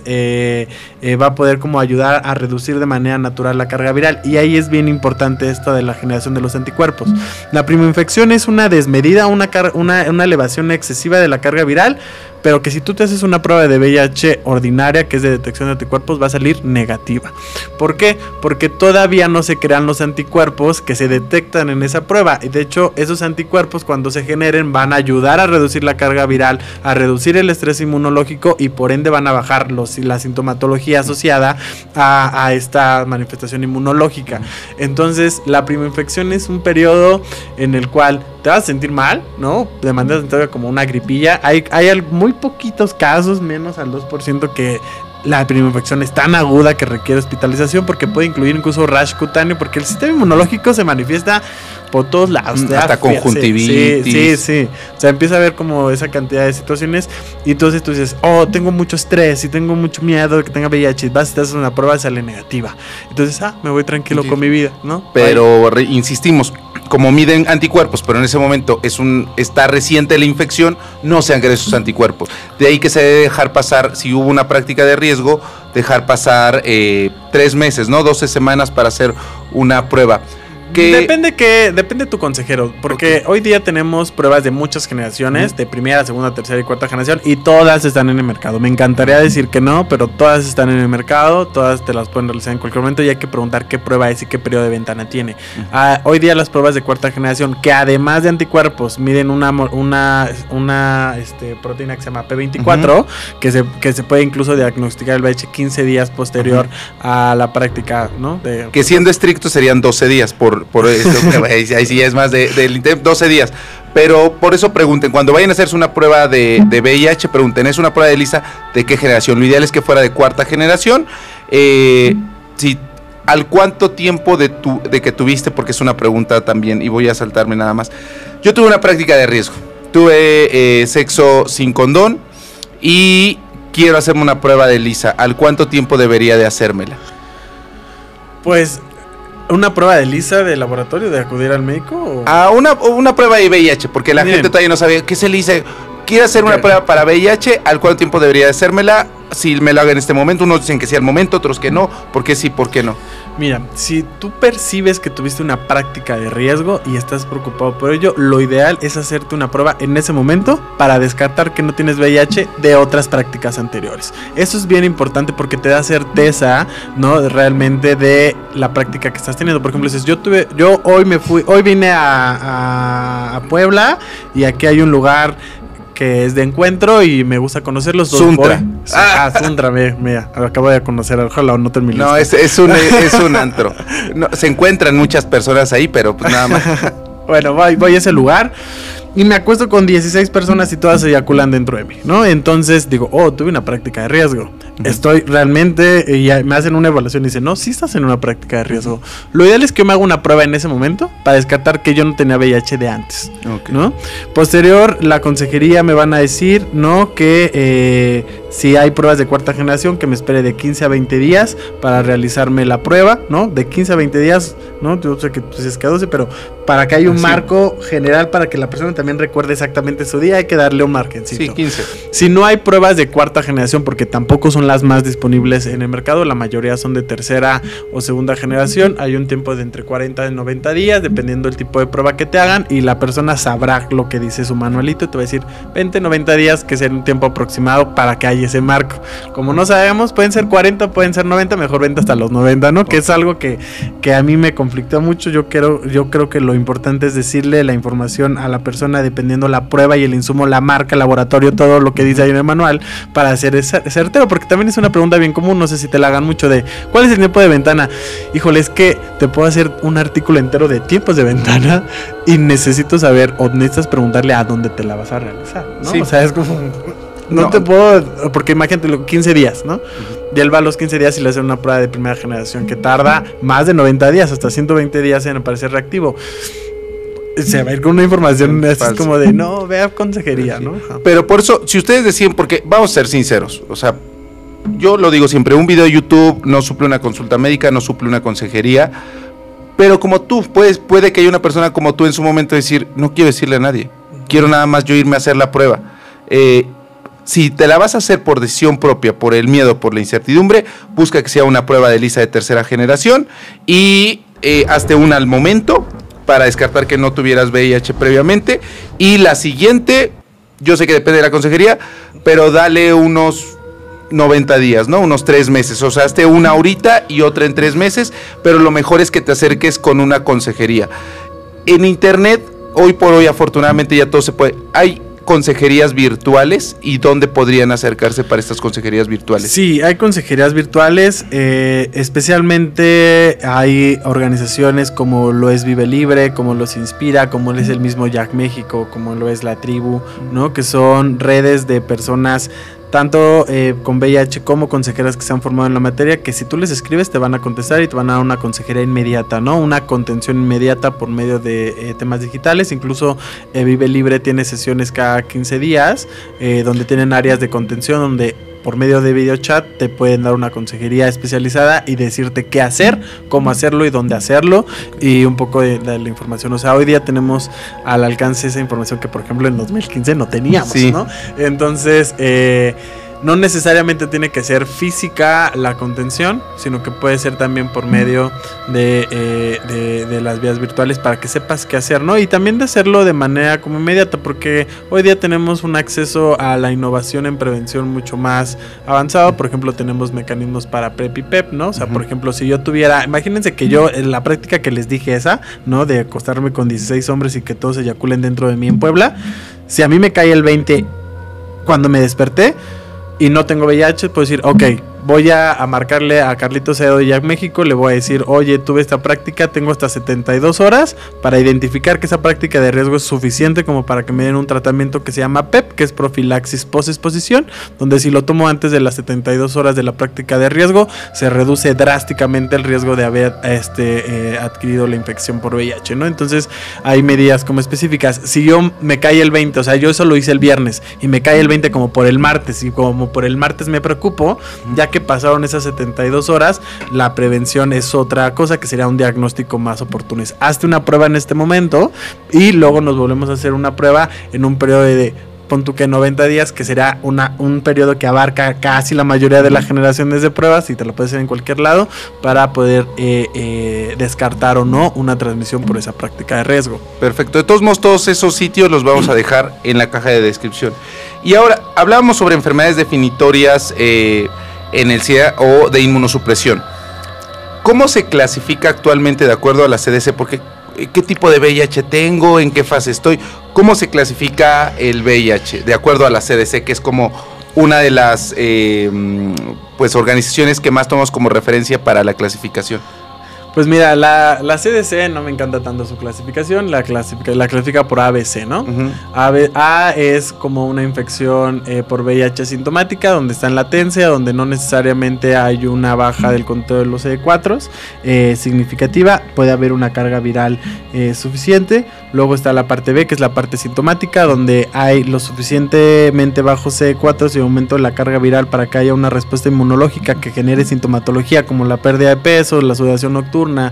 va a poder como ayudar a reducir de manera natural la carga viral. Y ahí es bien importante esto de la generación de los anticuerpos. La primoinfección es una desmedida, una elevación excesiva de la carga viral, pero que si tú te haces una prueba de VIH ordinaria, que es de detección de anticuerpos, va a salir negativa. ¿Por qué? Porque todavía no se crean los anticuerpos que se detectan en esa prueba. Y de hecho, esos anticuerpos cuando se generen van a ayudar a reducir la carga viral, a reducir el estrés inmunológico y por ende van a bajar la sintomatología asociada a esta manifestación inmunológica. Entonces, la primoinfección es un periodo en el cual te vas a sentir mal, ¿no? De manera como una gripilla. Hay muy poquitos casos, menos al 2%, que la primoinfección es tan aguda que requiere hospitalización, porque puede incluir incluso rash cutáneo, porque el sistema inmunológico se manifiesta por todos lados. Hasta conjuntivitis. Sí. O sea, empieza a haber como esa cantidad de situaciones y entonces tú dices, oh, tengo mucho estrés y tengo mucho miedo de que tenga VIH. Vas y te haces una prueba y sale negativa. Entonces, me voy tranquilo con mi vida, ¿no? Pero insistimos, como miden anticuerpos, pero en ese momento está reciente la infección, no se han creado esos anticuerpos. De ahí que se debe dejar pasar, si hubo una práctica de riesgo, dejar pasar 3 meses, ¿no? 12 semanas para hacer una prueba. Depende de tu consejero, porque hoy día tenemos pruebas de muchas generaciones, de primera, segunda, tercera y cuarta generación, y todas están en el mercado. Me encantaría decir que no, pero todas están en el mercado, todas te las pueden realizar en cualquier momento y hay que preguntar qué prueba es y qué periodo de ventana tiene. Hoy día las pruebas de cuarta generación, que además de anticuerpos miden una proteína que se llama P24, que se puede incluso diagnosticar el VIH 15 días posterior a la práctica, ¿no? Que siendo estrictos serían 12 días por eso, ahí sí es más del 12 días. Pero por eso pregunten, cuando vayan a hacerse una prueba de VIH, pregunten, ¿es una prueba de ELISA de qué generación? Lo ideal es que fuera de cuarta generación. ¿Al cuánto tiempo de que tuviste? Porque es una pregunta también, y voy a saltarme nada más. Yo tuve una práctica de riesgo. Tuve sexo sin condón y quiero hacerme una prueba de ELISA. ¿Al cuánto tiempo debería de hacérmela? Pues... ¿una prueba de ELISA de laboratorio, de acudir al médico? Una prueba de VIH, porque la gente todavía no sabe qué es ELISA. Quiero hacer una prueba para VIH, ¿al cuánto tiempo debería de hacérmela? Si me lo haga en este momento, unos dicen que sí al momento, otros que no. ¿Por qué sí, por qué no? Mira, si tú percibes que tuviste una práctica de riesgo y estás preocupado por ello, lo ideal es hacerte una prueba en ese momento para descartar que no tienes VIH de otras prácticas anteriores. Eso es bien importante porque te da certeza, ¿no? Realmente de la práctica que estás teniendo. Por ejemplo, dices, hoy vine a Puebla y aquí hay un lugar que es de encuentro y me gusta conocerlos. Suntra. Suntra, mira, acabo de conocer, ojalá no termine. No, es un antro. No, se encuentran muchas personas ahí, pero pues nada más. Bueno, voy a ese lugar y me acuesto con 16 personas y todas se eyaculan dentro de mí, ¿no? Entonces digo, tuve una práctica de riesgo. Estoy realmente, y me hacen una evaluación y dicen, no, sí estás en una práctica de riesgo. Lo ideal es que yo me haga una prueba en ese momento para descartar que yo no tenía VIH de antes, ¿no? Posterior, la consejería me van a decir, ¿no? Que Si hay pruebas de cuarta generación, que me espere de 15 a 20 días para realizarme la prueba, ¿no? De 15 a 20 días, ¿no? Yo sé que tú dices que a 12, pero para que haya un marco general para que la persona también recuerde exactamente su día, hay que darle un margencito. Sí, 15. Si no hay pruebas de cuarta generación, porque tampoco son las más disponibles en el mercado, la mayoría son de tercera o segunda generación, hay un tiempo de entre 40 y 90 días, dependiendo del tipo de prueba que te hagan, y la persona sabrá lo que dice su manualito, te va a decir 20, 90 días, que es un tiempo aproximado para que haya ese marco. Como no sabemos, pueden ser 40, pueden ser 90, mejor vente hasta los 90, ¿no? Que es algo que a mí me conflictó mucho. Yo creo que lo importante es decirle la información a la persona dependiendo la prueba y el insumo, la marca, el laboratorio, todo lo que dice ahí en el manual, para hacer certero, porque también es una pregunta bien común, no sé si te la hagan mucho, de ¿cuál es el tiempo de ventana? Híjole, es que te puedo hacer un artículo entero de tiempos de ventana y necesito saber, o necesitas preguntarle a dónde te la vas a realizar, ¿no? Sí. O sea, es como... No te puedo, porque imagínate, 15 días, ¿no? Y él va a los 15 días y le hace una prueba de primera generación que tarda más de 90 días, hasta 120 días en aparecer reactivo. Se va a ir con una información así como de, no, ve a consejería, ¿no? Pero por eso, si ustedes deciden, porque vamos a ser sinceros, o sea, yo lo digo siempre, un video de YouTube no suple una consulta médica, no suple una consejería, pero como tú, puede que haya una persona como tú en su momento decir, no quiero decirle a nadie, quiero nada más yo irme a hacer la prueba. Si te la vas a hacer por decisión propia, por el miedo, por la incertidumbre, busca que sea una prueba de ELISA de tercera generación y hazte una al momento para descartar que no tuvieras VIH previamente. Y la siguiente, yo sé que depende de la consejería, pero dale unos 90 días, ¿no? Unos 3 meses. O sea, hazte una ahorita y otra en 3 meses, pero lo mejor es que te acerques con una consejería. En internet, hoy por hoy, afortunadamente ya todo se puede. Hay consejerías virtuales, y dónde podrían acercarse para estas consejerías virtuales. Sí, hay consejerías virtuales, especialmente hay organizaciones como lo es Vive Libre, como los Inspira, como lo es el mismo Jack México, como lo es La Tribu, ¿no? Que son redes de personas tanto con VIH como consejeras que se han formado en la materia, que si tú les escribes te van a contestar y te van a dar una consejería inmediata, ¿no? Una contención inmediata por medio de temas digitales. Incluso Vive Libre tiene sesiones cada 15 días, donde tienen áreas de contención, donde por medio de videochat te pueden dar una consejería especializada y decirte qué hacer, cómo hacerlo y dónde hacerlo, y un poco de la información. O sea, hoy día tenemos al alcance esa información que, por ejemplo, en 2015 no teníamos, sí, ¿no? Entonces, no necesariamente tiene que ser física la contención, sino que puede ser también por medio de las vías virtuales, para que sepas qué hacer, ¿no? Y también de hacerlo de manera como inmediata, porque hoy día tenemos un acceso a la innovación en prevención mucho más avanzado. Por ejemplo, tenemos mecanismos para PrEP y PEP, ¿no? O sea, por ejemplo, si yo tuviera, imagínense que yo, en la práctica que les dije esa, ¿no? De acostarme con 16 hombres y que todos eyaculen dentro de mí en Puebla, si a mí me cae el 20 cuando me desperté y no tengo VIH, puedo decir, ok, voy a marcarle a Carlitos Aedo de Jack México, le voy a decir, oye, tuve esta práctica, tengo hasta 72 horas para identificar que esa práctica de riesgo es suficiente como para que me den un tratamiento que se llama PEP, que es profilaxis post-exposición, donde si lo tomo antes de las 72 horas de la práctica de riesgo, se reduce drásticamente el riesgo de haber adquirido la infección por VIH, ¿no? Entonces, hay medidas como específicas. Si yo me cae el 20, o sea, yo eso lo hice el viernes, y me cae el 20 como por el martes, y como por el martes me preocupo, ya que pasaron esas 72 horas, la prevención es otra cosa, que sería un diagnóstico más oportuno. Hazte una prueba en este momento y luego nos volvemos a hacer una prueba en un periodo de pon tú que 90 días, que será un periodo que abarca casi la mayoría de las generaciones de pruebas, y te lo puedes hacer en cualquier lado, para poder descartar o no una transmisión por esa práctica de riesgo. Perfecto. De todos modos, todos esos sitios los vamos a dejar en la caja de descripción. Y ahora, hablábamos sobre enfermedades definitorias en el SIDA o de inmunosupresión. ¿Cómo se clasifica actualmente de acuerdo a la CDC? Porque ¿qué tipo de VIH tengo? ¿En qué fase estoy? ¿Cómo se clasifica el VIH de acuerdo a la CDC, que es como una de las pues organizaciones que más tomamos como referencia para la clasificación? Pues mira, la CDC no me encanta tanto su clasificación, la clasifica por ABC, ¿no? A es como una infección por VIH asintomática, donde está en latencia, donde no necesariamente hay una baja del conteo de los CD4 significativa, puede haber una carga viral suficiente. Luego está la parte B, que es la parte sintomática, donde hay lo suficientemente bajo CD4 y aumento de la carga viral para que haya una respuesta inmunológica que genere sintomatología como la pérdida de peso, la sudoración nocturna,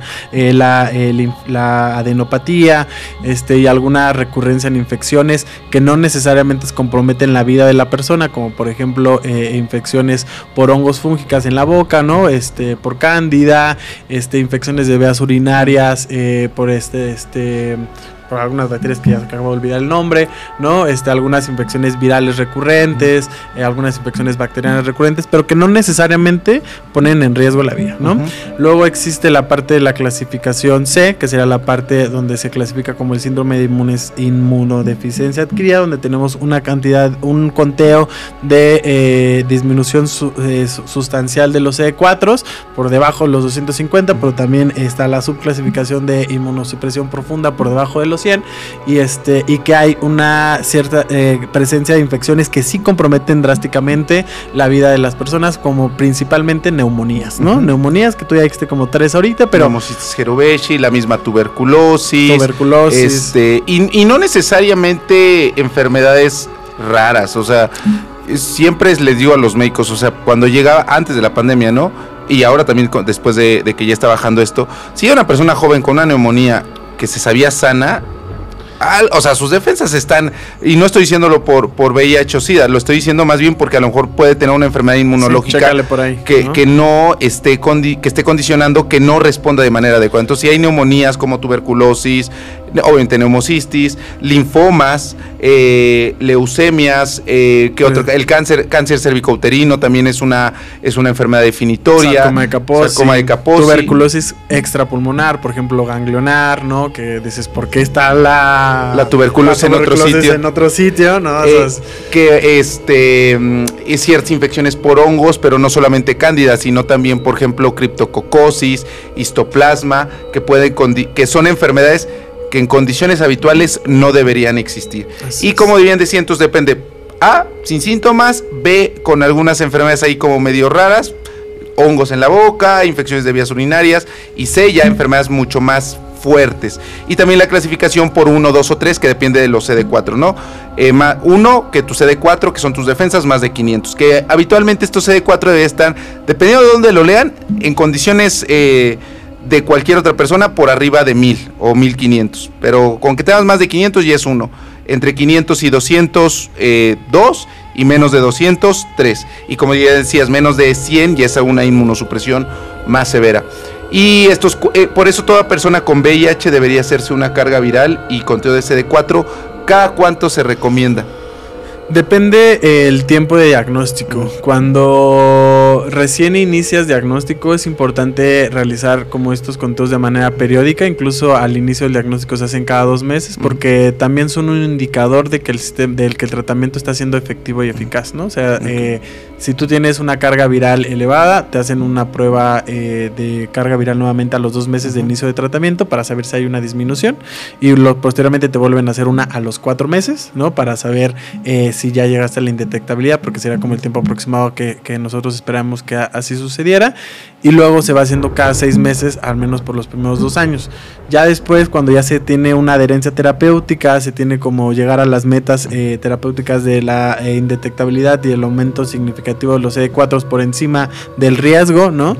la adenopatía, y alguna recurrencia en infecciones que no necesariamente comprometen la vida de la persona, como por ejemplo infecciones por hongos fúngicas en la boca, ¿no? Por cándida, infecciones de vías urinarias, por por algunas bacterias que ya acabo de olvidar el nombre, ¿no? Algunas infecciones virales recurrentes, algunas infecciones bacterianas recurrentes, pero que no necesariamente ponen en riesgo la vida, ¿no? Luego existe la parte de la clasificación C, que sería la parte donde se clasifica como el síndrome de inmunodeficiencia adquirida, donde tenemos un conteo de disminución sustancial de los CD4 por debajo de los 250, pero también está la subclasificación de inmunosupresión profunda por debajo de los 100 y que hay una cierta presencia de infecciones que sí comprometen drásticamente la vida de las personas, como principalmente neumonías, ¿no? Neumonías que tú ya dijiste como 3 ahorita, pero Pneumocystis jirovecii, la misma tuberculosis, y no necesariamente enfermedades raras, o sea, siempre les digo a los médicos, o sea, cuando llegaba antes de la pandemia, ¿no? Y ahora también después de que ya está bajando esto, si hay una persona joven con una neumonía que se sabía sana, o sea, sus defensas están, y no estoy diciéndolo por VIH o SIDA, lo estoy diciendo más bien porque a lo mejor puede tener una enfermedad inmunológica por ahí, ¿no? que no esté que esté condicionando que no responda de manera adecuada. Entonces, si hay neumonías como tuberculosis, obviamente neumocistis, linfomas, leucemias, el cáncer cervicouterino también es una enfermedad definitoria, sarcoma de Kaposi, tuberculosis extrapulmonar, por ejemplo, ganglionar, ¿no? Que dices, ¿por qué está la tuberculosis en otro sitio, ¿no? Ciertas infecciones por hongos, pero no solamente cándida, sino también, por ejemplo, criptococosis, histoplasma, que son enfermedades que en condiciones habituales no deberían existir. Y como bien decía, entonces depende: A, sin síntomas; B, con algunas enfermedades ahí como medio raras, hongos en la boca, infecciones de vías urinarias; y C, ya enfermedades mucho más fuertes. Y también la clasificación por 1, 2 o 3, que depende de los CD4, ¿no? 1, que tu CD4, que son tus defensas, más de 500, que habitualmente estos CD4 deben estar, dependiendo de dónde lo lean, en condiciones de cualquier otra persona por arriba de 1000 o 1500, pero con que tengas más de 500 ya es 1, entre 500 y 200 2, y menos de 200 3, y como ya decías, menos de 100 ya es una inmunosupresión más severa. Y por eso toda persona con VIH debería hacerse una carga viral y conteo de CD4. ¿Cada cuánto se recomienda? Depende el tiempo de diagnóstico. Cuando recién inicias diagnóstico es importante realizar como estos conteos de manera periódica. Incluso al inicio del diagnóstico se hacen cada 2 meses, porque también son un indicador de que el tratamiento está siendo efectivo y eficaz, ¿no? O sea, si tú tienes una carga viral elevada, te hacen una prueba de carga viral nuevamente a los 2 meses de inicio de tratamiento para saber si hay una disminución, y posteriormente te vuelven a hacer una a los 4 meses, ¿no? Para saber si ya llegaste a la indetectabilidad, porque sería como el tiempo aproximado que nosotros esperamos que así sucediera, y luego se va haciendo cada 6 meses, al menos por los primeros 2 años. Ya después, cuando ya se tiene una adherencia terapéutica, se tiene como llegar a las metas terapéuticas de la indetectabilidad y el aumento significativo de los CD4 por encima del riesgo, ¿no?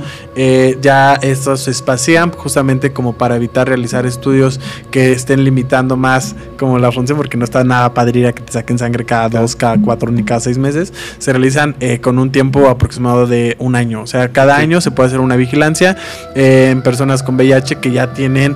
Ya estos se espacian justamente como para evitar realizar estudios que estén limitando más como la función, porque no está nada padre ir a que te saquen sangre cada 2, cada 4 ni cada 6 meses. Se realizan con un tiempo aproximado de 1 año. O sea, cada año se puede hacer una vigilancia en personas con VIH que ya tienen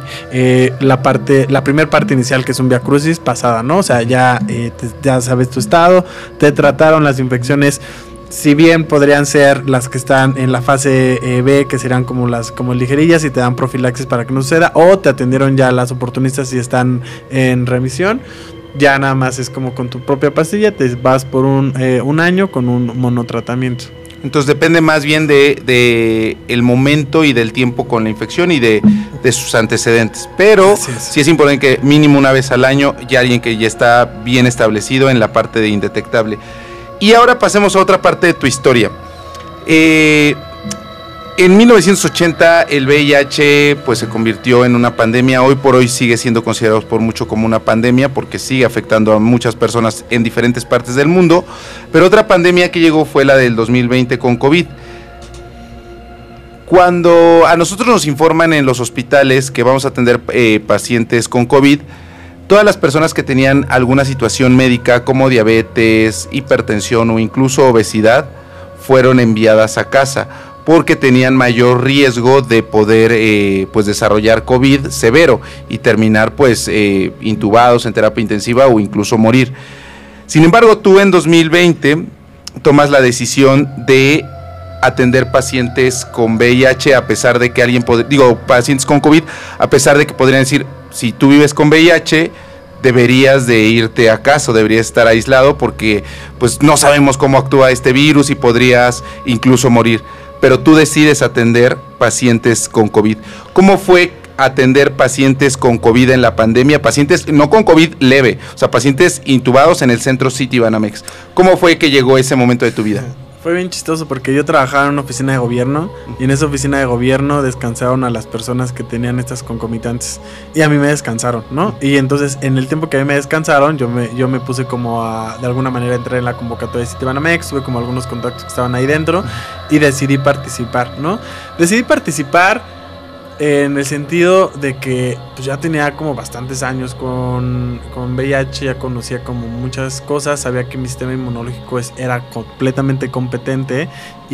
la primera parte inicial, que es un viacrucis pasada, ¿no? O sea, ya sabes tu estado, te trataron las infecciones. Si bien podrían ser las que están en la fase B, que serían como ligerillas, y te dan profilaxis para que no suceda, o te atendieron ya las oportunistas y están en remisión, ya nada más es como con tu propia pastilla, te vas por un año con un monotratamiento. Entonces depende más bien de el momento y del tiempo con la infección y de sus antecedentes. Pero sí es importante que mínimo una vez al año ya alguien que ya está bien establecido en la parte de indetectable. Y ahora pasemos a otra parte de tu historia. En 1980 el VIH pues se convirtió en una pandemia. Hoy por hoy sigue siendo considerado por mucho como una pandemia porque sigue afectando a muchas personas en diferentes partes del mundo. Pero otra pandemia que llegó fue la del 2020 con COVID. Cuando a nosotros nos informan en los hospitales que vamos a atender pacientes con COVID, todas las personas que tenían alguna situación médica como diabetes, hipertensión o incluso obesidad fueron enviadas a casa, porque tenían mayor riesgo de poder pues desarrollar COVID severo y terminar pues intubados en terapia intensiva o incluso morir. Sin embargo, tú en 2020 tomas la decisión de atender pacientes con VIH a pesar de que pacientes con COVID, a pesar de que podrían decir, si tú vives con VIH, deberías de irte a casa, deberías estar aislado porque pues no sabemos cómo actúa este virus y podrías incluso morir. Pero tú decides atender pacientes con COVID. ¿Cómo fue atender pacientes con COVID en la pandemia? Pacientes no con COVID leve, o sea, pacientes intubados en el centro Citibanamex. ¿Cómo fue que llegó ese momento de tu vida? Fue bien chistoso porque yo trabajaba en una oficina de gobierno y en esa oficina de gobierno descansaron a las personas que tenían estas concomitantes y a mí me descansaron, ¿no? Y entonces en el tiempo que a mí me descansaron yo me puse como a de alguna manera entrar en la convocatoria de Citibanamex, tuve como algunos contactos que estaban ahí dentro y decidí participar, ¿no? Decidí participar en el sentido de que pues, ya tenía como bastantes años con VIH, ya conocía como muchas cosas, sabía que mi sistema inmunológico era completamente competente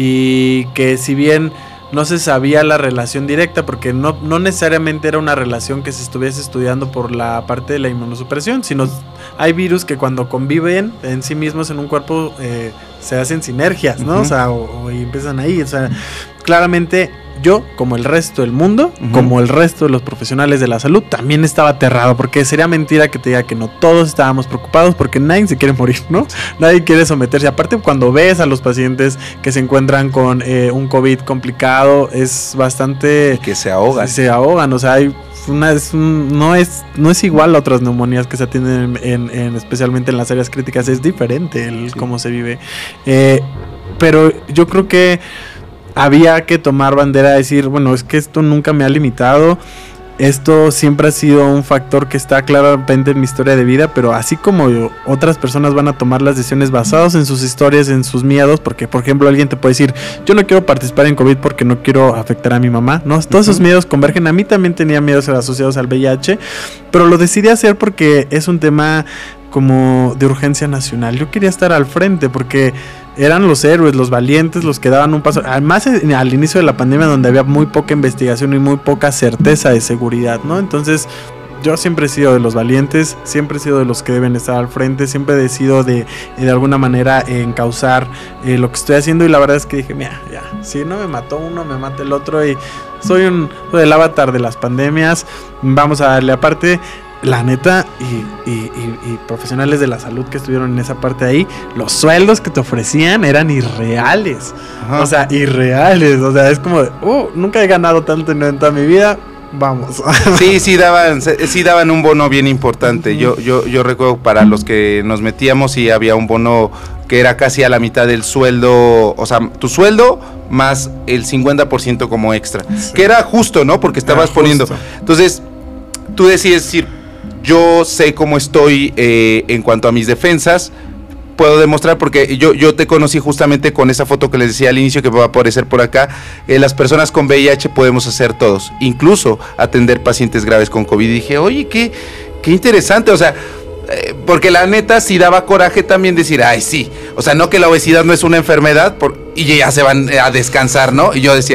y que si bien no se sabía la relación directa, porque no necesariamente era una relación que se estuviese estudiando por la parte de la inmunosupresión, sino hay virus que cuando conviven en sí mismos en un cuerpo se hacen sinergias, ¿no? O sea, y empiezan ahí, o sea, claramente yo, como el resto del mundo, como el resto de los profesionales de la salud, también estaba aterrado, porque sería mentira que te diga que no, todos estábamos preocupados porque nadie se quiere morir, ¿no? Nadie quiere someterse. Aparte, cuando ves a los pacientes que se encuentran con un COVID complicado, es bastante... Que se ahogan. Se ahogan, o sea, hay... no es igual a otras neumonías que se atienden especialmente en las áreas críticas, es diferente cómo se vive. Pero yo creo que había que tomar bandera de decir, bueno, es que esto nunca me ha limitado, esto siempre ha sido un factor que está claramente en mi historia de vida, pero así como otras personas van a tomar las decisiones basadas en sus historias, en sus miedos, porque por ejemplo alguien te puede decir, yo no quiero participar en COVID porque no quiero afectar a mi mamá, ¿no? Todos esos miedos convergen. A mí también tenía miedos asociados al VIH, pero lo decidí hacer porque es un tema como de urgencia nacional. Yo quería estar al frente porque eran los héroes, los valientes, los que daban un paso. Además, al inicio de la pandemia, donde había muy poca investigación y muy poca certeza de seguridad, ¿no? Entonces, yo siempre he sido de los valientes, siempre he sido de los que deben estar al frente, siempre he decidido de alguna manera encauzar lo que estoy haciendo. Y la verdad es que dije, mira, ya, si no me mató uno, me mata el otro. Y soy el avatar de las pandemias. Vamos a darle aparte. La neta, y profesionales de la salud que estuvieron en esa parte de ahí, los sueldos que te ofrecían eran irreales. Ajá. O sea, irreales. O sea, es como de, nunca he ganado tanto en toda mi vida. Vamos. Sí daban un bono bien importante. Yo recuerdo para los que nos metíamos y había un bono que era casi a la mitad del sueldo, o sea, tu sueldo más el 50% como extra. Sí. Que era justo, ¿no? Porque estabas poniendo. Entonces, tú decides decir, yo sé cómo estoy en cuanto a mis defensas, puedo demostrar, porque yo te conocí justamente con esa foto que les decía al inicio que va a aparecer por acá. Las personas con VIH podemos hacer todos, incluso atender pacientes graves con COVID. Y dije, oye, qué interesante, o sea, porque la neta sí daba coraje también decir, ay, sí, o sea, no, que la obesidad no es una enfermedad y ya se van a descansar, ¿no? Y yo decía,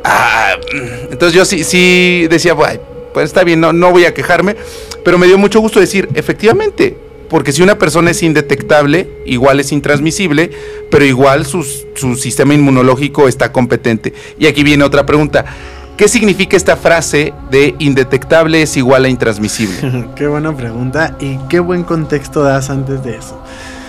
entonces yo sí decía, pues está bien, no voy a quejarme, pero me dio mucho gusto decir, efectivamente, porque si una persona es indetectable, igual es intransmisible, pero igual su sistema inmunológico está competente. Y aquí viene otra pregunta, ¿qué significa esta frase de indetectable es igual a intransmisible? Qué buena pregunta y qué buen contexto das antes de eso.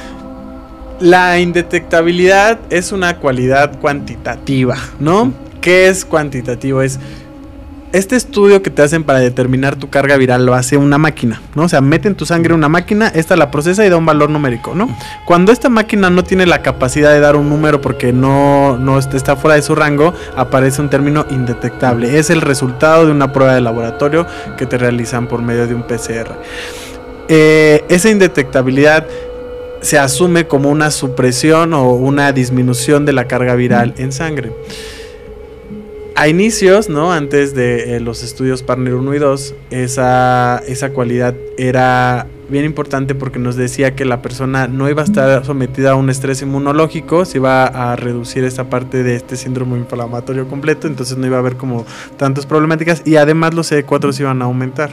La indetectabilidad es una cualidad cuantitativa, ¿no? ¿Qué es cuantitativo? Es este estudio que te hacen para determinar tu carga viral lo hace una máquina, ¿no? O sea, meten tu sangre en una máquina, esta la procesa y da un valor numérico, ¿no? Cuando esta máquina no tiene la capacidad de dar un número porque no está fuera de su rango, aparece un término indetectable. Es el resultado de una prueba de laboratorio que te realizan por medio de un PCR. Esa indetectabilidad se asume como una supresión o una disminución de la carga viral en sangre. A inicios, ¿no? Antes de los estudios Partner 1 y 2, esa cualidad era bien importante porque nos decía que la persona no iba a estar sometida a un estrés inmunológico, se iba a reducir esa parte de este síndrome inflamatorio completo, entonces no iba a haber como tantas problemáticas y además los CD4 se iban a aumentar.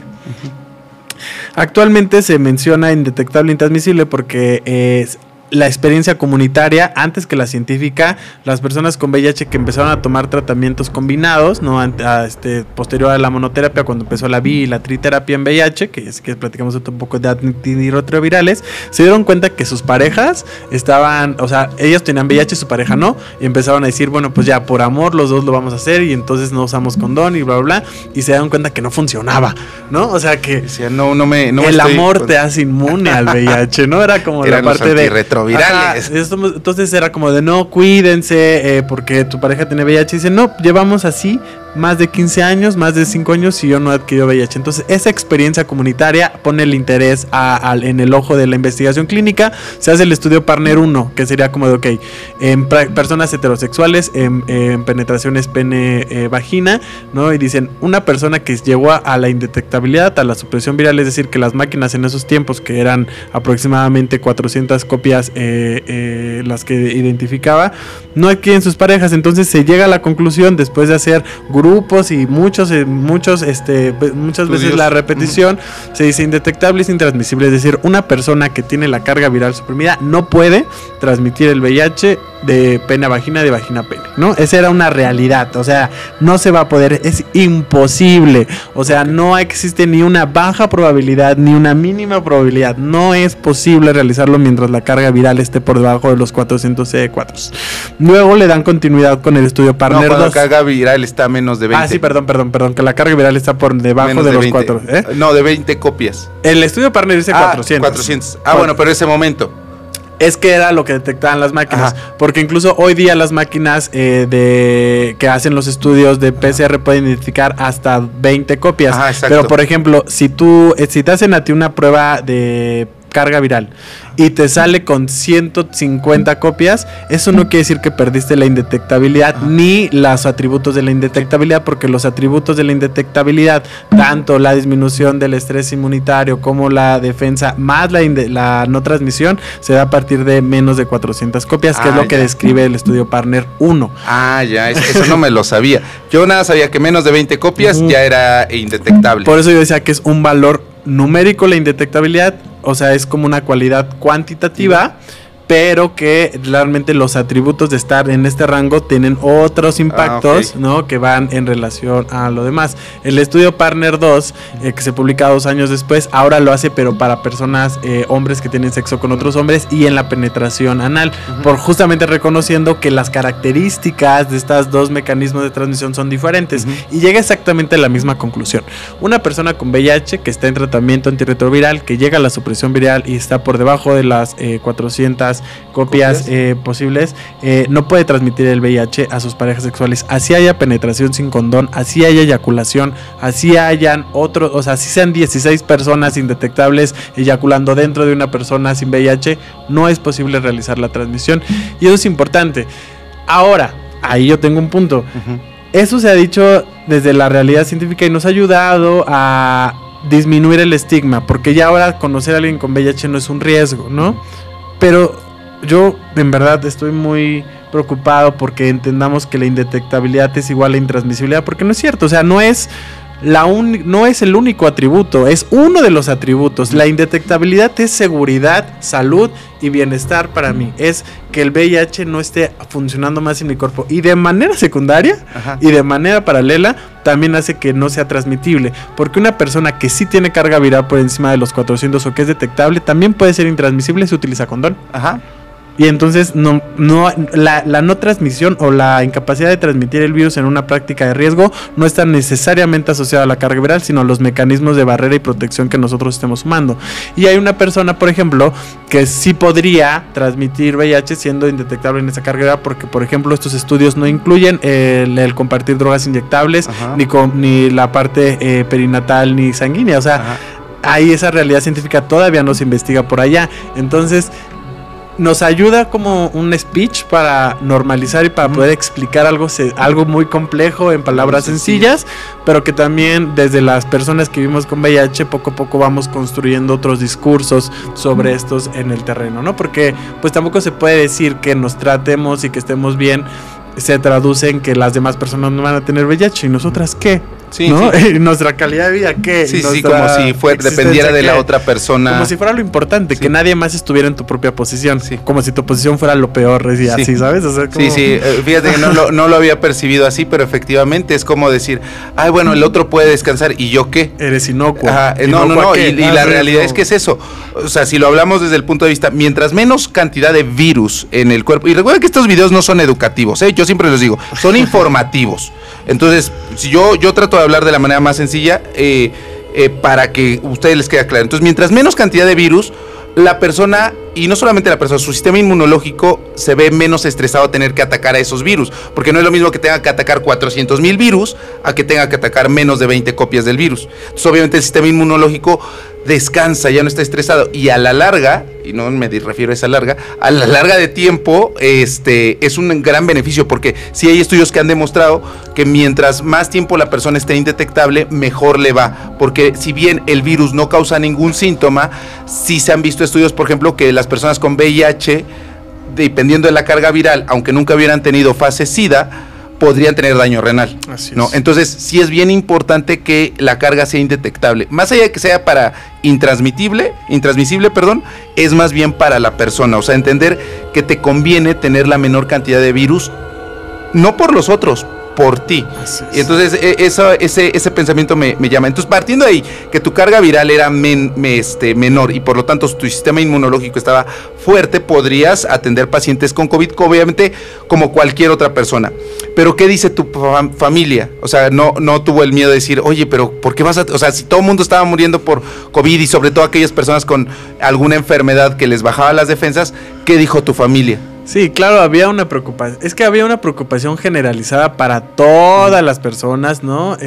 Actualmente se menciona indetectable e intransmisible porque es la experiencia comunitaria, antes que la científica, las personas con VIH que empezaron a tomar tratamientos combinados, ¿no? Posterior a la monoterapia, cuando empezó la bi y la triterapia en VIH, que es que platicamos un poco de antirretrovirales, se dieron cuenta que sus parejas estaban, o sea, ellos tenían VIH y su pareja no, y empezaron a decir, bueno, pues ya por amor los dos lo vamos a hacer y entonces no usamos condón y bla, bla, bla, y se dieron cuenta que no funcionaba, ¿no? O sea que decía, el amor te hace inmune al VIH, ¿no? Era como la parte de virales. Entonces era como de no, cuídense porque tu pareja tiene VIH. Y dice, no, llevamos así más de 15 años, más de 5 años y yo no he adquirido VIH. Entonces esa experiencia comunitaria pone el interés en el ojo de la investigación clínica. Se hace el estudio Partner 1, que sería como de, ok, en personas heterosexuales, en penetraciones pene-vagina, ¿no? Y dicen, una persona que llegó a la indetectabilidad, a la supresión viral, es decir, que las máquinas en esos tiempos, que eran aproximadamente 400 copias las que identificaba, no adquieren sus parejas. Entonces se llega a la conclusión, después de hacer grupos y muchas veces la repetición, se dice indetectable es intransmisible, es decir, una persona que tiene la carga viral suprimida no puede transmitir el VIH de pene a vagina, de vagina a pene, ¿no? Esa era una realidad, o sea, no se va a poder, es imposible, o sea, no existe ni una baja probabilidad ni una mínima probabilidad, no es posible realizarlo mientras la carga viral esté por debajo de los 400 CD4. Luego le dan continuidad con el estudio Partner 2. La carga viral está menos de 20. Ah, sí, perdón, que la carga viral está por debajo menos de los 20. 4. No, de 20 copias. El estudio Partner dice 400. 400. Bueno, pero ese momento. Es que era lo que detectaban las máquinas. Ajá. Porque incluso hoy día las máquinas que hacen los estudios de PCR pueden identificar hasta 20 copias. Ajá, pero por ejemplo, si te hacen a ti una prueba de carga viral y te sale con 150 copias, eso no quiere decir que perdiste la indetectabilidad ni los atributos de la indetectabilidad, porque los atributos de la indetectabilidad, tanto la disminución del estrés inmunitario como la defensa más la no transmisión, se da a partir de menos de 400 copias, que es lo que describe el estudio Partner 1. Ya, eso no me lo sabía. Yo nada sabía que menos de 20 copias ya era indetectable. Por eso yo decía que es un valor numérico la indetectabilidad, o sea, es como una cualidad cuantitativa, pero que realmente los atributos de estar en este rango tienen otros impactos, ¿no? Que van en relación a lo demás. El estudio Partner 2, que se publica 2 años después, ahora lo hace, pero para personas, hombres que tienen sexo con otros hombres y en la penetración anal, por justamente reconociendo que las características de estos dos mecanismos de transmisión son diferentes, y llega exactamente a la misma conclusión. Una persona con VIH que está en tratamiento antirretroviral, que llega a la supresión viral y está por debajo de las 400 copias posibles, no puede transmitir el VIH a sus parejas sexuales, así haya penetración sin condón, así haya eyaculación, así hayan otros, o sea, así sean 16 personas indetectables eyaculando dentro de una persona sin VIH, no es posible realizar la transmisión, y eso es importante. Ahora, ahí yo tengo un punto. Eso se ha dicho desde la realidad científica y nos ha ayudado a disminuir el estigma, porque ya ahora conocer a alguien con VIH no es un riesgo, ¿no? Pero yo en verdad estoy muy preocupado porque entendamos que la indetectabilidad es igual a intransmisibilidad, porque no es cierto, o sea, no es el único atributo, es uno de los atributos. La indetectabilidad es seguridad, salud y bienestar para mí. Es que el VIH no esté funcionando más en mi cuerpo. Y de manera secundaria y de manera paralela también hace que no sea transmitible. Porque una persona que sí tiene carga viral por encima de los 400 o que es detectable también puede ser intransmisible si utiliza condón. Y entonces la no transmisión o la incapacidad de transmitir el virus en una práctica de riesgo no está necesariamente asociada a la carga viral, sino a los mecanismos de barrera y protección que nosotros estemos sumando. Y hay una persona, por ejemplo, que sí podría transmitir VIH siendo indetectable en esa carga viral, porque, por ejemplo, estos estudios no incluyen el compartir drogas inyectables, ni la parte perinatal ni sanguínea. O sea, ahí esa realidad científica todavía no se investiga por allá. Entonces, nos ayuda como un speech para normalizar y para poder explicar algo muy complejo en palabras sencillas, pero que también desde las personas que vivimos con VIH poco a poco vamos construyendo otros discursos sobre estos en el terreno, ¿no? Porque pues tampoco se puede decir que nos tratemos y que estemos bien se traduce en que las demás personas no van a tener VIH y nosotras qué. Sí, ¿no? Sí. Nuestra calidad de vida, ¿qué? Sí, sí, como si dependiera de la otra persona. Como si fuera lo importante, que nadie más estuviera en tu propia posición. Sí. Como si tu posición fuera lo peor, y así, ¿sabes? O sea, como... Sí, fíjate que no lo había percibido así, pero efectivamente es como decir, ay, bueno, el otro puede descansar, ¿y yo qué? Eres inocuo. No, y la realidad es que es eso. O sea, si lo hablamos desde el punto de vista, mientras menos cantidad de virus en el cuerpo, y recuerden que estos videos no son educativos, yo siempre les digo, son informativos. Entonces, si yo trato de hablar de la manera más sencilla para que a ustedes les quede claro. Entonces, mientras menos cantidad de virus, la persona, y no solamente la persona, su sistema inmunológico se ve menos estresado a tener que atacar a esos virus, porque no es lo mismo que tenga que atacar 400,000 virus a que tenga que atacar menos de 20 copias del virus. Entonces, obviamente el sistema inmunológico descansa, ya no está estresado, y a la larga, y no me refiero a esa larga, a la larga de tiempo, es un gran beneficio, porque sí hay estudios que han demostrado que mientras más tiempo la persona esté indetectable, mejor le va, porque si bien el virus no causa ningún síntoma, sí se han visto estudios, por ejemplo, que las personas con VIH, dependiendo de la carga viral, aunque nunca hubieran tenido fase SIDA, podrían tener daño renal, ¿no? Entonces, sí es bien importante que la carga sea indetectable. Más allá de que sea para intransmisible, es más bien para la persona. O sea, entender que te conviene tener la menor cantidad de virus, no por los otros, por ti. Y entonces ese pensamiento me llama. Entonces, partiendo de ahí, que tu carga viral era menor y por lo tanto tu sistema inmunológico estaba fuerte, podrías atender pacientes con COVID, obviamente como cualquier otra persona. Pero ¿qué dice tu familia? O sea, no tuvo el miedo de decir, oye, pero ¿por qué vas a...? O sea, si todo el mundo estaba muriendo por COVID y sobre todo aquellas personas con alguna enfermedad que les bajaba las defensas, ¿qué dijo tu familia? Sí, claro, había una preocupación. Es que había una preocupación generalizada para todas las personas, ¿no?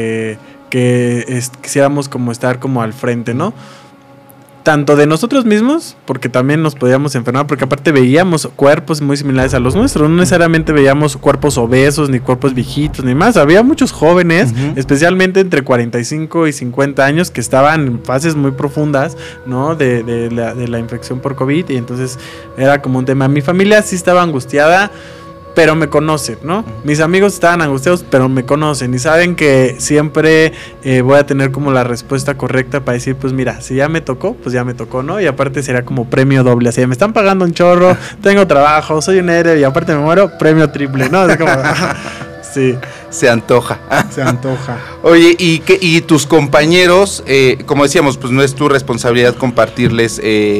Quisiéramos como estar como al frente, ¿no? Tanto de nosotros mismos, porque también nos podíamos enfermar, porque aparte veíamos cuerpos muy similares a los nuestros, no necesariamente veíamos cuerpos obesos, ni cuerpos viejitos, ni más, había muchos jóvenes, especialmente entre 45 y 50 años, que estaban en fases muy profundas, ¿no? De la infección por COVID, y entonces era como un tema. Mi familia sí estaba angustiada, pero me conocen, ¿no? Mis amigos estaban angustiados, pero me conocen y saben que siempre voy a tener como la respuesta correcta para decir, pues mira, si ya me tocó, pues ya me tocó, ¿no? Y aparte sería como premio doble, así, me están pagando un chorro, tengo trabajo, soy un héroe y aparte me muero, premio triple, ¿no? Es como... Sí. Se antoja. Se antoja. Oye, y tus compañeros, como decíamos, pues no es tu responsabilidad compartirles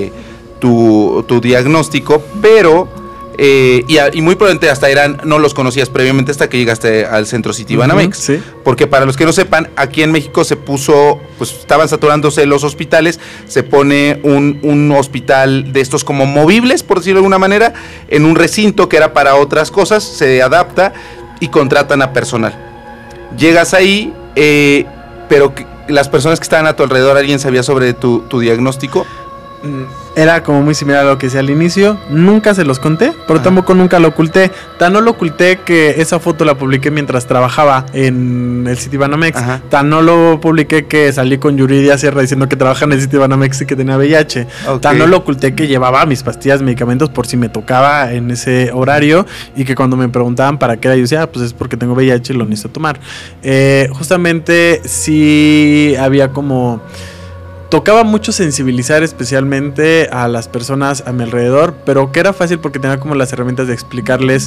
tu diagnóstico, pero... y muy probablemente hasta no los conocías previamente hasta que llegaste al centro Citibanamex, sí. Porque para los que no sepan, aquí en México se puso, pues estaban saturándose los hospitales, se pone un hospital de estos como movibles, por decirlo de alguna manera, en un recinto que era para otras cosas, se adapta y contratan a personal. Llegas ahí, pero las personas que estaban a tu alrededor, ¿alguien sabía sobre tu diagnóstico? Era como muy similar a lo que decía al inicio. Nunca se los conté, pero tampoco nunca lo oculté. Tan no lo oculté que esa foto la publiqué mientras trabajaba en el Citibanamex. Tan no lo publiqué que salí con Yuridia Sierra diciendo que trabajaba en el Citibanamex y que tenía VIH. Tan no lo oculté que llevaba mis pastillas, medicamentos por si me tocaba en ese horario, y que cuando me preguntaban para qué era, yo decía, pues es porque tengo VIH y lo necesito tomar. Justamente sí había como... Tocaba mucho sensibilizar especialmente a las personas a mi alrededor, pero que era fácil porque tenía como las herramientas de explicarles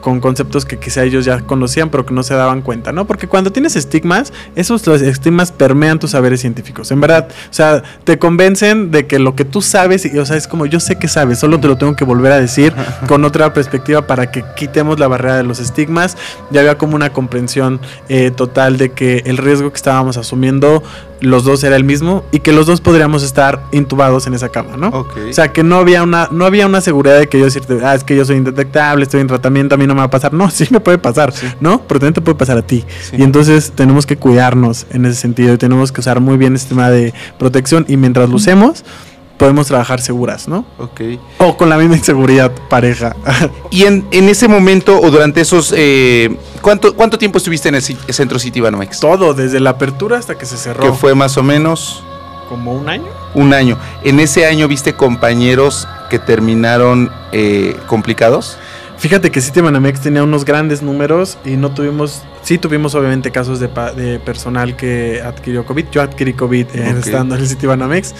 con conceptos que quizá ellos ya conocían, pero que no se daban cuenta, ¿no? Porque cuando tienes estigmas, esos los estigmas permean tus saberes científicos, en verdad. O sea, te convencen de que lo que tú sabes, o sea, es como yo sé que sabes, solo te lo tengo que volver a decir con otra perspectiva para que quitemos la barrera de los estigmas. Ya había como una comprensión total de que el riesgo que estábamos asumiendo los dos era el mismo y que los dos podríamos estar intubados en esa cama, ¿no? Okay. O sea, que no había una seguridad de que yo decirte, es que yo soy indetectable, estoy en tratamiento, a mí no me va a pasar. No, sí me puede pasar, sí, ¿no? Pero también te puede pasar a ti. Sí. Y entonces tenemos que cuidarnos en ese sentido y tenemos que usar muy bien este tema de protección y mientras lo usemos, podemos trabajar seguras, ¿no? Ok. O con la misma inseguridad pareja. Y en ese momento o durante esos... ¿Cuánto tiempo estuviste en el Centro Citibanamex? Todo, desde la apertura hasta que se cerró. ¿Que fue más o menos? ¿Como un año? Un año. ¿En ese año viste compañeros que terminaron complicados? Fíjate que Citibanamex tenía unos grandes números y no tuvimos... Sí tuvimos obviamente casos de personal que adquirió COVID. Yo adquirí COVID estando en el Citibanamex,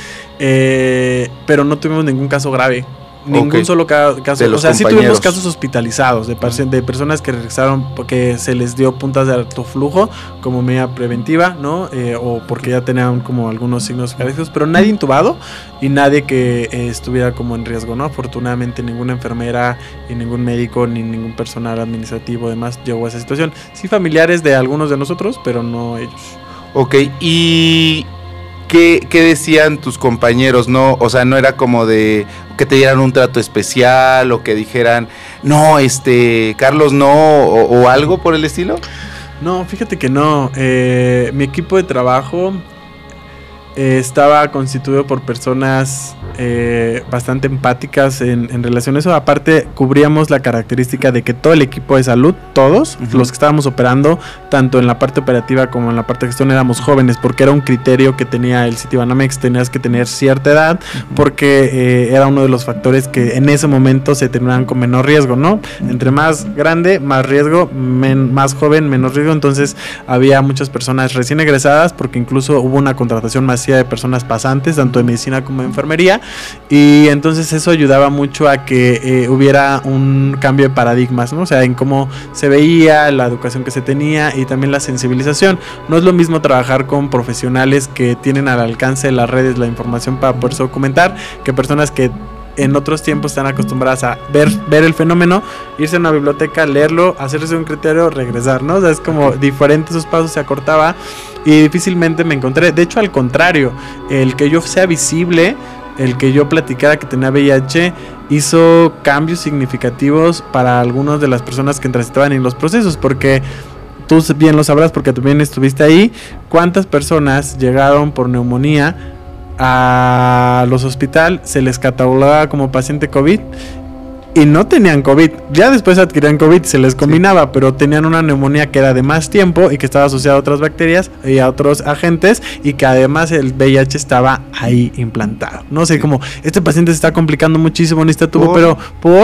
pero no tuvimos ningún caso grave. Ningún solo caso. O sea, sí tuvimos casos hospitalizados de personas que regresaron porque se les dio puntas de alto flujo como medida preventiva, ¿no? O porque ya tenían como algunos signos característicos, pero nadie intubado y nadie que estuviera como en riesgo, ¿no? Afortunadamente ninguna enfermera y ningún médico ni ningún personal administrativo demás llegó a esa situación. Sí familiares de algunos de nosotros, pero no ellos. Ok, y... ¿Qué decían tus compañeros? No, o sea, no era como de que te dieran un trato especial o que dijeran, no, Carlos no, o algo por el estilo. No, fíjate que no. Mi equipo de trabajo estaba constituido por personas bastante empáticas en relación a eso. Aparte, cubríamos la característica de que todo el equipo de salud, todos los que estábamos operando, tanto en la parte operativa como en la parte de gestión, éramos jóvenes, porque era un criterio que tenía el Citibanamex, tenías que tener cierta edad, porque era uno de los factores que en ese momento se terminaban con menor riesgo, ¿no? Entre más grande, más riesgo, más joven, menos riesgo. Entonces había muchas personas recién egresadas, porque incluso hubo una contratación masiva de personas pasantes, tanto de medicina como de enfermería, y entonces eso ayudaba mucho a que hubiera un cambio de paradigmas, ¿no? O sea, en cómo se veía, la educación que se tenía y también la sensibilización. No es lo mismo trabajar con profesionales que tienen al alcance de las redes la información para poderse documentar, que personas que en otros tiempos están acostumbradas a ver el fenómeno, irse a una biblioteca, leerlo, hacerse un criterio, regresar, ¿no? O sea, es como diferente, esos pasos se acortaba y difícilmente me encontré. De hecho, al contrario, el que yo sea visible, el que yo platicara que tenía VIH, hizo cambios significativos para algunas de las personas que transitaban en los procesos, porque tú bien lo sabrás porque también estuviste ahí, cuántas personas llegaron por neumonía a los hospitales, se les catalogaba como paciente COVID y no tenían COVID, ya después adquirían COVID, se les combinaba, sí, pero tenían una neumonía que era de más tiempo y que estaba asociada a otras bacterias y a otros agentes y que además el VIH estaba ahí implantado. No sé, como este paciente se está complicando muchísimo, necesita tubo, pero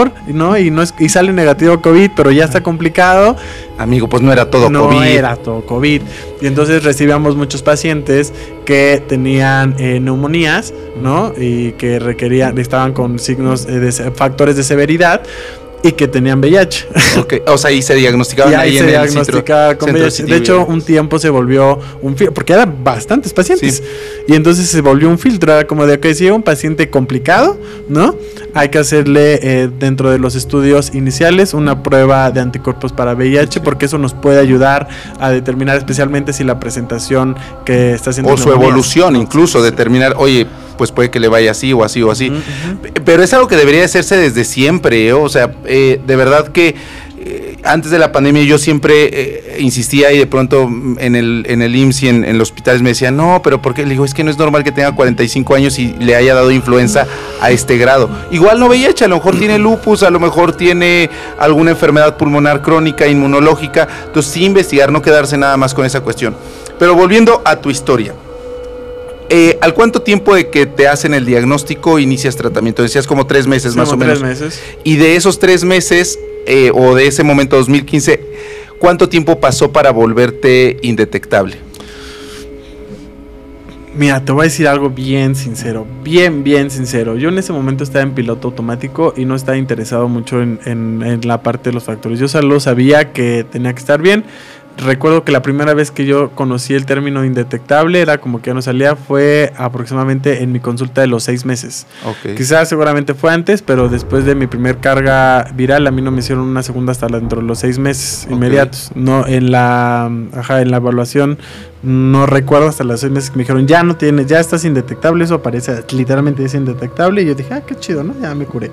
y sale negativo COVID, pero ya está complicado. Amigo, pues no era todo COVID. No era todo COVID. Y entonces recibíamos muchos pacientes que tenían neumonías, ¿no? Y que estaban con signos de factores de severidad y que tenían VIH. Okay. O sea, ahí se diagnosticaban ahí se diagnosticaba con VIH. De hecho, un tiempo se volvió un filtro, porque eran bastantes pacientes. Sí. Y entonces se volvió un filtro. Era como de que si era un paciente complicado, ¿no? Hay que hacerle dentro de los estudios iniciales una prueba de anticuerpos para VIH, porque eso nos puede ayudar a determinar especialmente si la presentación que está haciendo o su evolución, incluso determinar, oye, pues puede que le vaya así o así o así. Pero es algo que debería hacerse desde siempre, o sea, de verdad que antes de la pandemia yo siempre insistía y de pronto en el IMSS y en los hospitales me decían, no, pero ¿por qué? Le digo, es que no es normal que tenga 45 años y le haya dado influenza a este grado. Igual no VIH, a lo mejor tiene lupus, a lo mejor tiene alguna enfermedad pulmonar crónica, inmunológica. Entonces sí investigar, no quedarse nada más con esa cuestión. Pero volviendo a tu historia. ¿Al cuánto tiempo de que te hacen el diagnóstico inicias tratamiento? Decías como 3 meses, más o menos. 3 meses. Y de esos 3 meses, o de ese momento 2015, ¿cuánto tiempo pasó para volverte indetectable? Mira, te voy a decir algo bien sincero, bien sincero. Yo en ese momento estaba en piloto automático y no estaba interesado mucho en la parte de los factores. Yo solo sabía que tenía que estar bien. Recuerdo que la primera vez que yo conocí el término indetectable, era como que ya no salía, fue aproximadamente en mi consulta de los 6 meses. Okay. Quizás seguramente fue antes, pero después de mi primer carga viral, a mí no me hicieron una segunda hasta dentro de los 6 meses inmediatos. No, en la evaluación no recuerdo, hasta los 6 meses que me dijeron, ya no tienes, ya estás indetectable, eso aparece, literalmente es indetectable, y yo dije, qué chido, ¿no? Ya me curé.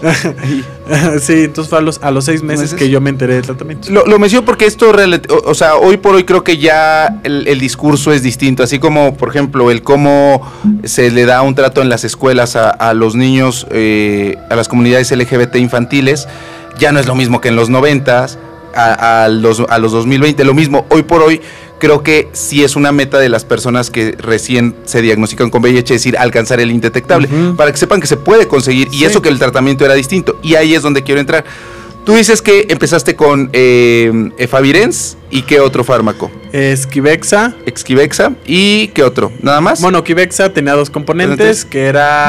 Sí, entonces fue a los 6 meses que yo me enteré del tratamiento. Lo menciono porque esto, o sea, hoy por hoy creo que ya el discurso es distinto, así como, por ejemplo, el cómo se le da un trato en las escuelas a los niños, a las comunidades LGBT infantiles, ya no es lo mismo que en los 90s, a los 2020, lo mismo, hoy por hoy. Creo que sí es una meta de las personas que recién se diagnostican con VIH, es decir, alcanzar el indetectable, para que sepan que se puede conseguir, y eso que el tratamiento era distinto, y ahí es donde quiero entrar. Tú dices que empezaste con Efavirenz, ¿y qué otro fármaco? Esquivexa, ¿y qué otro? ¿Nada más? Bueno, Quivexa tenía 2 componentes, que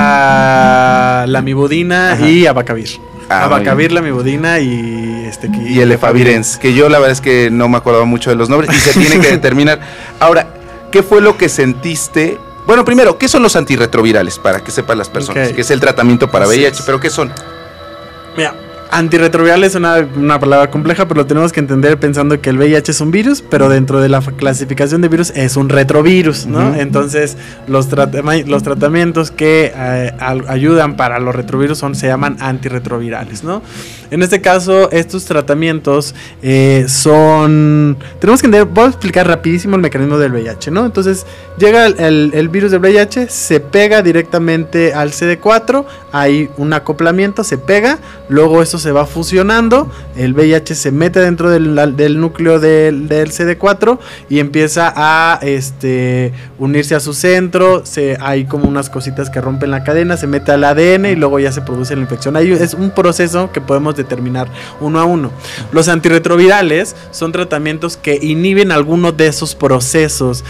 era la Lamivudina y Abacavir. Abacavir, Lamivudina y el Efavirenz, que yo la verdad es que no me acordaba mucho de los nombres y se tiene que determinar. Ahora, ¿qué fue lo que sentiste? Bueno, primero, ¿qué son los antirretrovirales? Para que sepan las personas, que es el tratamiento para VIH, pero ¿qué son? Mira, antirretroviral es una palabra compleja, pero lo tenemos que entender pensando que el VIH es un virus, pero dentro de la clasificación de virus es un retrovirus, ¿no? Entonces, los tratamientos que ayudan para los retrovirus se llaman antirretrovirales, ¿no? En este caso, estos tratamientos tenemos que entender, voy a explicar rapidísimo el mecanismo del VIH, ¿no? Entonces, llega el virus del VIH, se pega directamente al CD4, hay un acoplamiento, se pega, luego eso se va fusionando, el VIH se mete dentro del núcleo del CD4 y empieza a unirse a su centro, hay como unas cositas que rompen la cadena, se mete al ADN y luego ya se produce la infección. Ahí es un proceso que podemos determinar uno a uno. Los antirretrovirales son tratamientos que inhiben alguno de esos procesos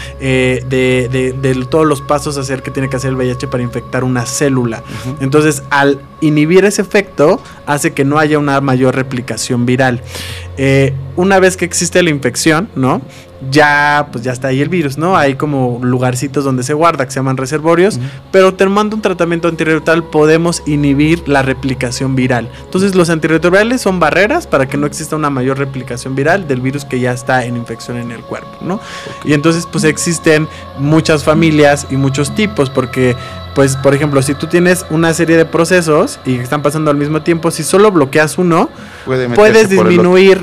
de todos los pasos a hacer que tiene que hacer el VIH para infectar una célula. Entonces, al inhibir ese efecto, hace que no haya una mayor replicación viral. Una vez que existe la infección, ¿no? Ya está ahí el virus, ¿no? Hay como lugarcitos donde se guarda, que se llaman reservorios, pero tomando un tratamiento antirretroviral podemos inhibir la replicación viral. Entonces, los antirretrovirales son barreras para que no exista una mayor replicación viral del virus que ya está en infección en el cuerpo, ¿no? Y entonces, pues existen muchas familias y muchos tipos, porque pues, por ejemplo, si tú tienes una serie de procesos y están pasando al mismo tiempo, si solo bloqueas uno, puedes disminuir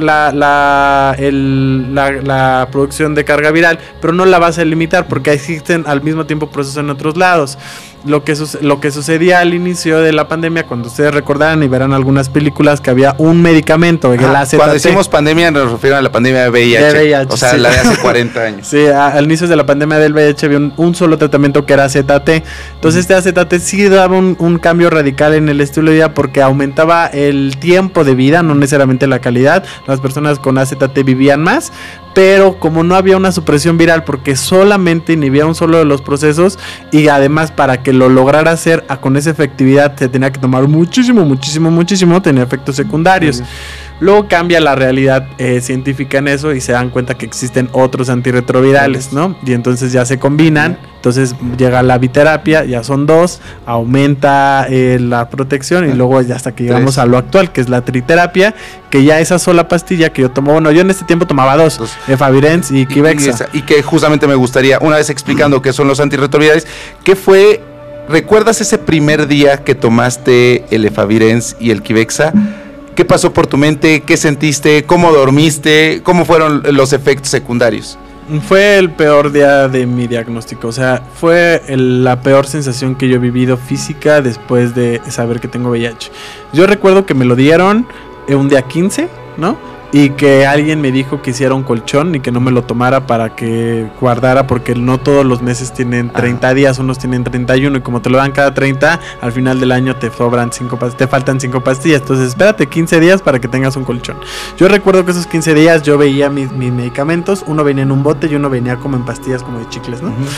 la producción de carga viral, pero no la vas a limitar porque existen al mismo tiempo procesos en otros lados. Lo que sucedía al inicio de la pandemia, cuando ustedes recordarán y verán algunas películas, que había un medicamento, el AZT. Cuando decimos pandemia nos refieren a la pandemia de VIH, o sea, la de hace 40 años. Sí, al inicio de la pandemia del VIH había un solo tratamiento que era AZT. Entonces este AZT sí daba un cambio radical en el estilo de vida porque aumentaba el tiempo de vida, no necesariamente la calidad. Las personas con AZT vivían más, pero como no había una supresión viral porque solamente inhibía un solo de los procesos, y además para que lo lograra hacer con esa efectividad se tenía que tomar muchísimo, tenía efectos secundarios. Luego cambia la realidad científica en eso y se dan cuenta que existen otros antirretrovirales, ¿no? Y entonces ya se combinan, entonces llega la biterapia, ya son 2, aumenta la protección y luego ya hasta que llegamos a lo actual, que es la triterapia, que ya esa sola pastilla que yo tomo, bueno, yo en este tiempo tomaba 2, Efavirenz y Quivexa. Y que justamente me gustaría, una vez explicando qué son los antirretrovirales, ¿qué fue? ¿Recuerdas ese primer día que tomaste el Efavirenz y el Quivexa? ¿Qué pasó por tu mente? ¿Qué sentiste? ¿Cómo dormiste? ¿Cómo fueron los efectos secundarios? Fue el peor día de mi diagnóstico, o sea, fue la peor sensación que yo he vivido física después de saber que tengo VIH. Yo recuerdo que me lo dieron un día 15, ¿no? Y que alguien me dijo que hiciera un colchón y que no me lo tomara para que guardara, porque no todos los meses tienen 30 días, unos tienen 31, y como te lo dan cada 30, al final del año te faltan 5 pastillas, entonces espérate 15 días para que tengas un colchón. Yo recuerdo que esos 15 días yo veía mis medicamentos, uno venía en un bote y uno venía como en pastillas como de chicles, ¿no?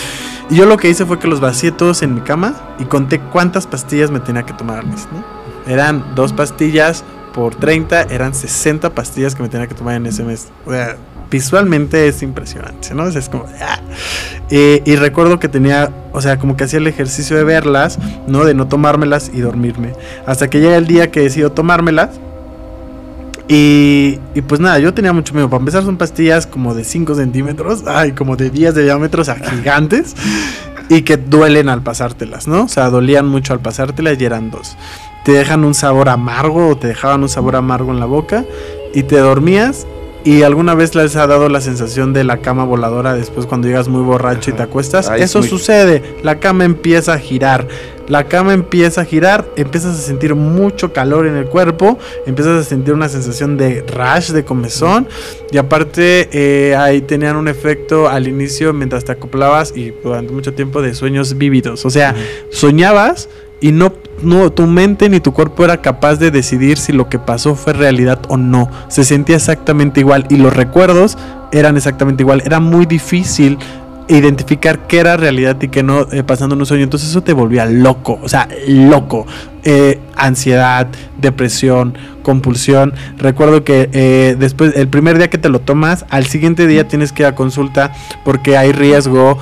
Y yo lo que hice fue que los vacié todos en mi cama y conté cuántas pastillas me tenía que tomar al mes, ¿no? Eran 2 pastillas por 30, eran 60 pastillas que me tenía que tomar en ese mes. O sea, visualmente es impresionante, ¿no? O sea, es como... y recuerdo que tenía, o sea, como que hacía el ejercicio de verlas, ¿no? De no tomármelas y dormirme. Hasta que llega el día que decido tomármelas. Y pues nada, yo tenía mucho miedo. Para empezar, son pastillas como de 5 centímetros, como de 10 de diámetro, o sea, gigantes. Y que duelen al pasártelas, ¿no? O sea, dolían mucho al pasártelas y eran 2. Te dejan un sabor amargo o te dejaban un sabor amargo en la boca y te dormías. ¿Y alguna vez les ha dado la sensación de la cama voladora después cuando llegas muy borracho y te acuestas? Eso sucede, la cama empieza a girar. La cama empieza a girar, empiezas a sentir mucho calor en el cuerpo, empiezas a sentir una sensación de rash, de comezón. Y aparte ahí tenían un efecto al inicio mientras te acoplabas y durante mucho tiempo de sueños vívidos. O sea, soñabas y no tu mente ni tu cuerpo era capaz de decidir si lo que pasó fue realidad o no. Se sentía exactamente igual y los recuerdos eran exactamente igual. Era muy difícil identificar qué era realidad y qué no pasando en un sueño. Entonces eso te volvía loco, o sea, loco. Ansiedad, depresión, compulsión. Recuerdo que después, el primer día que te lo tomas, al siguiente día tienes que ir a consulta porque hay riesgo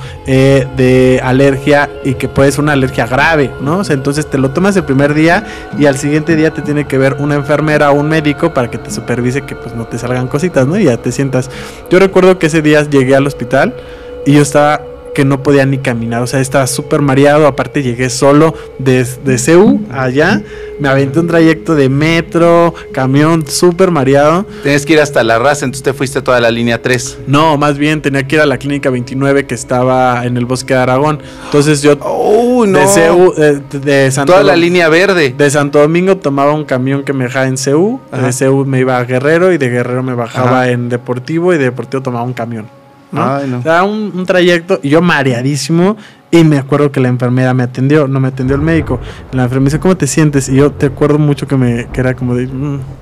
de alergia y que puede ser una alergia grave, ¿no? O sea, entonces te lo tomas el primer día y al siguiente día te tiene que ver una enfermera o un médico para que te supervise que pues no te salgan cositas, ¿no? Y ya te sientas. Yo recuerdo que ese día llegué al hospital y yo estaba que no podía ni caminar, o sea, estaba súper mareado. Aparte llegué solo de CEU allá, me aventé un trayecto de metro, camión, súper mareado. Tenías que ir hasta La Raza, entonces te fuiste a toda la línea 3. No, más bien tenía que ir a la clínica 29 que estaba en el Bosque de Aragón. Entonces yo de CEU, de Santo toda la línea verde. De Santo Domingo tomaba un camión que me dejaba en CEU, de CEU me iba a Guerrero y de Guerrero me bajaba en Deportivo y de Deportivo tomaba un camión, ¿no? Ay, no. O sea, un trayecto y yo mareadísimo. Y me acuerdo que la enfermera me atendió, no me atendió el médico. La enfermera me dice, ¿cómo te sientes? Y yo te acuerdo mucho que era como de,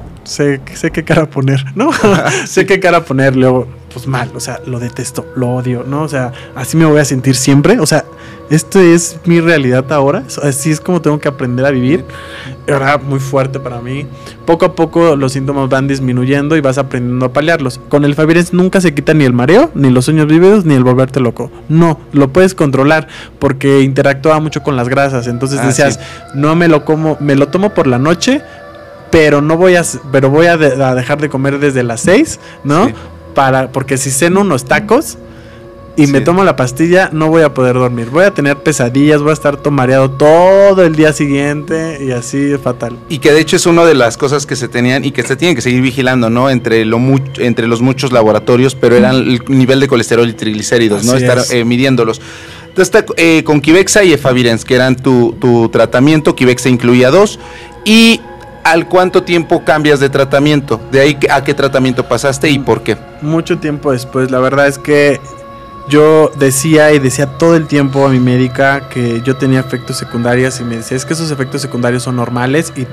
sé qué cara poner, ¿no? Sé qué cara poner. Luego, pues mal, o sea, lo detesto, lo odio, ¿no? O sea, así me voy a sentir siempre. O sea, esto es mi realidad ahora. Así es como tengo que aprender a vivir. Era muy fuerte para mí. Poco a poco los síntomas van disminuyendo y vas aprendiendo a paliarlos. Con el Favirenz nunca se quita ni el mareo, ni los sueños vívidos, ni el volverte loco. No, lo puedes controlar porque interactúa mucho con las grasas. Entonces decías, sí, no me lo como, me lo tomo por la noche, pero voy a dejar de comer desde las 6, ¿no? Sí. Porque si ceno unos tacos y me tomo la pastilla, no voy a poder dormir. Voy a tener pesadillas, voy a estar mareado todo el día siguiente y así es fatal. Y que de hecho es una de las cosas que se tenían y que se tienen que seguir vigilando, ¿no? Entre los muchos laboratorios, pero eran el nivel de colesterol y triglicéridos, ¿no? Estar midiéndolos. Entonces está con Quivexa y Favirenz, que eran tu tratamiento. Quivexa incluía 2. Y ¿al cuánto tiempo cambias de tratamiento? ¿De ahí a qué tratamiento pasaste y por qué? Mucho tiempo después. La verdad es que yo decía todo el tiempo a mi médica que yo tenía efectos secundarios y me decía, es que esos efectos secundarios son normales y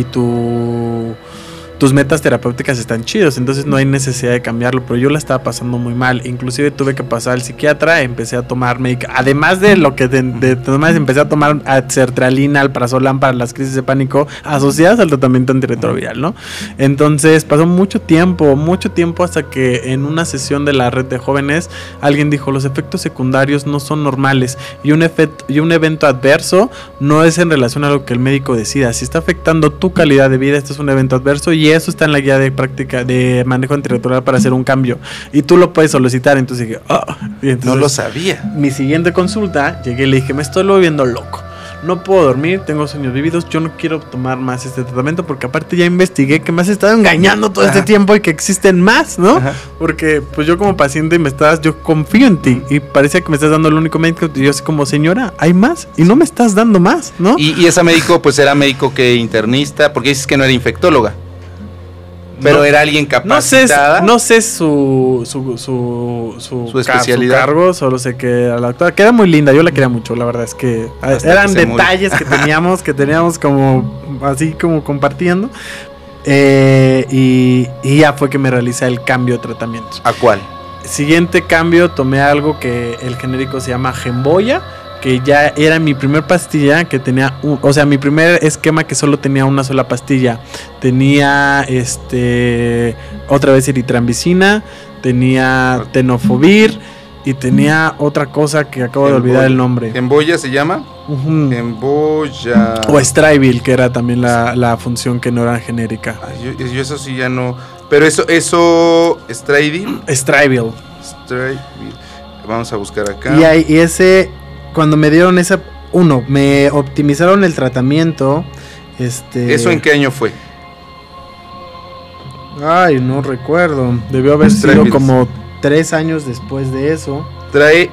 tus metas terapéuticas están chidos, entonces no hay necesidad de cambiarlo, pero yo la estaba pasando muy mal, inclusive tuve que pasar al psiquiatra, empecé a tomar además de lo que empecé a tomar sertralina, alprazolam para las crisis de pánico asociadas al tratamiento antirretroviral, ¿no? Entonces pasó mucho tiempo hasta que en una sesión de la red de jóvenes alguien dijo, los efectos secundarios no son normales y un evento adverso no es en relación a lo que el médico decida, si está afectando tu calidad de vida, este es un evento adverso y eso está en la guía de práctica de manejo antirretroviral para hacer un cambio y tú lo puedes solicitar. Entonces dije, y entonces, no lo sabía. Mi siguiente consulta, llegué y le dije, me estoy volviendo loco, no puedo dormir, tengo sueños vívidos, yo no quiero tomar más este tratamiento porque aparte ya investigué que me has estado engañando todo este tiempo y que existen más, ¿no? Ajá. Porque pues yo como paciente yo confío en ti y parecía que me estás dando el único médico y yo así como, señora, hay más y no me estás dando más, ¿no? Y ese médico pues era médico que internista, porque dices que no era infectóloga. Pero no, era alguien capacitada. No sé su especialidad. Su cargo, solo sé que a la doctora, que era muy linda, yo la quería mucho, la verdad es que eran detalles que teníamos como así como compartiendo. Y ya fue que me realicé el cambio de tratamiento. ¿A cuál? Siguiente cambio, tomé algo que el genérico se llama Gemboya, que ya era mi primer pastilla, que tenía, mi primer esquema que solo tenía una sola pastilla. Tenía, otra vez eritrambicina, tenía tenofovir y tenía otra cosa que acabo de olvidar el nombre. ¿Gemboya se llama? Gemboya. O Strivil, que era también la función que no era genérica. Yo eso sí ya no. Pero eso, Strivil. Strivil. Vamos a buscar acá. Y ese, cuando me dieron esa, me optimizaron el tratamiento. ¿Eso en qué año fue? Ay, no recuerdo. Debió haber sido como 3 años después de eso. Trae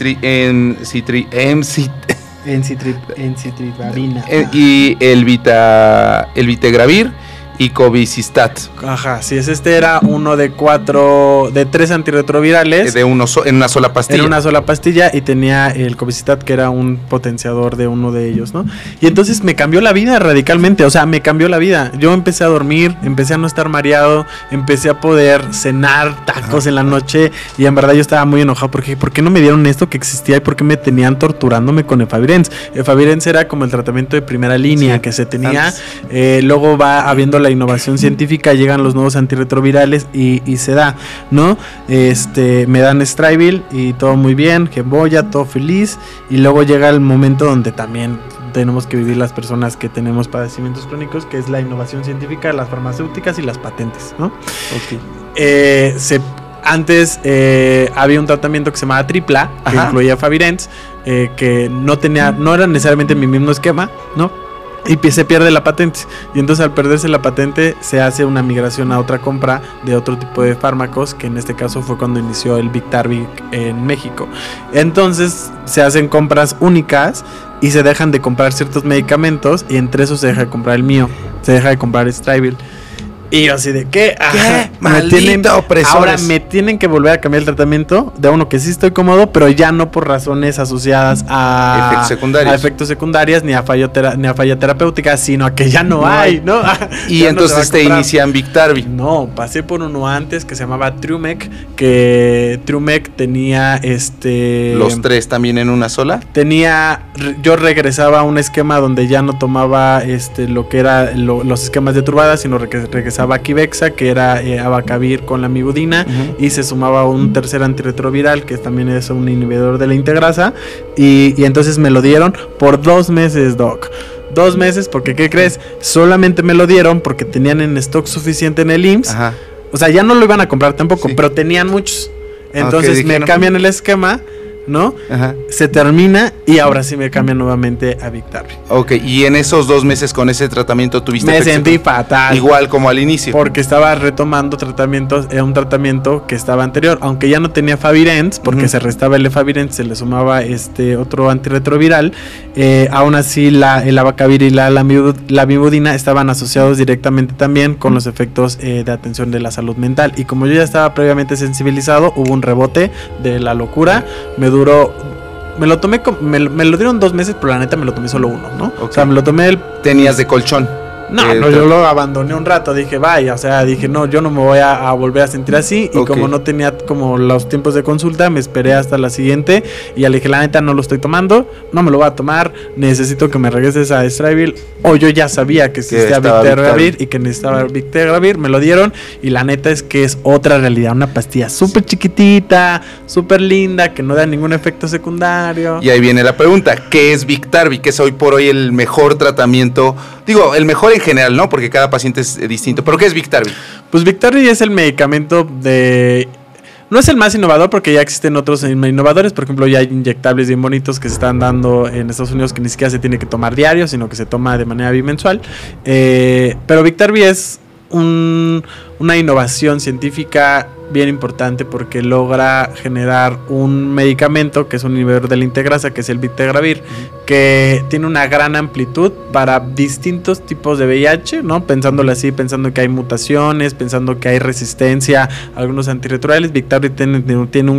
encitriptabina. Y el Vitegravir y Covicistat. Ajá, sí, era uno de 3 antirretrovirales. En una sola pastilla. En una sola pastilla, y tenía el Covicistat, que era un potenciador de uno de ellos, ¿no? Y entonces me cambió la vida radicalmente, o sea, me cambió la vida. Yo empecé a dormir, empecé a no estar mareado, empecé a poder cenar tacos en la noche, y en verdad yo estaba muy enojado porque ¿por qué no me dieron esto que existía y por qué me tenían torturándome con Efavirenz? Efavirenz era como el tratamiento de primera línea que se tenía, luego va habiendo la innovación científica, llegan los nuevos antirretrovirales y se da, ¿no? Me dan Strivil y todo muy bien, Gemboya, todo feliz, y luego llega el momento donde también tenemos que vivir las personas que tenemos padecimientos crónicos, que es la innovación científica, las farmacéuticas y las patentes, ¿no? Okay. Antes había un tratamiento que se llamaba Tripla, que incluía Efavirenz, que no era necesariamente mi mismo esquema, ¿no? Y se pierde la patente. Y entonces al perderse la patente se hace una migración a otra compra de otro tipo de fármacos, que en este caso fue cuando inició el Biktarvy en México. Entonces se hacen compras únicas y se dejan de comprar ciertos medicamentos, y entre esos se deja de comprar el mío, se deja de comprar Strivil. Y yo así de ¿qué? Ahora me tienen que volver a cambiar el tratamiento de uno que sí estoy cómodo, pero ya no por razones asociadas a efectos secundarios ni a falla terapéutica, sino a que ya no hay, ¿no? Y entonces te inician Biktarvy. No, pasé por uno antes que se llamaba Triumec, que Triumec tenía ¿Los 3 también en una sola? Yo regresaba a un esquema donde ya no tomaba lo que era los esquemas de turbada, sino regresaba Kivexa, que era abacavir con la mibudina, y se sumaba un tercer antirretroviral, que también es un inhibidor de la integrasa, y entonces me lo dieron por 2 meses, doc. 2 meses, porque ¿qué crees? Solamente me lo dieron porque tenían en stock suficiente en el IMSS. O sea, ya no lo iban a comprar tampoco, pero tenían muchos. Entonces me cambian el esquema, ¿no? Se termina y ahora sí me cambian nuevamente a Biktarvy. Ok, y en esos 2 meses con ese tratamiento tuviste me sentí fatal. Igual como al inicio. Porque estaba retomando tratamientos, era un tratamiento que estaba anterior, aunque ya no tenía Efavirenz, porque se restaba el Efavirenz, se le sumaba otro antirretroviral. Aún así el abacavir y la mibudina estaban asociados directamente también con los efectos de atención de la salud mental. Y como yo ya estaba previamente sensibilizado, hubo un rebote de la locura. Me lo tomé, me lo dieron 2 meses, pero la neta me lo tomé solo 1, ¿no? Okay. O sea, me lo tomé ¿Tenías de colchón? No, yo lo abandoné un rato, dije, vaya, o sea, dije, no, yo no me voy a volver a sentir así, y como no tenía como los tiempos de consulta, me esperé hasta la siguiente, y ya le dije, la neta, no lo estoy tomando, no me lo voy a tomar, necesito que me regreses a Strivil, o yo ya sabía que existía Biktarvy y que necesitaba Biktarvy, me lo dieron, y la neta es que es otra realidad, una pastilla súper chiquitita, súper linda, que no da ningún efecto secundario. Y ahí viene la pregunta, ¿qué es Biktarvy? ¿Qué es hoy por hoy el mejor tratamiento? Digo, el mejor en general, ¿no? Porque cada paciente es distinto. ¿Pero qué es Biktarvy? Pues Biktarvy es el medicamento no es el más innovador, porque ya existen otros innovadores. Por ejemplo, ya hay inyectables bien bonitos que se están dando en Estados Unidos, que ni siquiera se tiene que tomar diario, sino que se toma de manera bimensual. Pero Biktarvy es una innovación científica bien importante, porque logra generar un medicamento que es un inhibidor de la integrasa, que es el Vitegravir, que tiene una gran amplitud para distintos tipos de VIH, ¿no? Pensándolo así, pensando que hay mutaciones, pensando que hay resistencia a algunos antirretrovirales. Biktarvy tiene un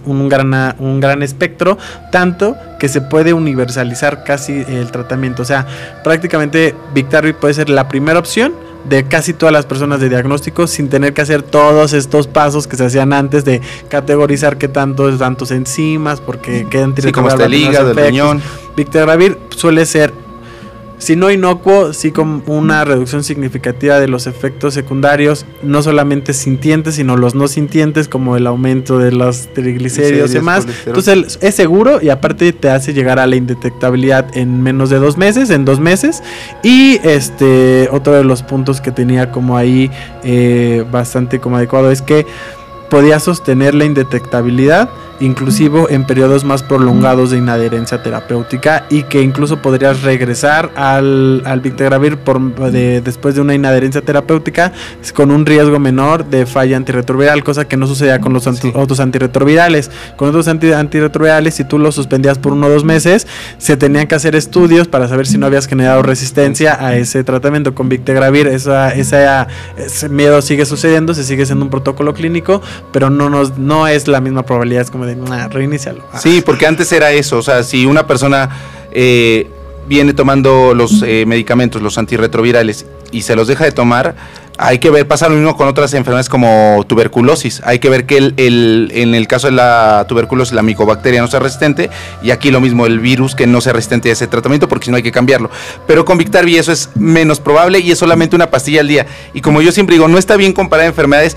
gran espectro, tanto que se puede universalizar casi el tratamiento. O sea, prácticamente Biktarvy puede ser la primera opción de casi todas las personas de diagnóstico sin tener que hacer todos estos pasos que se hacían antes de categorizar qué tantos enzimas, porque qué sí, como está el hígado, el riñón. Victegravir suele ser, si no inocuo, sí con una reducción significativa de los efectos secundarios, no solamente sintientes, sino los no sintientes, como el aumento de los triglicéridos y demás. Entonces es seguro y aparte te hace llegar a la indetectabilidad en menos de 2 meses, en 2 meses. Y otro de los puntos que tenía como ahí bastante como adecuado es que podía sostener la indetectabilidad inclusive en periodos más prolongados de inadherencia terapéutica, y que incluso podrías regresar al Victegravir después de una inadherencia terapéutica con un riesgo menor de falla antirretroviral, cosa que no sucedía con los otros antirretrovirales. Con otros antirretrovirales, si tú los suspendías por 1 o 2 meses, se tenían que hacer estudios para saber si no habías generado resistencia a ese tratamiento. Con Victegravir ese miedo sigue sucediendo, se sigue siendo un protocolo clínico, pero no es la misma probabilidad, es como de reinícialo. Sí, porque antes era eso, o sea, si una persona viene tomando los medicamentos, los antirretrovirales, y se los deja de tomar, hay que ver, pasa lo mismo con otras enfermedades como tuberculosis. Hay que ver que en el caso de la tuberculosis, la micobacteria no sea resistente, y aquí lo mismo, el virus que no sea resistente a ese tratamiento, porque si no hay que cambiarlo. Pero con Victarvi eso es menos probable y es solamente una pastilla al día. Y como yo siempre digo, no está bien comparar enfermedades,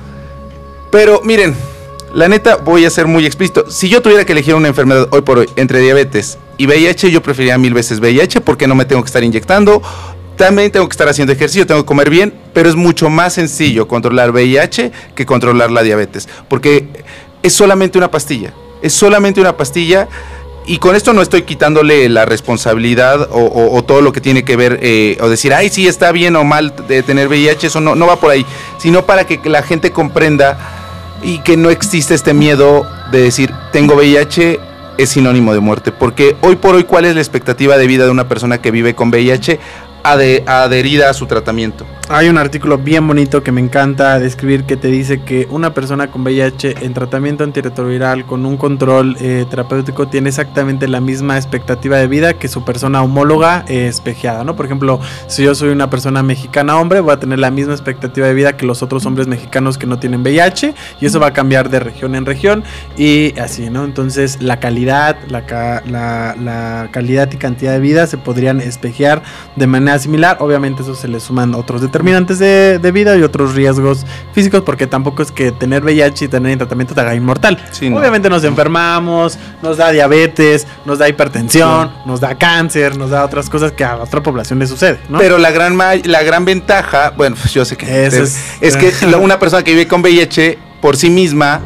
pero miren, la neta, voy a ser muy explícito. Si yo tuviera que elegir una enfermedad hoy por hoy entre diabetes y VIH, yo preferiría 1000 veces VIH, porque no me tengo que estar inyectando. También tengo que estar haciendo ejercicio, tengo que comer bien, pero es mucho más sencillo controlar VIH que controlar la diabetes, porque es solamente una pastilla. Es solamente una pastilla. Y con esto no estoy quitándole la responsabilidad o todo lo que tiene que ver, o decir, ay, sí, está bien o mal de tener VIH, eso no va por ahí, sino para que la gente comprenda y que no existe este miedo de decir, tengo VIH, es sinónimo de muerte. Porque hoy por hoy, ¿cuál es la expectativa de vida de una persona que vive con VIH adherida a su tratamiento? Hay un artículo bien bonito que me encanta describir, que te dice que una persona con VIH en tratamiento antirretroviral con un control terapéutico tiene exactamente la misma expectativa de vida que su persona homóloga espejeada, ¿no? Por ejemplo, si yo soy una persona mexicana hombre, voy a tener la misma expectativa de vida que los otros hombres mexicanos que no tienen VIH, y eso va a cambiar de región en región y así, ¿no? Entonces la calidad, la calidad y cantidad de vida se podrían espejear de manera similar. Obviamente eso se le suman otros determinantes de vida y otros riesgos físicos, porque tampoco es que tener VIH y tener tratamiento te haga inmortal. Sí, obviamente nos enfermamos, nos da diabetes, nos da hipertensión, nos da cáncer, nos da otras cosas que a la otra población le sucede, ¿no? Pero la gran ventaja, bueno, pues yo sé que es que una persona que vive con VIH por sí misma,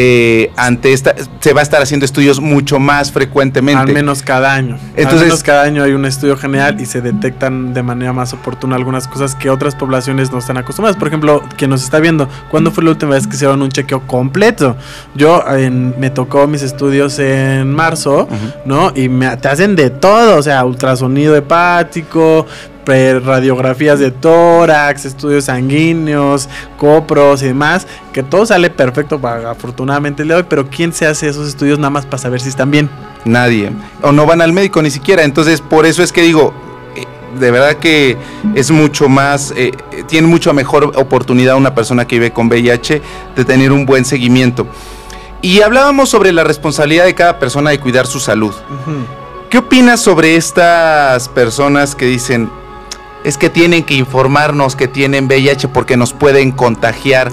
ante esta, se va a estar haciendo estudios mucho más frecuentemente. Al menos cada año. Entonces, al menos cada año hay un estudio general y se detectan de manera más oportuna algunas cosas que otras poblaciones no están acostumbradas. Por ejemplo, quien nos está viendo, ¿cuándo fue la última vez que hicieron un chequeo completo? Yo me tocó mis estudios en marzo, ¿no? Y te hacen de todo, o sea, ultrasonido hepático, radiografías de tórax, estudios sanguíneos, copros y demás, que todo sale perfecto para, afortunadamente, el de hoy. Pero ¿quién se hace esos estudios nada más para saber si están bien? Nadie, o no van al médico ni siquiera. Entonces, por eso es que digo, de verdad que es mucho más, tiene mucho mejor oportunidad una persona que vive con VIH de tener un buen seguimiento. Y hablábamos sobre la responsabilidad de cada persona de cuidar su salud. ¿Qué opinas sobre estas personas que dicen, es que tienen que informarnos que tienen VIH porque nos pueden contagiar?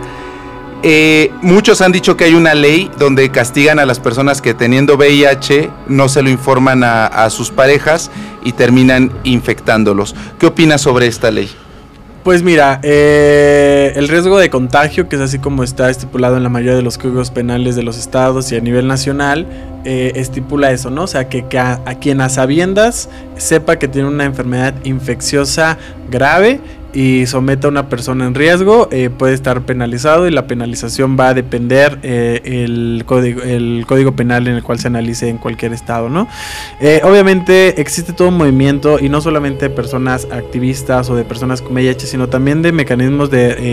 Muchos han dicho que hay una ley donde castigan a las personas que teniendo VIH no se lo informan a sus parejas y terminan infectándolos. ¿Qué opinas sobre esta ley? Pues mira, el riesgo de contagio, que es así como está estipulado en la mayoría de los códigos penales de los estados y a nivel nacional, estipula eso, ¿no? O sea, que a quien a sabiendas sepa que tiene una enfermedad infecciosa grave y someta a una persona en riesgo, puede estar penalizado, y la penalización va a depender el código penal en el cual se analice en cualquier estado, ¿no? Obviamente existe todo un movimiento, y no solamente de personas activistas o de personas con VIH, sino también de mecanismos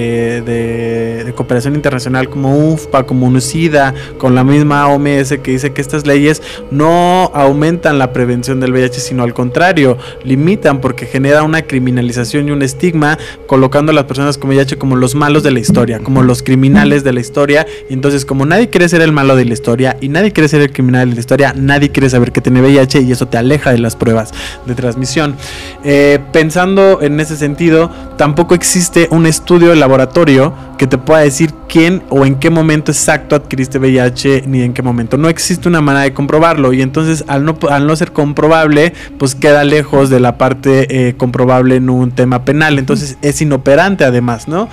de cooperación internacional como UNFPA, como UNOCIDA, con la misma OMS, que dice que estas leyes no aumentan la prevención del VIH, sino al contrario, limitan, porque genera una criminalización y un estigma termina colocando a las personas con VIH como los malos de la historia, como los criminales de la historia. Y entonces, como nadie quiere ser el malo de la historia y nadie quiere ser el criminal de la historia, nadie quiere saber que tiene VIH y eso te aleja de las pruebas de transmisión. Pensando en ese sentido, tampoco existe un estudio de laboratorio que te pueda decir quién o en qué momento exacto adquiriste VIH ni en qué momento. No existe una manera de comprobarlo y entonces al no ser comprobable, pues queda lejos de la parte comprobable en un tema penal. Entonces es inoperante además, ¿no?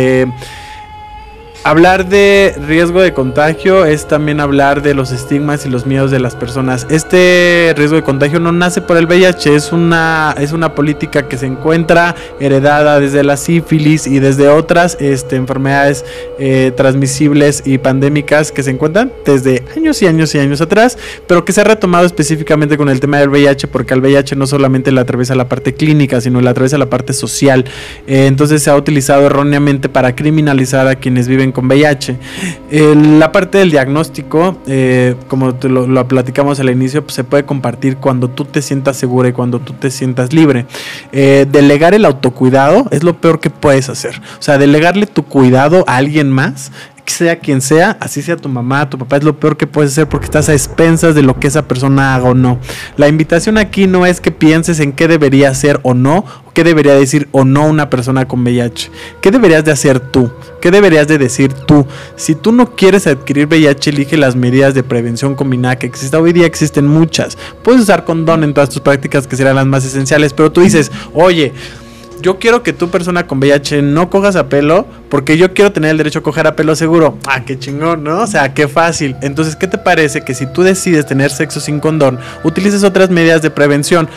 Hablar de riesgo de contagio es también hablar de los estigmas y los miedos de las personas. Este riesgo de contagio no nace por el VIH, es una política que se encuentra heredada desde la sífilis y desde otras enfermedades transmisibles y pandémicas que se encuentran desde años y años y años atrás, pero que se ha retomado específicamente con el tema del VIH, porque al VIH no solamente le atraviesa la parte clínica, sino le atraviesa la parte social. Entonces se ha utilizado erróneamente para criminalizar a quienes viven con VIH. La parte del diagnóstico, como lo platicamos al inicio, pues se puede compartir cuando tú te sientas segura y cuando tú te sientas libre. Delegar el autocuidado es lo peor que puedes hacer. O sea, delegarle tu cuidado a alguien más, sea quien sea, así sea tu mamá, tu papá, es lo peor que puedes hacer porque estás a expensas de lo que esa persona haga o no. La invitación aquí no es que pienses en qué debería hacer o no, o qué debería decir o no una persona con VIH. ¿Qué deberías de hacer tú? ¿Qué deberías de decir tú? Si tú no quieres adquirir VIH, elige las medidas de prevención combinada que existen. Hoy día existen muchas. Puedes usar condón en todas tus prácticas, que serán las más esenciales, pero tú dices, oye, yo quiero que tu persona con VIH no cojas a pelo porque yo quiero tener el derecho a coger a pelo seguro. Ah, qué chingón, ¿no? O sea, qué fácil. Entonces, ¿qué te parece que si tú decides tener sexo sin condón, utilices otras medidas de prevención?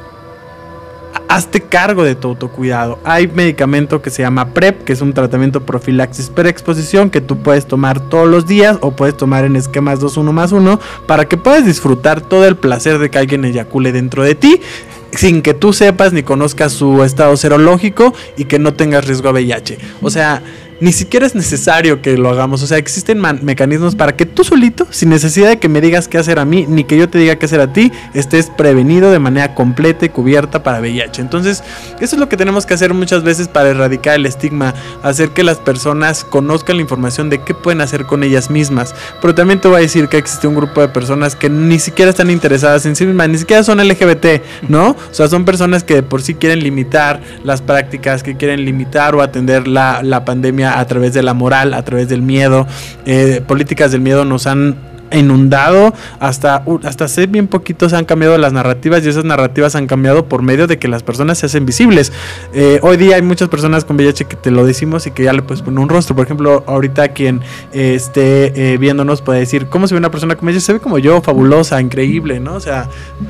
Hazte cargo de tu autocuidado. Hay medicamento que se llama PrEP, que es un tratamiento profilaxis preexposición que tú puedes tomar todos los días o puedes tomar en esquemas 2-1+1 para que puedas disfrutar todo el placer de que alguien eyacule dentro de ti, sin que tú sepas ni conozcas su estado serológico y que no tengas riesgo a VIH. O sea, ni siquiera es necesario que lo hagamos. O sea, existen mecanismos para que tú solito, sin necesidad de que me digas qué hacer a mí, ni que yo te diga qué hacer a ti, estés prevenido de manera completa y cubierta para VIH. Entonces, eso es lo que tenemos que hacer muchas veces para erradicar el estigma, hacer que las personas conozcan la información de qué pueden hacer con ellas mismas. Pero también te voy a decir que existe un grupo de personas que ni siquiera están interesadas en sí mismas, ni siquiera son LGBT, ¿no? O sea, son personas que de por sí quieren limitar las prácticas, que quieren limitar o atender la pandemia a través de la moral, a través del miedo. Políticas del miedo nos han inundado, hasta hace bien poquito se han cambiado las narrativas y esas narrativas han cambiado por medio de que las personas se hacen visibles. Hoy día hay muchas personas con VIH que te lo decimos y que ya le puedes poner un rostro. Por ejemplo, ahorita quien esté viéndonos puede decir, ¿cómo se ve una persona con VIH? Se ve como yo, fabulosa, increíble, ¿no? O sea,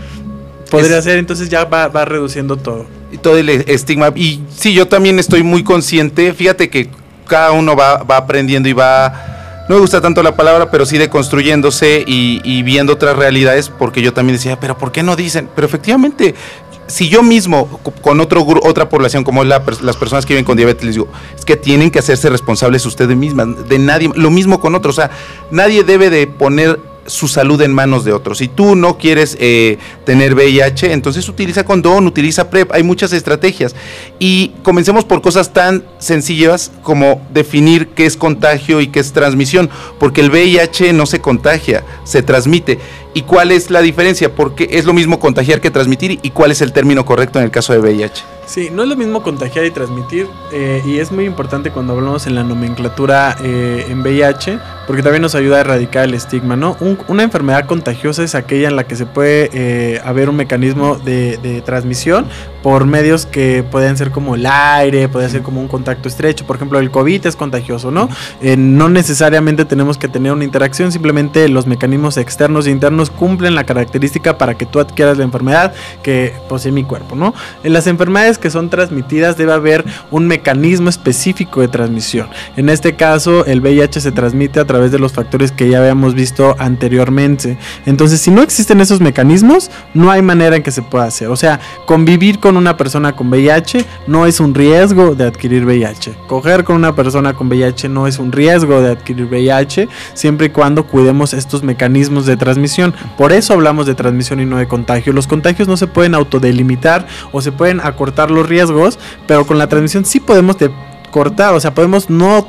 podría ser, entonces ya va reduciendo todo. Y todo el estigma. Y sí, yo también estoy muy consciente. Fíjate que cada uno va aprendiendo y va, no me gusta tanto la palabra, pero sí deconstruyéndose y viendo otras realidades, porque yo también decía, pero ¿por qué no dicen? Pero efectivamente, si yo mismo, con otra población como las personas que viven con diabetes, les digo, es que tienen que hacerse responsables ustedes mismas, de nadie, lo mismo con otros, o sea, nadie debe de poner su salud en manos de otros. Si tú no quieres tener VIH, entonces utiliza condón, utiliza PrEP, hay muchas estrategias. Y comencemos por cosas tan sencillas como definir qué es contagio y qué es transmisión, porque el VIH no se contagia, se transmite. ¿Y cuál es la diferencia? Porque es lo mismo contagiar que transmitir, ¿y cuál es el término correcto en el caso de VIH? Sí, no es lo mismo contagiar y transmitir, y es muy importante cuando hablamos en la nomenclatura en VIH, porque también nos ayuda a erradicar el estigma, ¿no? Una enfermedad contagiosa es aquella en la que se puede haber un mecanismo de transmisión por medios que pueden ser como el aire, puede ser como un contacto estrecho. Por ejemplo, el COVID es contagioso, ¿no? No necesariamente tenemos que tener una interacción, simplemente los mecanismos externos e internos cumplen la característica para que tú adquieras la enfermedad que posee mi cuerpo, ¿no? En las enfermedades que son transmitidas debe haber un mecanismo específico de transmisión. En este caso, el VIH se transmite a través través de los factores que ya habíamos visto anteriormente. Entonces, si no existen esos mecanismos, no hay manera en que se pueda hacer. O sea, convivir con una persona con VIH no es un riesgo de adquirir VIH. Coger con una persona con VIH no es un riesgo de adquirir VIH, siempre y cuando cuidemos estos mecanismos de transmisión. Por eso hablamos de transmisión y no de contagio. Los contagios no se pueden autodelimitar o se pueden acortar los riesgos, pero con la transmisión sí podemos cortar, o sea, podemos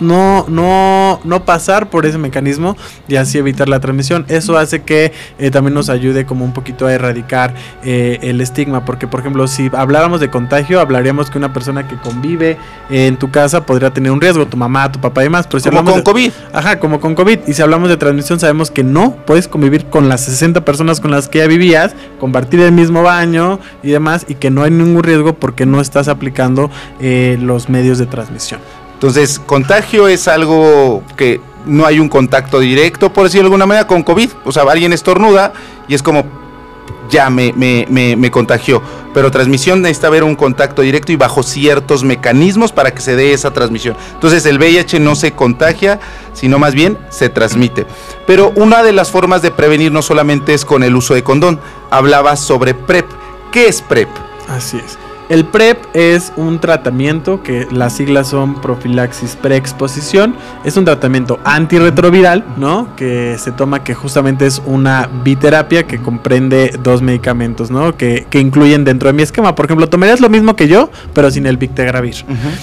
no pasar por ese mecanismo y así evitar la transmisión. Eso hace que también nos ayude como un poquito a erradicar el estigma, porque por ejemplo, si habláramos de contagio, hablaríamos que una persona que convive en tu casa podría tener un riesgo, tu mamá, tu papá y demás, pero si como hablamos con COVID. Ajá, como con COVID. Y si hablamos de transmisión, sabemos que no puedes convivir con las 60 personas con las que ya vivías, compartir el mismo baño y demás, y que no hay ningún riesgo porque no estás aplicando los medios de transmisión. Entonces, contagio es algo que no hay un contacto directo, por decirlo de alguna manera, con COVID. O sea, alguien estornuda y es como, ya me contagió. Pero transmisión necesita haber un contacto directo y bajo ciertos mecanismos para que se dé esa transmisión. Entonces, el VIH no se contagia, sino más bien se transmite. Pero una de las formas de prevenir no solamente es con el uso de condón. Hablaba sobre PrEP. ¿Qué es PrEP? Así es. El PrEP es un tratamiento que las siglas son profilaxis preexposición. Es un tratamiento antirretroviral, ¿no? Que se toma, que justamente es una biterapia que comprende 2 medicamentos, ¿no? Que incluyen dentro de mi esquema. Por ejemplo, tomarías lo mismo que yo, pero sin el Bictegravir.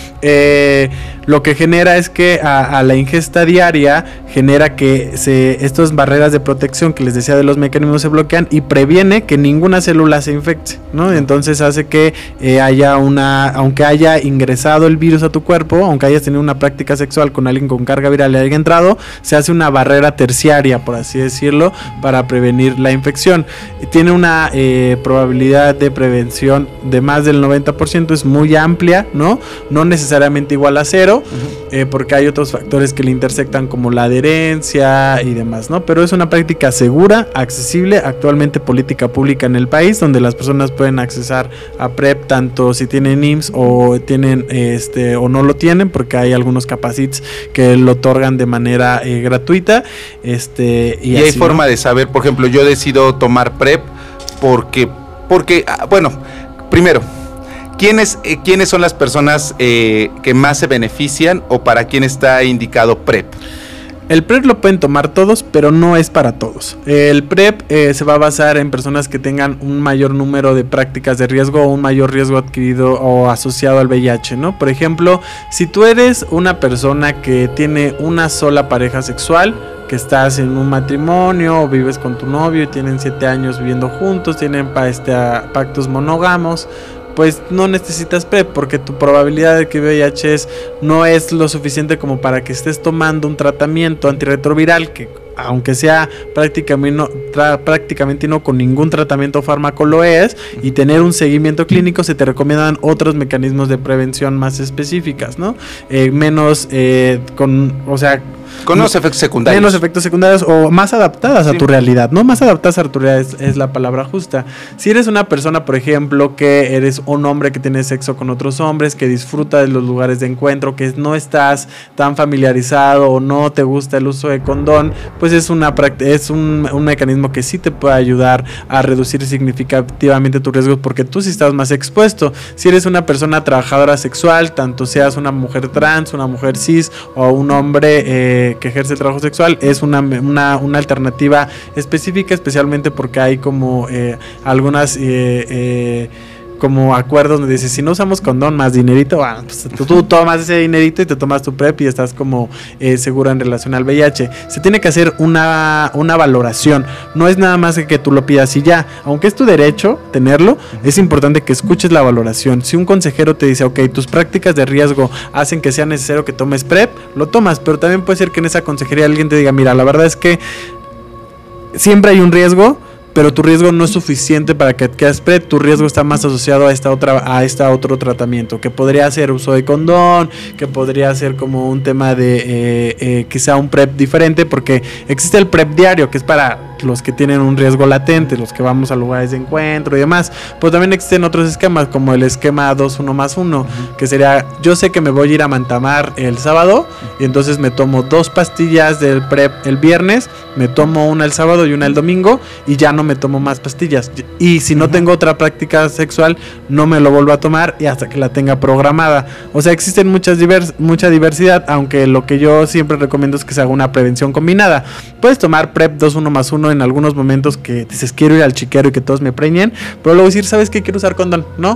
Lo que genera es que a la ingesta diaria genera que estas barreras de protección que les decía de los mecanismos se bloquean y previene que ninguna célula se infecte, ¿no? Entonces hace que aunque haya ingresado el virus a tu cuerpo, aunque hayas tenido una práctica sexual con alguien con carga viral y haya entrado, se hace una barrera terciaria, por así decirlo, para prevenir la infección. Tiene una probabilidad de prevención de más del 90%, es muy amplia, ¿no? No necesariamente igual a 0, porque hay otros factores que le intersectan como la adherencia y demás, ¿no? Pero es una práctica segura, accesible, actualmente política pública en el país, donde las personas pueden accesar a PrEP tanto si tienen IMSS o tienen o no lo tienen, porque hay algunos capacits que lo otorgan de manera gratuita. Y hay forma de saber, por ejemplo, yo decido tomar PrEP porque bueno, primero, ¿quiénes son las personas que más se benefician o para quién está indicado PrEP? El PrEP lo pueden tomar todos, pero no es para todos. El PrEP se va a basar en personas que tengan un mayor número de prácticas de riesgo o un mayor riesgo adquirido o asociado al VIH, ¿no? Por ejemplo, si tú eres una persona que tiene una sola pareja sexual, que estás en un matrimonio o vives con tu novio y tienen 7 años viviendo juntos, tienen pactos monógamos, pues no necesitas PrEP, porque tu probabilidad de que VIH no es lo suficiente como para que estés tomando un tratamiento antirretroviral que, aunque sea prácticamente no con ningún tratamiento o fármaco lo es, y tener un seguimiento clínico, se te recomiendan otros mecanismos de prevención más específicas, ¿no? Con los efectos secundarios. Menos efectos secundarios o más adaptadas a tu realidad, ¿no? Más adaptadas a tu realidad es la palabra justa. Si eres una persona, por ejemplo, que eres un hombre que tiene sexo con otros hombres, que disfruta de los lugares de encuentro, que no estás tan familiarizado o no te gusta el uso de condón, pues es un mecanismo que sí te puede ayudar a reducir significativamente tus riesgos, porque tú sí estás más expuesto. Si eres una persona trabajadora sexual, tanto seas una mujer trans, una mujer cis o un hombre que ejerce el trabajo sexual, es una alternativa específica, especialmente porque hay como algunas como acuerdos donde dices, si no usamos condón, más dinerito, bueno, pues tú tomas ese dinerito y te tomas tu PrEP y estás como segura en relación al VIH. Se tiene que hacer una valoración, no es nada más que tú lo pidas y ya, aunque es tu derecho tenerlo, es importante que escuches la valoración. Si un consejero te dice, ok, tus prácticas de riesgo hacen que sea necesario que tomes PrEP, lo tomas, pero también puede ser que en esa consejería alguien te diga, mira, la verdad es que siempre hay un riesgo, pero tu riesgo no es suficiente para que adquieras PrEP, tu riesgo está más asociado a esta otro tratamiento, que podría ser uso de condón, que podría ser como un tema de quizá un PrEP diferente, porque existe el PrEP diario, que es para los que tienen un riesgo latente, los que vamos a lugares de encuentro y demás. Pues también existen otros esquemas, como el esquema 2-1+1, que sería, yo sé que me voy a ir a Mantamar el sábado, y entonces me tomo 2 pastillas del PrEP el viernes, me tomo una el sábado y una el domingo, y ya no me tomo más pastillas. Y si no tengo otra práctica sexual, no me lo vuelvo a tomar y hasta que la tenga programada. O sea, existen mucha diversidad, aunque lo que yo siempre recomiendo es que se haga una prevención combinada. Puedes tomar PrEP 2-1+1 en algunos momentos que dices, quiero ir al chiquero y que todos me preñen, pero luego decir, ¿sabes qué? Quiero usar condón, ¿no?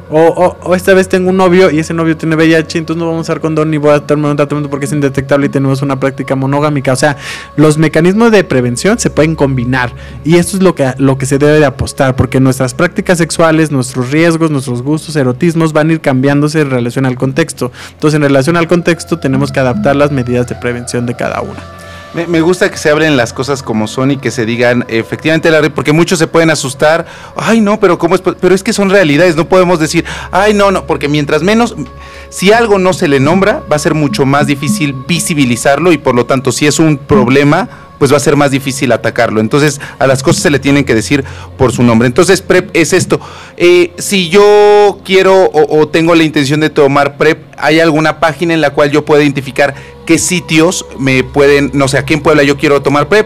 O esta vez tengo un novio y ese novio tiene VIH, entonces no vamos a usar condón ni voy a tomar un tratamiento porque es indetectable y tenemos una práctica monogámica. O sea, los mecanismos de prevención se pueden combinar, y esto es lo que se debe de apostar, porque nuestras prácticas sexuales, nuestros riesgos, nuestros gustos, erotismos van a ir cambiándose en relación al contexto. Entonces, en relación al contexto tenemos que adaptar las medidas de prevención de cada una. Me gusta que se hablen las cosas como son y que se digan efectivamente porque muchos se pueden asustar. Ay, no, pero ¿cómo es? Pero es que son realidades, no podemos decir, ay, no, porque mientras menos, si algo no se le nombra, va a ser mucho más difícil visibilizarlo y por lo tanto, si es un problema, pues va a ser más difícil atacarlo. Entonces, a las cosas se le tienen que decir por su nombre. Entonces, PrEP es esto. Si yo quiero o tengo la intención de tomar PrEP, ¿hay alguna página en la cual yo pueda identificar qué sitios me pueden, no sé, aquí en Puebla yo quiero tomar PrEP?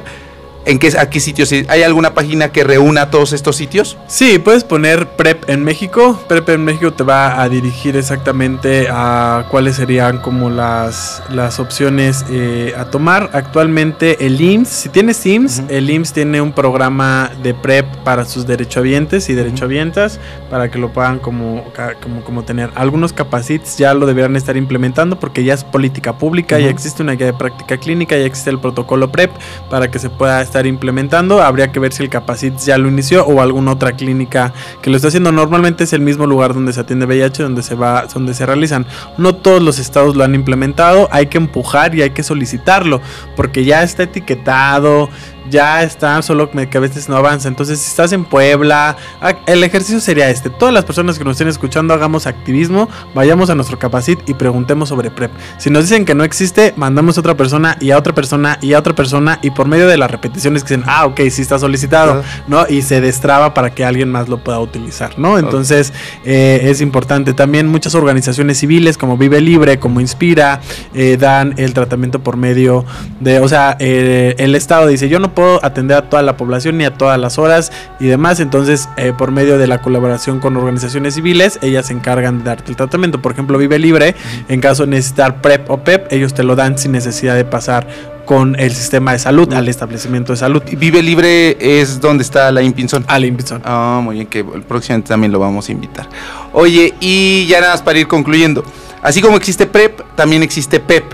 ¿A qué sitios? ¿Hay alguna página que reúna todos estos sitios? Sí, puedes poner PrEP en México. PrEP en México te va a dirigir exactamente a cuáles serían como las opciones a tomar. Actualmente el IMSS, si tienes IMSS, el IMSS tiene un programa de PrEP para sus derechohabientes y derechohabientas, para que lo puedan como tener. Algunos capacits ya lo deberían estar implementando porque ya es política pública, ya existe una guía de práctica clínica, ya existe el protocolo PrEP para que se pueda estar implementando. Habría que ver si el Capacits ya lo inició o alguna otra clínica que lo está haciendo. Normalmente es el mismo lugar donde se atiende VIH, donde se realizan. No todos los estados lo han implementado. Hay que empujar y hay que solicitarlo porque ya está etiquetado, ya está, solo que a veces no avanza. Entonces, si estás en Puebla, el ejercicio sería este: todas las personas que nos estén escuchando, hagamos activismo, vayamos a nuestro Capacit y preguntemos sobre PrEP. Si nos dicen que no existe, mandamos a otra persona y a otra persona y a otra persona, y por medio de las repeticiones que dicen, ok, sí está solicitado, ¿no? Y se destraba para que alguien más lo pueda utilizar, ¿no? Entonces, es importante. También muchas organizaciones civiles como Vive Libre, como Inspira, dan el tratamiento por medio de, o sea, el Estado dice, yo no puedo atender a toda la población ni a todas las horas y demás, entonces por medio de la colaboración con organizaciones civiles, ellas se encargan de darte el tratamiento. Por ejemplo, Vive Libre, en caso de necesitar PrEP o PEP, ellos te lo dan sin necesidad de pasar con el sistema de salud al establecimiento de salud. Vive Libre es donde está la Impinzón. A la Impinzón. Ah, muy bien, que el próximo también lo vamos a invitar. Oye, y ya nada más para ir concluyendo, así como existe PrEP, también existe PEP,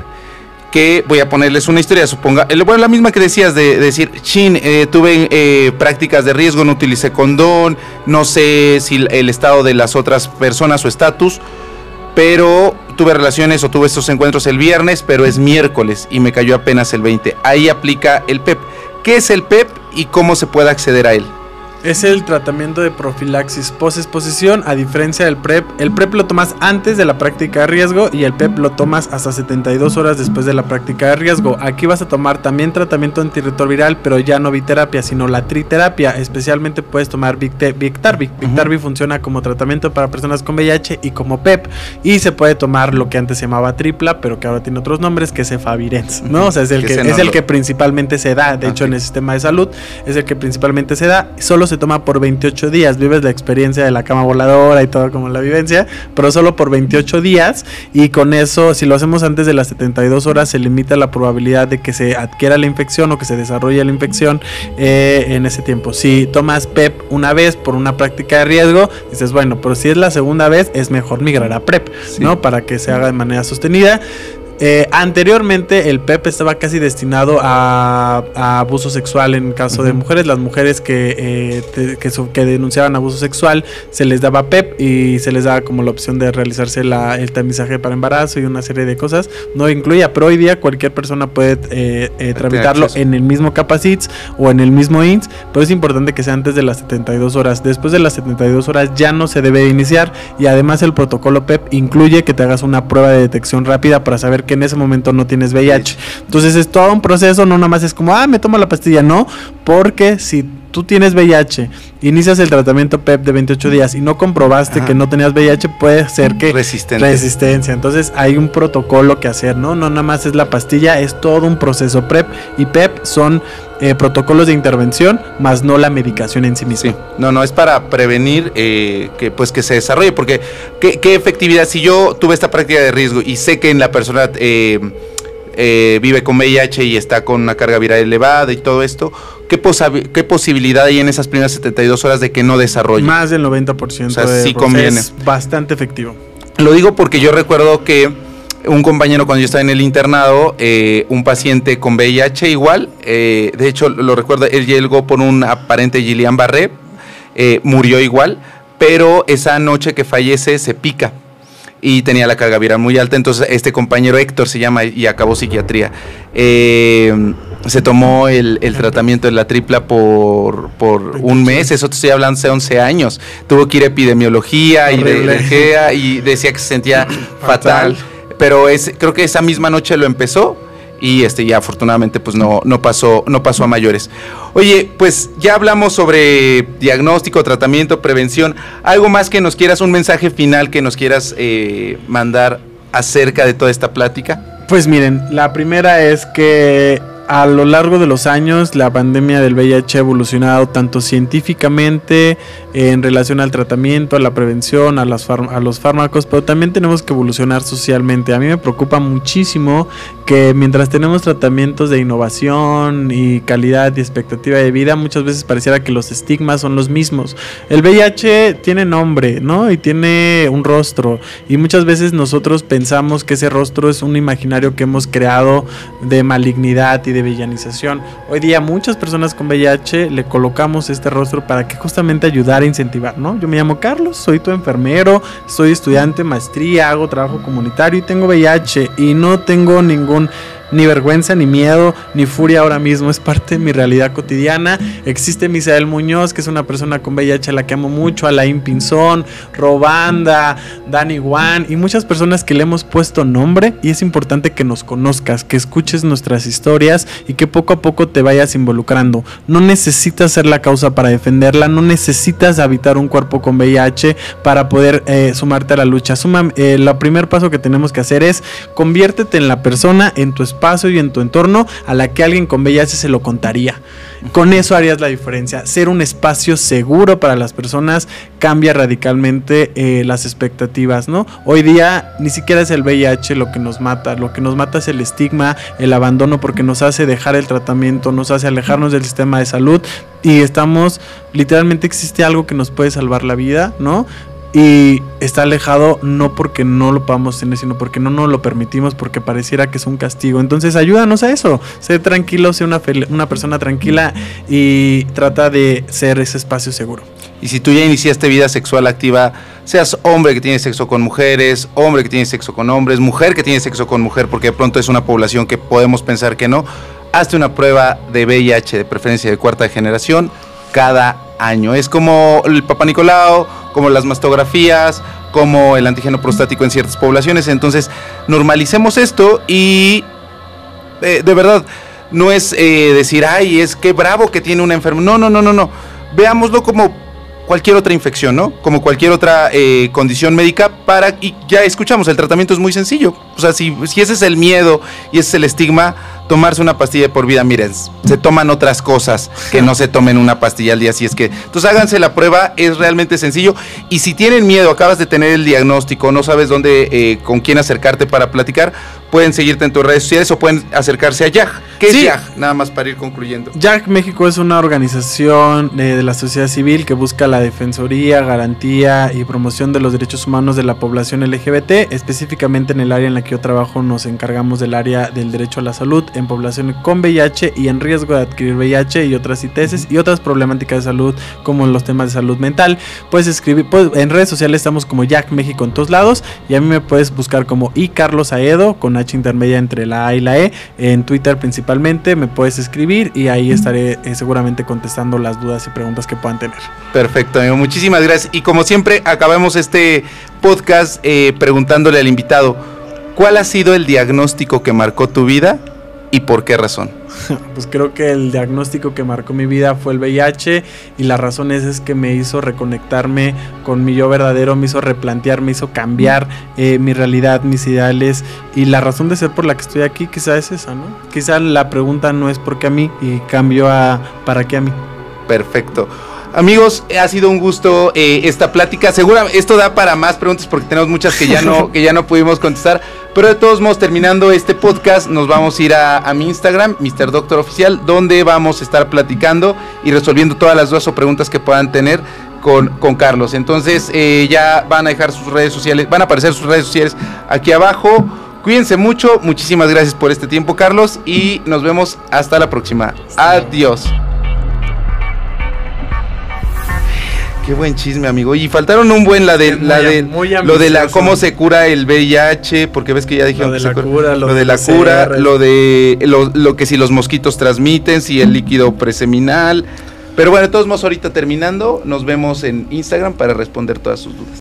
que voy a ponerles una historia, suponga, bueno, la misma que decías de decir, tuve prácticas de riesgo, no utilicé condón, no sé si el estado de las otras personas o estatus, pero tuve relaciones o tuve estos encuentros el viernes, pero es miércoles y me cayó apenas el 20. Ahí aplica el PEP. ¿Qué es el PEP y cómo se puede acceder a él? Es el tratamiento de profilaxis post-exposición, a diferencia del PrEP. El PrEP lo tomas antes de la práctica de riesgo y el PEP lo tomas hasta 72 horas después de la práctica de riesgo. Aquí vas a tomar también tratamiento antirretroviral, pero ya no biterapia, sino la triterapia. Especialmente puedes tomar Biktarvy. Biktarvy funciona como tratamiento para personas con VIH y como PEP. Y se puede tomar lo que antes se llamaba tripla, pero que ahora tiene otros nombres, que es Efavirenz, ¿no? O sea, es el que principalmente se da. De hecho, en el sistema de salud es el que principalmente se da. Solo se toma por 28 días, vives la experiencia de la cama voladora y todo como la vivencia, pero solo por 28 días, y con eso, si lo hacemos antes de las 72 horas, se limita la probabilidad de que se adquiera la infección o que se desarrolle la infección en ese tiempo. Si tomas PEP una vez por una práctica de riesgo, dices, bueno, pero si es la segunda vez, es mejor migrar a PrEP, ¿no? Para que se haga de manera sostenida. Anteriormente el PEP estaba casi destinado a abuso sexual en caso de mujeres. Las mujeres que denunciaban abuso sexual, se les daba PEP y se les daba como la opción de realizarse el tamizaje para embarazo y una serie de cosas. No incluía, pero hoy día cualquier persona puede tramitarlo en el mismo Capacits o en el mismo INS, pero es importante que sea antes de las 72 horas. Después de las 72 horas ya no se debe iniciar, y además el protocolo PEP incluye que te hagas una prueba de detección rápida para saber que en ese momento no tienes VIH. Entonces es todo un proceso, no nada más es como, me tomo la pastilla, no, porque si tú tienes VIH, inicias el tratamiento PEP de 28 días y no comprobaste que no tenías VIH, puede ser que resistencia. Entonces hay un protocolo que hacer, ¿no? No nada más es la pastilla, es todo un proceso. PrEP y PEP son protocolos de intervención, más no la medicación en sí misma. Sí. No, es para prevenir que se desarrolle, porque ¿qué efectividad? Si yo tuve esta práctica de riesgo y sé que en la persona vive con VIH y está con una carga viral elevada y todo esto, ¿qué posibilidad hay en esas primeras 72 horas de que no desarrolle? Más del 90%. O sea, sí conviene. Es bastante efectivo. Lo digo porque yo recuerdo que un compañero, cuando yo estaba en el internado, un paciente con VIH igual, de hecho lo recuerdo, él llegó por un aparente Guillain-Barré, murió igual, pero esa noche que fallece se pica y tenía la carga viral muy alta. Entonces este compañero, Héctor se llama, y acabó psiquiatría, se tomó el tratamiento de la tripla por un mes. Eso te estoy hablando hace 11 años. Tuvo que ir a epidemiología y de alergia, y decía que se sentía fatal. Pero creo que esa misma noche lo empezó y ya afortunadamente pues no pasó a mayores. Oye, pues ya hablamos sobre diagnóstico, tratamiento, prevención. ¿Algo más que nos quieras, un mensaje final que nos quieras mandar acerca de toda esta plática? Pues miren, la primera es que a lo largo de los años la pandemia del VIH ha evolucionado tanto científicamente en relación al tratamiento, a la prevención, a los fármacos, pero también tenemos que evolucionar socialmente. A mí me preocupa muchísimo que mientras tenemos tratamientos de innovación y calidad y expectativa de vida, muchas veces pareciera que los estigmas son los mismos. El VIH tiene nombre, ¿no? Y tiene un rostro, y muchas veces nosotros pensamos que ese rostro es un imaginario que hemos creado de malignidad y de villanización. Hoy día muchas personas con VIH le colocamos este rostro para que justamente ayudar a incentivar, ¿no? Yo me llamo Carlos, soy tu enfermero, soy estudiante de maestría, hago trabajo comunitario y tengo VIH y no tengo ni vergüenza, ni miedo, ni furia ahora mismo. Es parte de mi realidad cotidiana. Existe Misael Muñoz, que es una persona con VIH a la que amo mucho, Alain Pinzón, Robanda, Dani Juan y muchas personas que le hemos puesto nombre, y es importante que nos conozcas, que escuches nuestras historias y que poco a poco te vayas involucrando. No necesitas ser la causa para defenderla, no necesitas habitar un cuerpo con VIH para poder sumarte a la lucha. El primer paso que tenemos que hacer es conviértete en la persona, en tu espacio y en tu entorno a la que alguien con VIH se lo contaría. Con eso harías la diferencia. Ser un espacio seguro para las personas cambia radicalmente las expectativas, ¿no? Hoy día ni siquiera es el VIH lo que nos mata es el estigma, el abandono, porque nos hace dejar el tratamiento, nos hace alejarnos del sistema de salud, y literalmente existe algo que nos puede salvar la vida, ¿no? Y está alejado no porque no lo podamos tener, sino porque no nos lo permitimos, porque pareciera que es un castigo. Entonces ayúdanos a eso, sé tranquilo, sé una persona tranquila y trata de ser ese espacio seguro. Y si tú ya iniciaste vida sexual activa, seas hombre que tiene sexo con mujeres, hombre que tiene sexo con hombres, mujer que tiene sexo con mujer, porque de pronto es una población que podemos pensar que no, hazte una prueba de VIH, de preferencia de 4ª generación, cada año. Es como el Papá Nicolau, como las mastografías, como el antígeno prostático en ciertas poblaciones. Entonces normalicemos esto y de verdad no es decir, ay, es que bravo que tiene una enfermedad. No. Veámoslo como cualquier otra infección, ¿no? Como cualquier otra condición médica, y ya escuchamos, el tratamiento es muy sencillo. O sea, si ese es el miedo y ese es el estigma, tomarse una pastilla de por vida, miren, se toman otras cosas que no se tomen una pastilla al día, si es que, entonces háganse la prueba, es realmente sencillo. Y si tienen miedo, acabas de tener el diagnóstico, no sabes dónde, con quién acercarte para platicar, pueden seguirte en tus redes sociales o pueden acercarse a YAG. ¿Qué es YAG? Nada más para ir concluyendo. YAG México es una organización de la sociedad civil que busca la defensoría, garantía y promoción de los derechos humanos de la población LGBT. Específicamente en el área en la que yo trabajo nos encargamos del área del derecho a la salud en población con VIH y en riesgo de adquirir VIH y otras ITS y otras problemáticas de salud como los temas de salud mental. Puedes escribir, en redes sociales estamos como YAG México en todos lados, y a mí me puedes buscar como Carlos Aedo con H intermedia entre la A y la E. En Twitter principalmente me puedes escribir y ahí estaré seguramente contestando las dudas y preguntas que puedan tener. Perfecto, amigo, muchísimas gracias. Y como siempre acabamos este podcast preguntándole al invitado, ¿cuál ha sido el diagnóstico que marcó tu vida y por qué razón? Pues creo que el diagnóstico que marcó mi vida fue el VIH, y la razón es que me hizo reconectarme con mi yo verdadero, me hizo replantear, me hizo cambiar mi realidad, mis ideales, y la razón de ser por la que estoy aquí quizá es esa, ¿no? Quizá la pregunta no es ¿por qué a mí? Y cambio a ¿para qué a mí? Perfecto. Amigos, ha sido un gusto esta plática. Seguramente esto da para más preguntas porque tenemos muchas que ya no pudimos contestar. Pero de todos modos, terminando este podcast, nos vamos a ir a mi Instagram, Mr. Doctor Oficial, donde vamos a estar platicando y resolviendo todas las dudas o preguntas que puedan tener con Carlos. Entonces, ya van a dejar sus redes sociales, van a aparecer sus redes sociales aquí abajo. Cuídense mucho. Muchísimas gracias por este tiempo, Carlos, y nos vemos hasta la próxima. Adiós. Qué buen chisme, amigo. Y faltaron un buen lo de la cómo se cura el VIH, porque ves que ya dijeron lo de lo que si los mosquitos transmiten, si el líquido preseminal. Pero bueno, de todos modos, ahorita terminando, nos vemos en Instagram para responder todas sus dudas.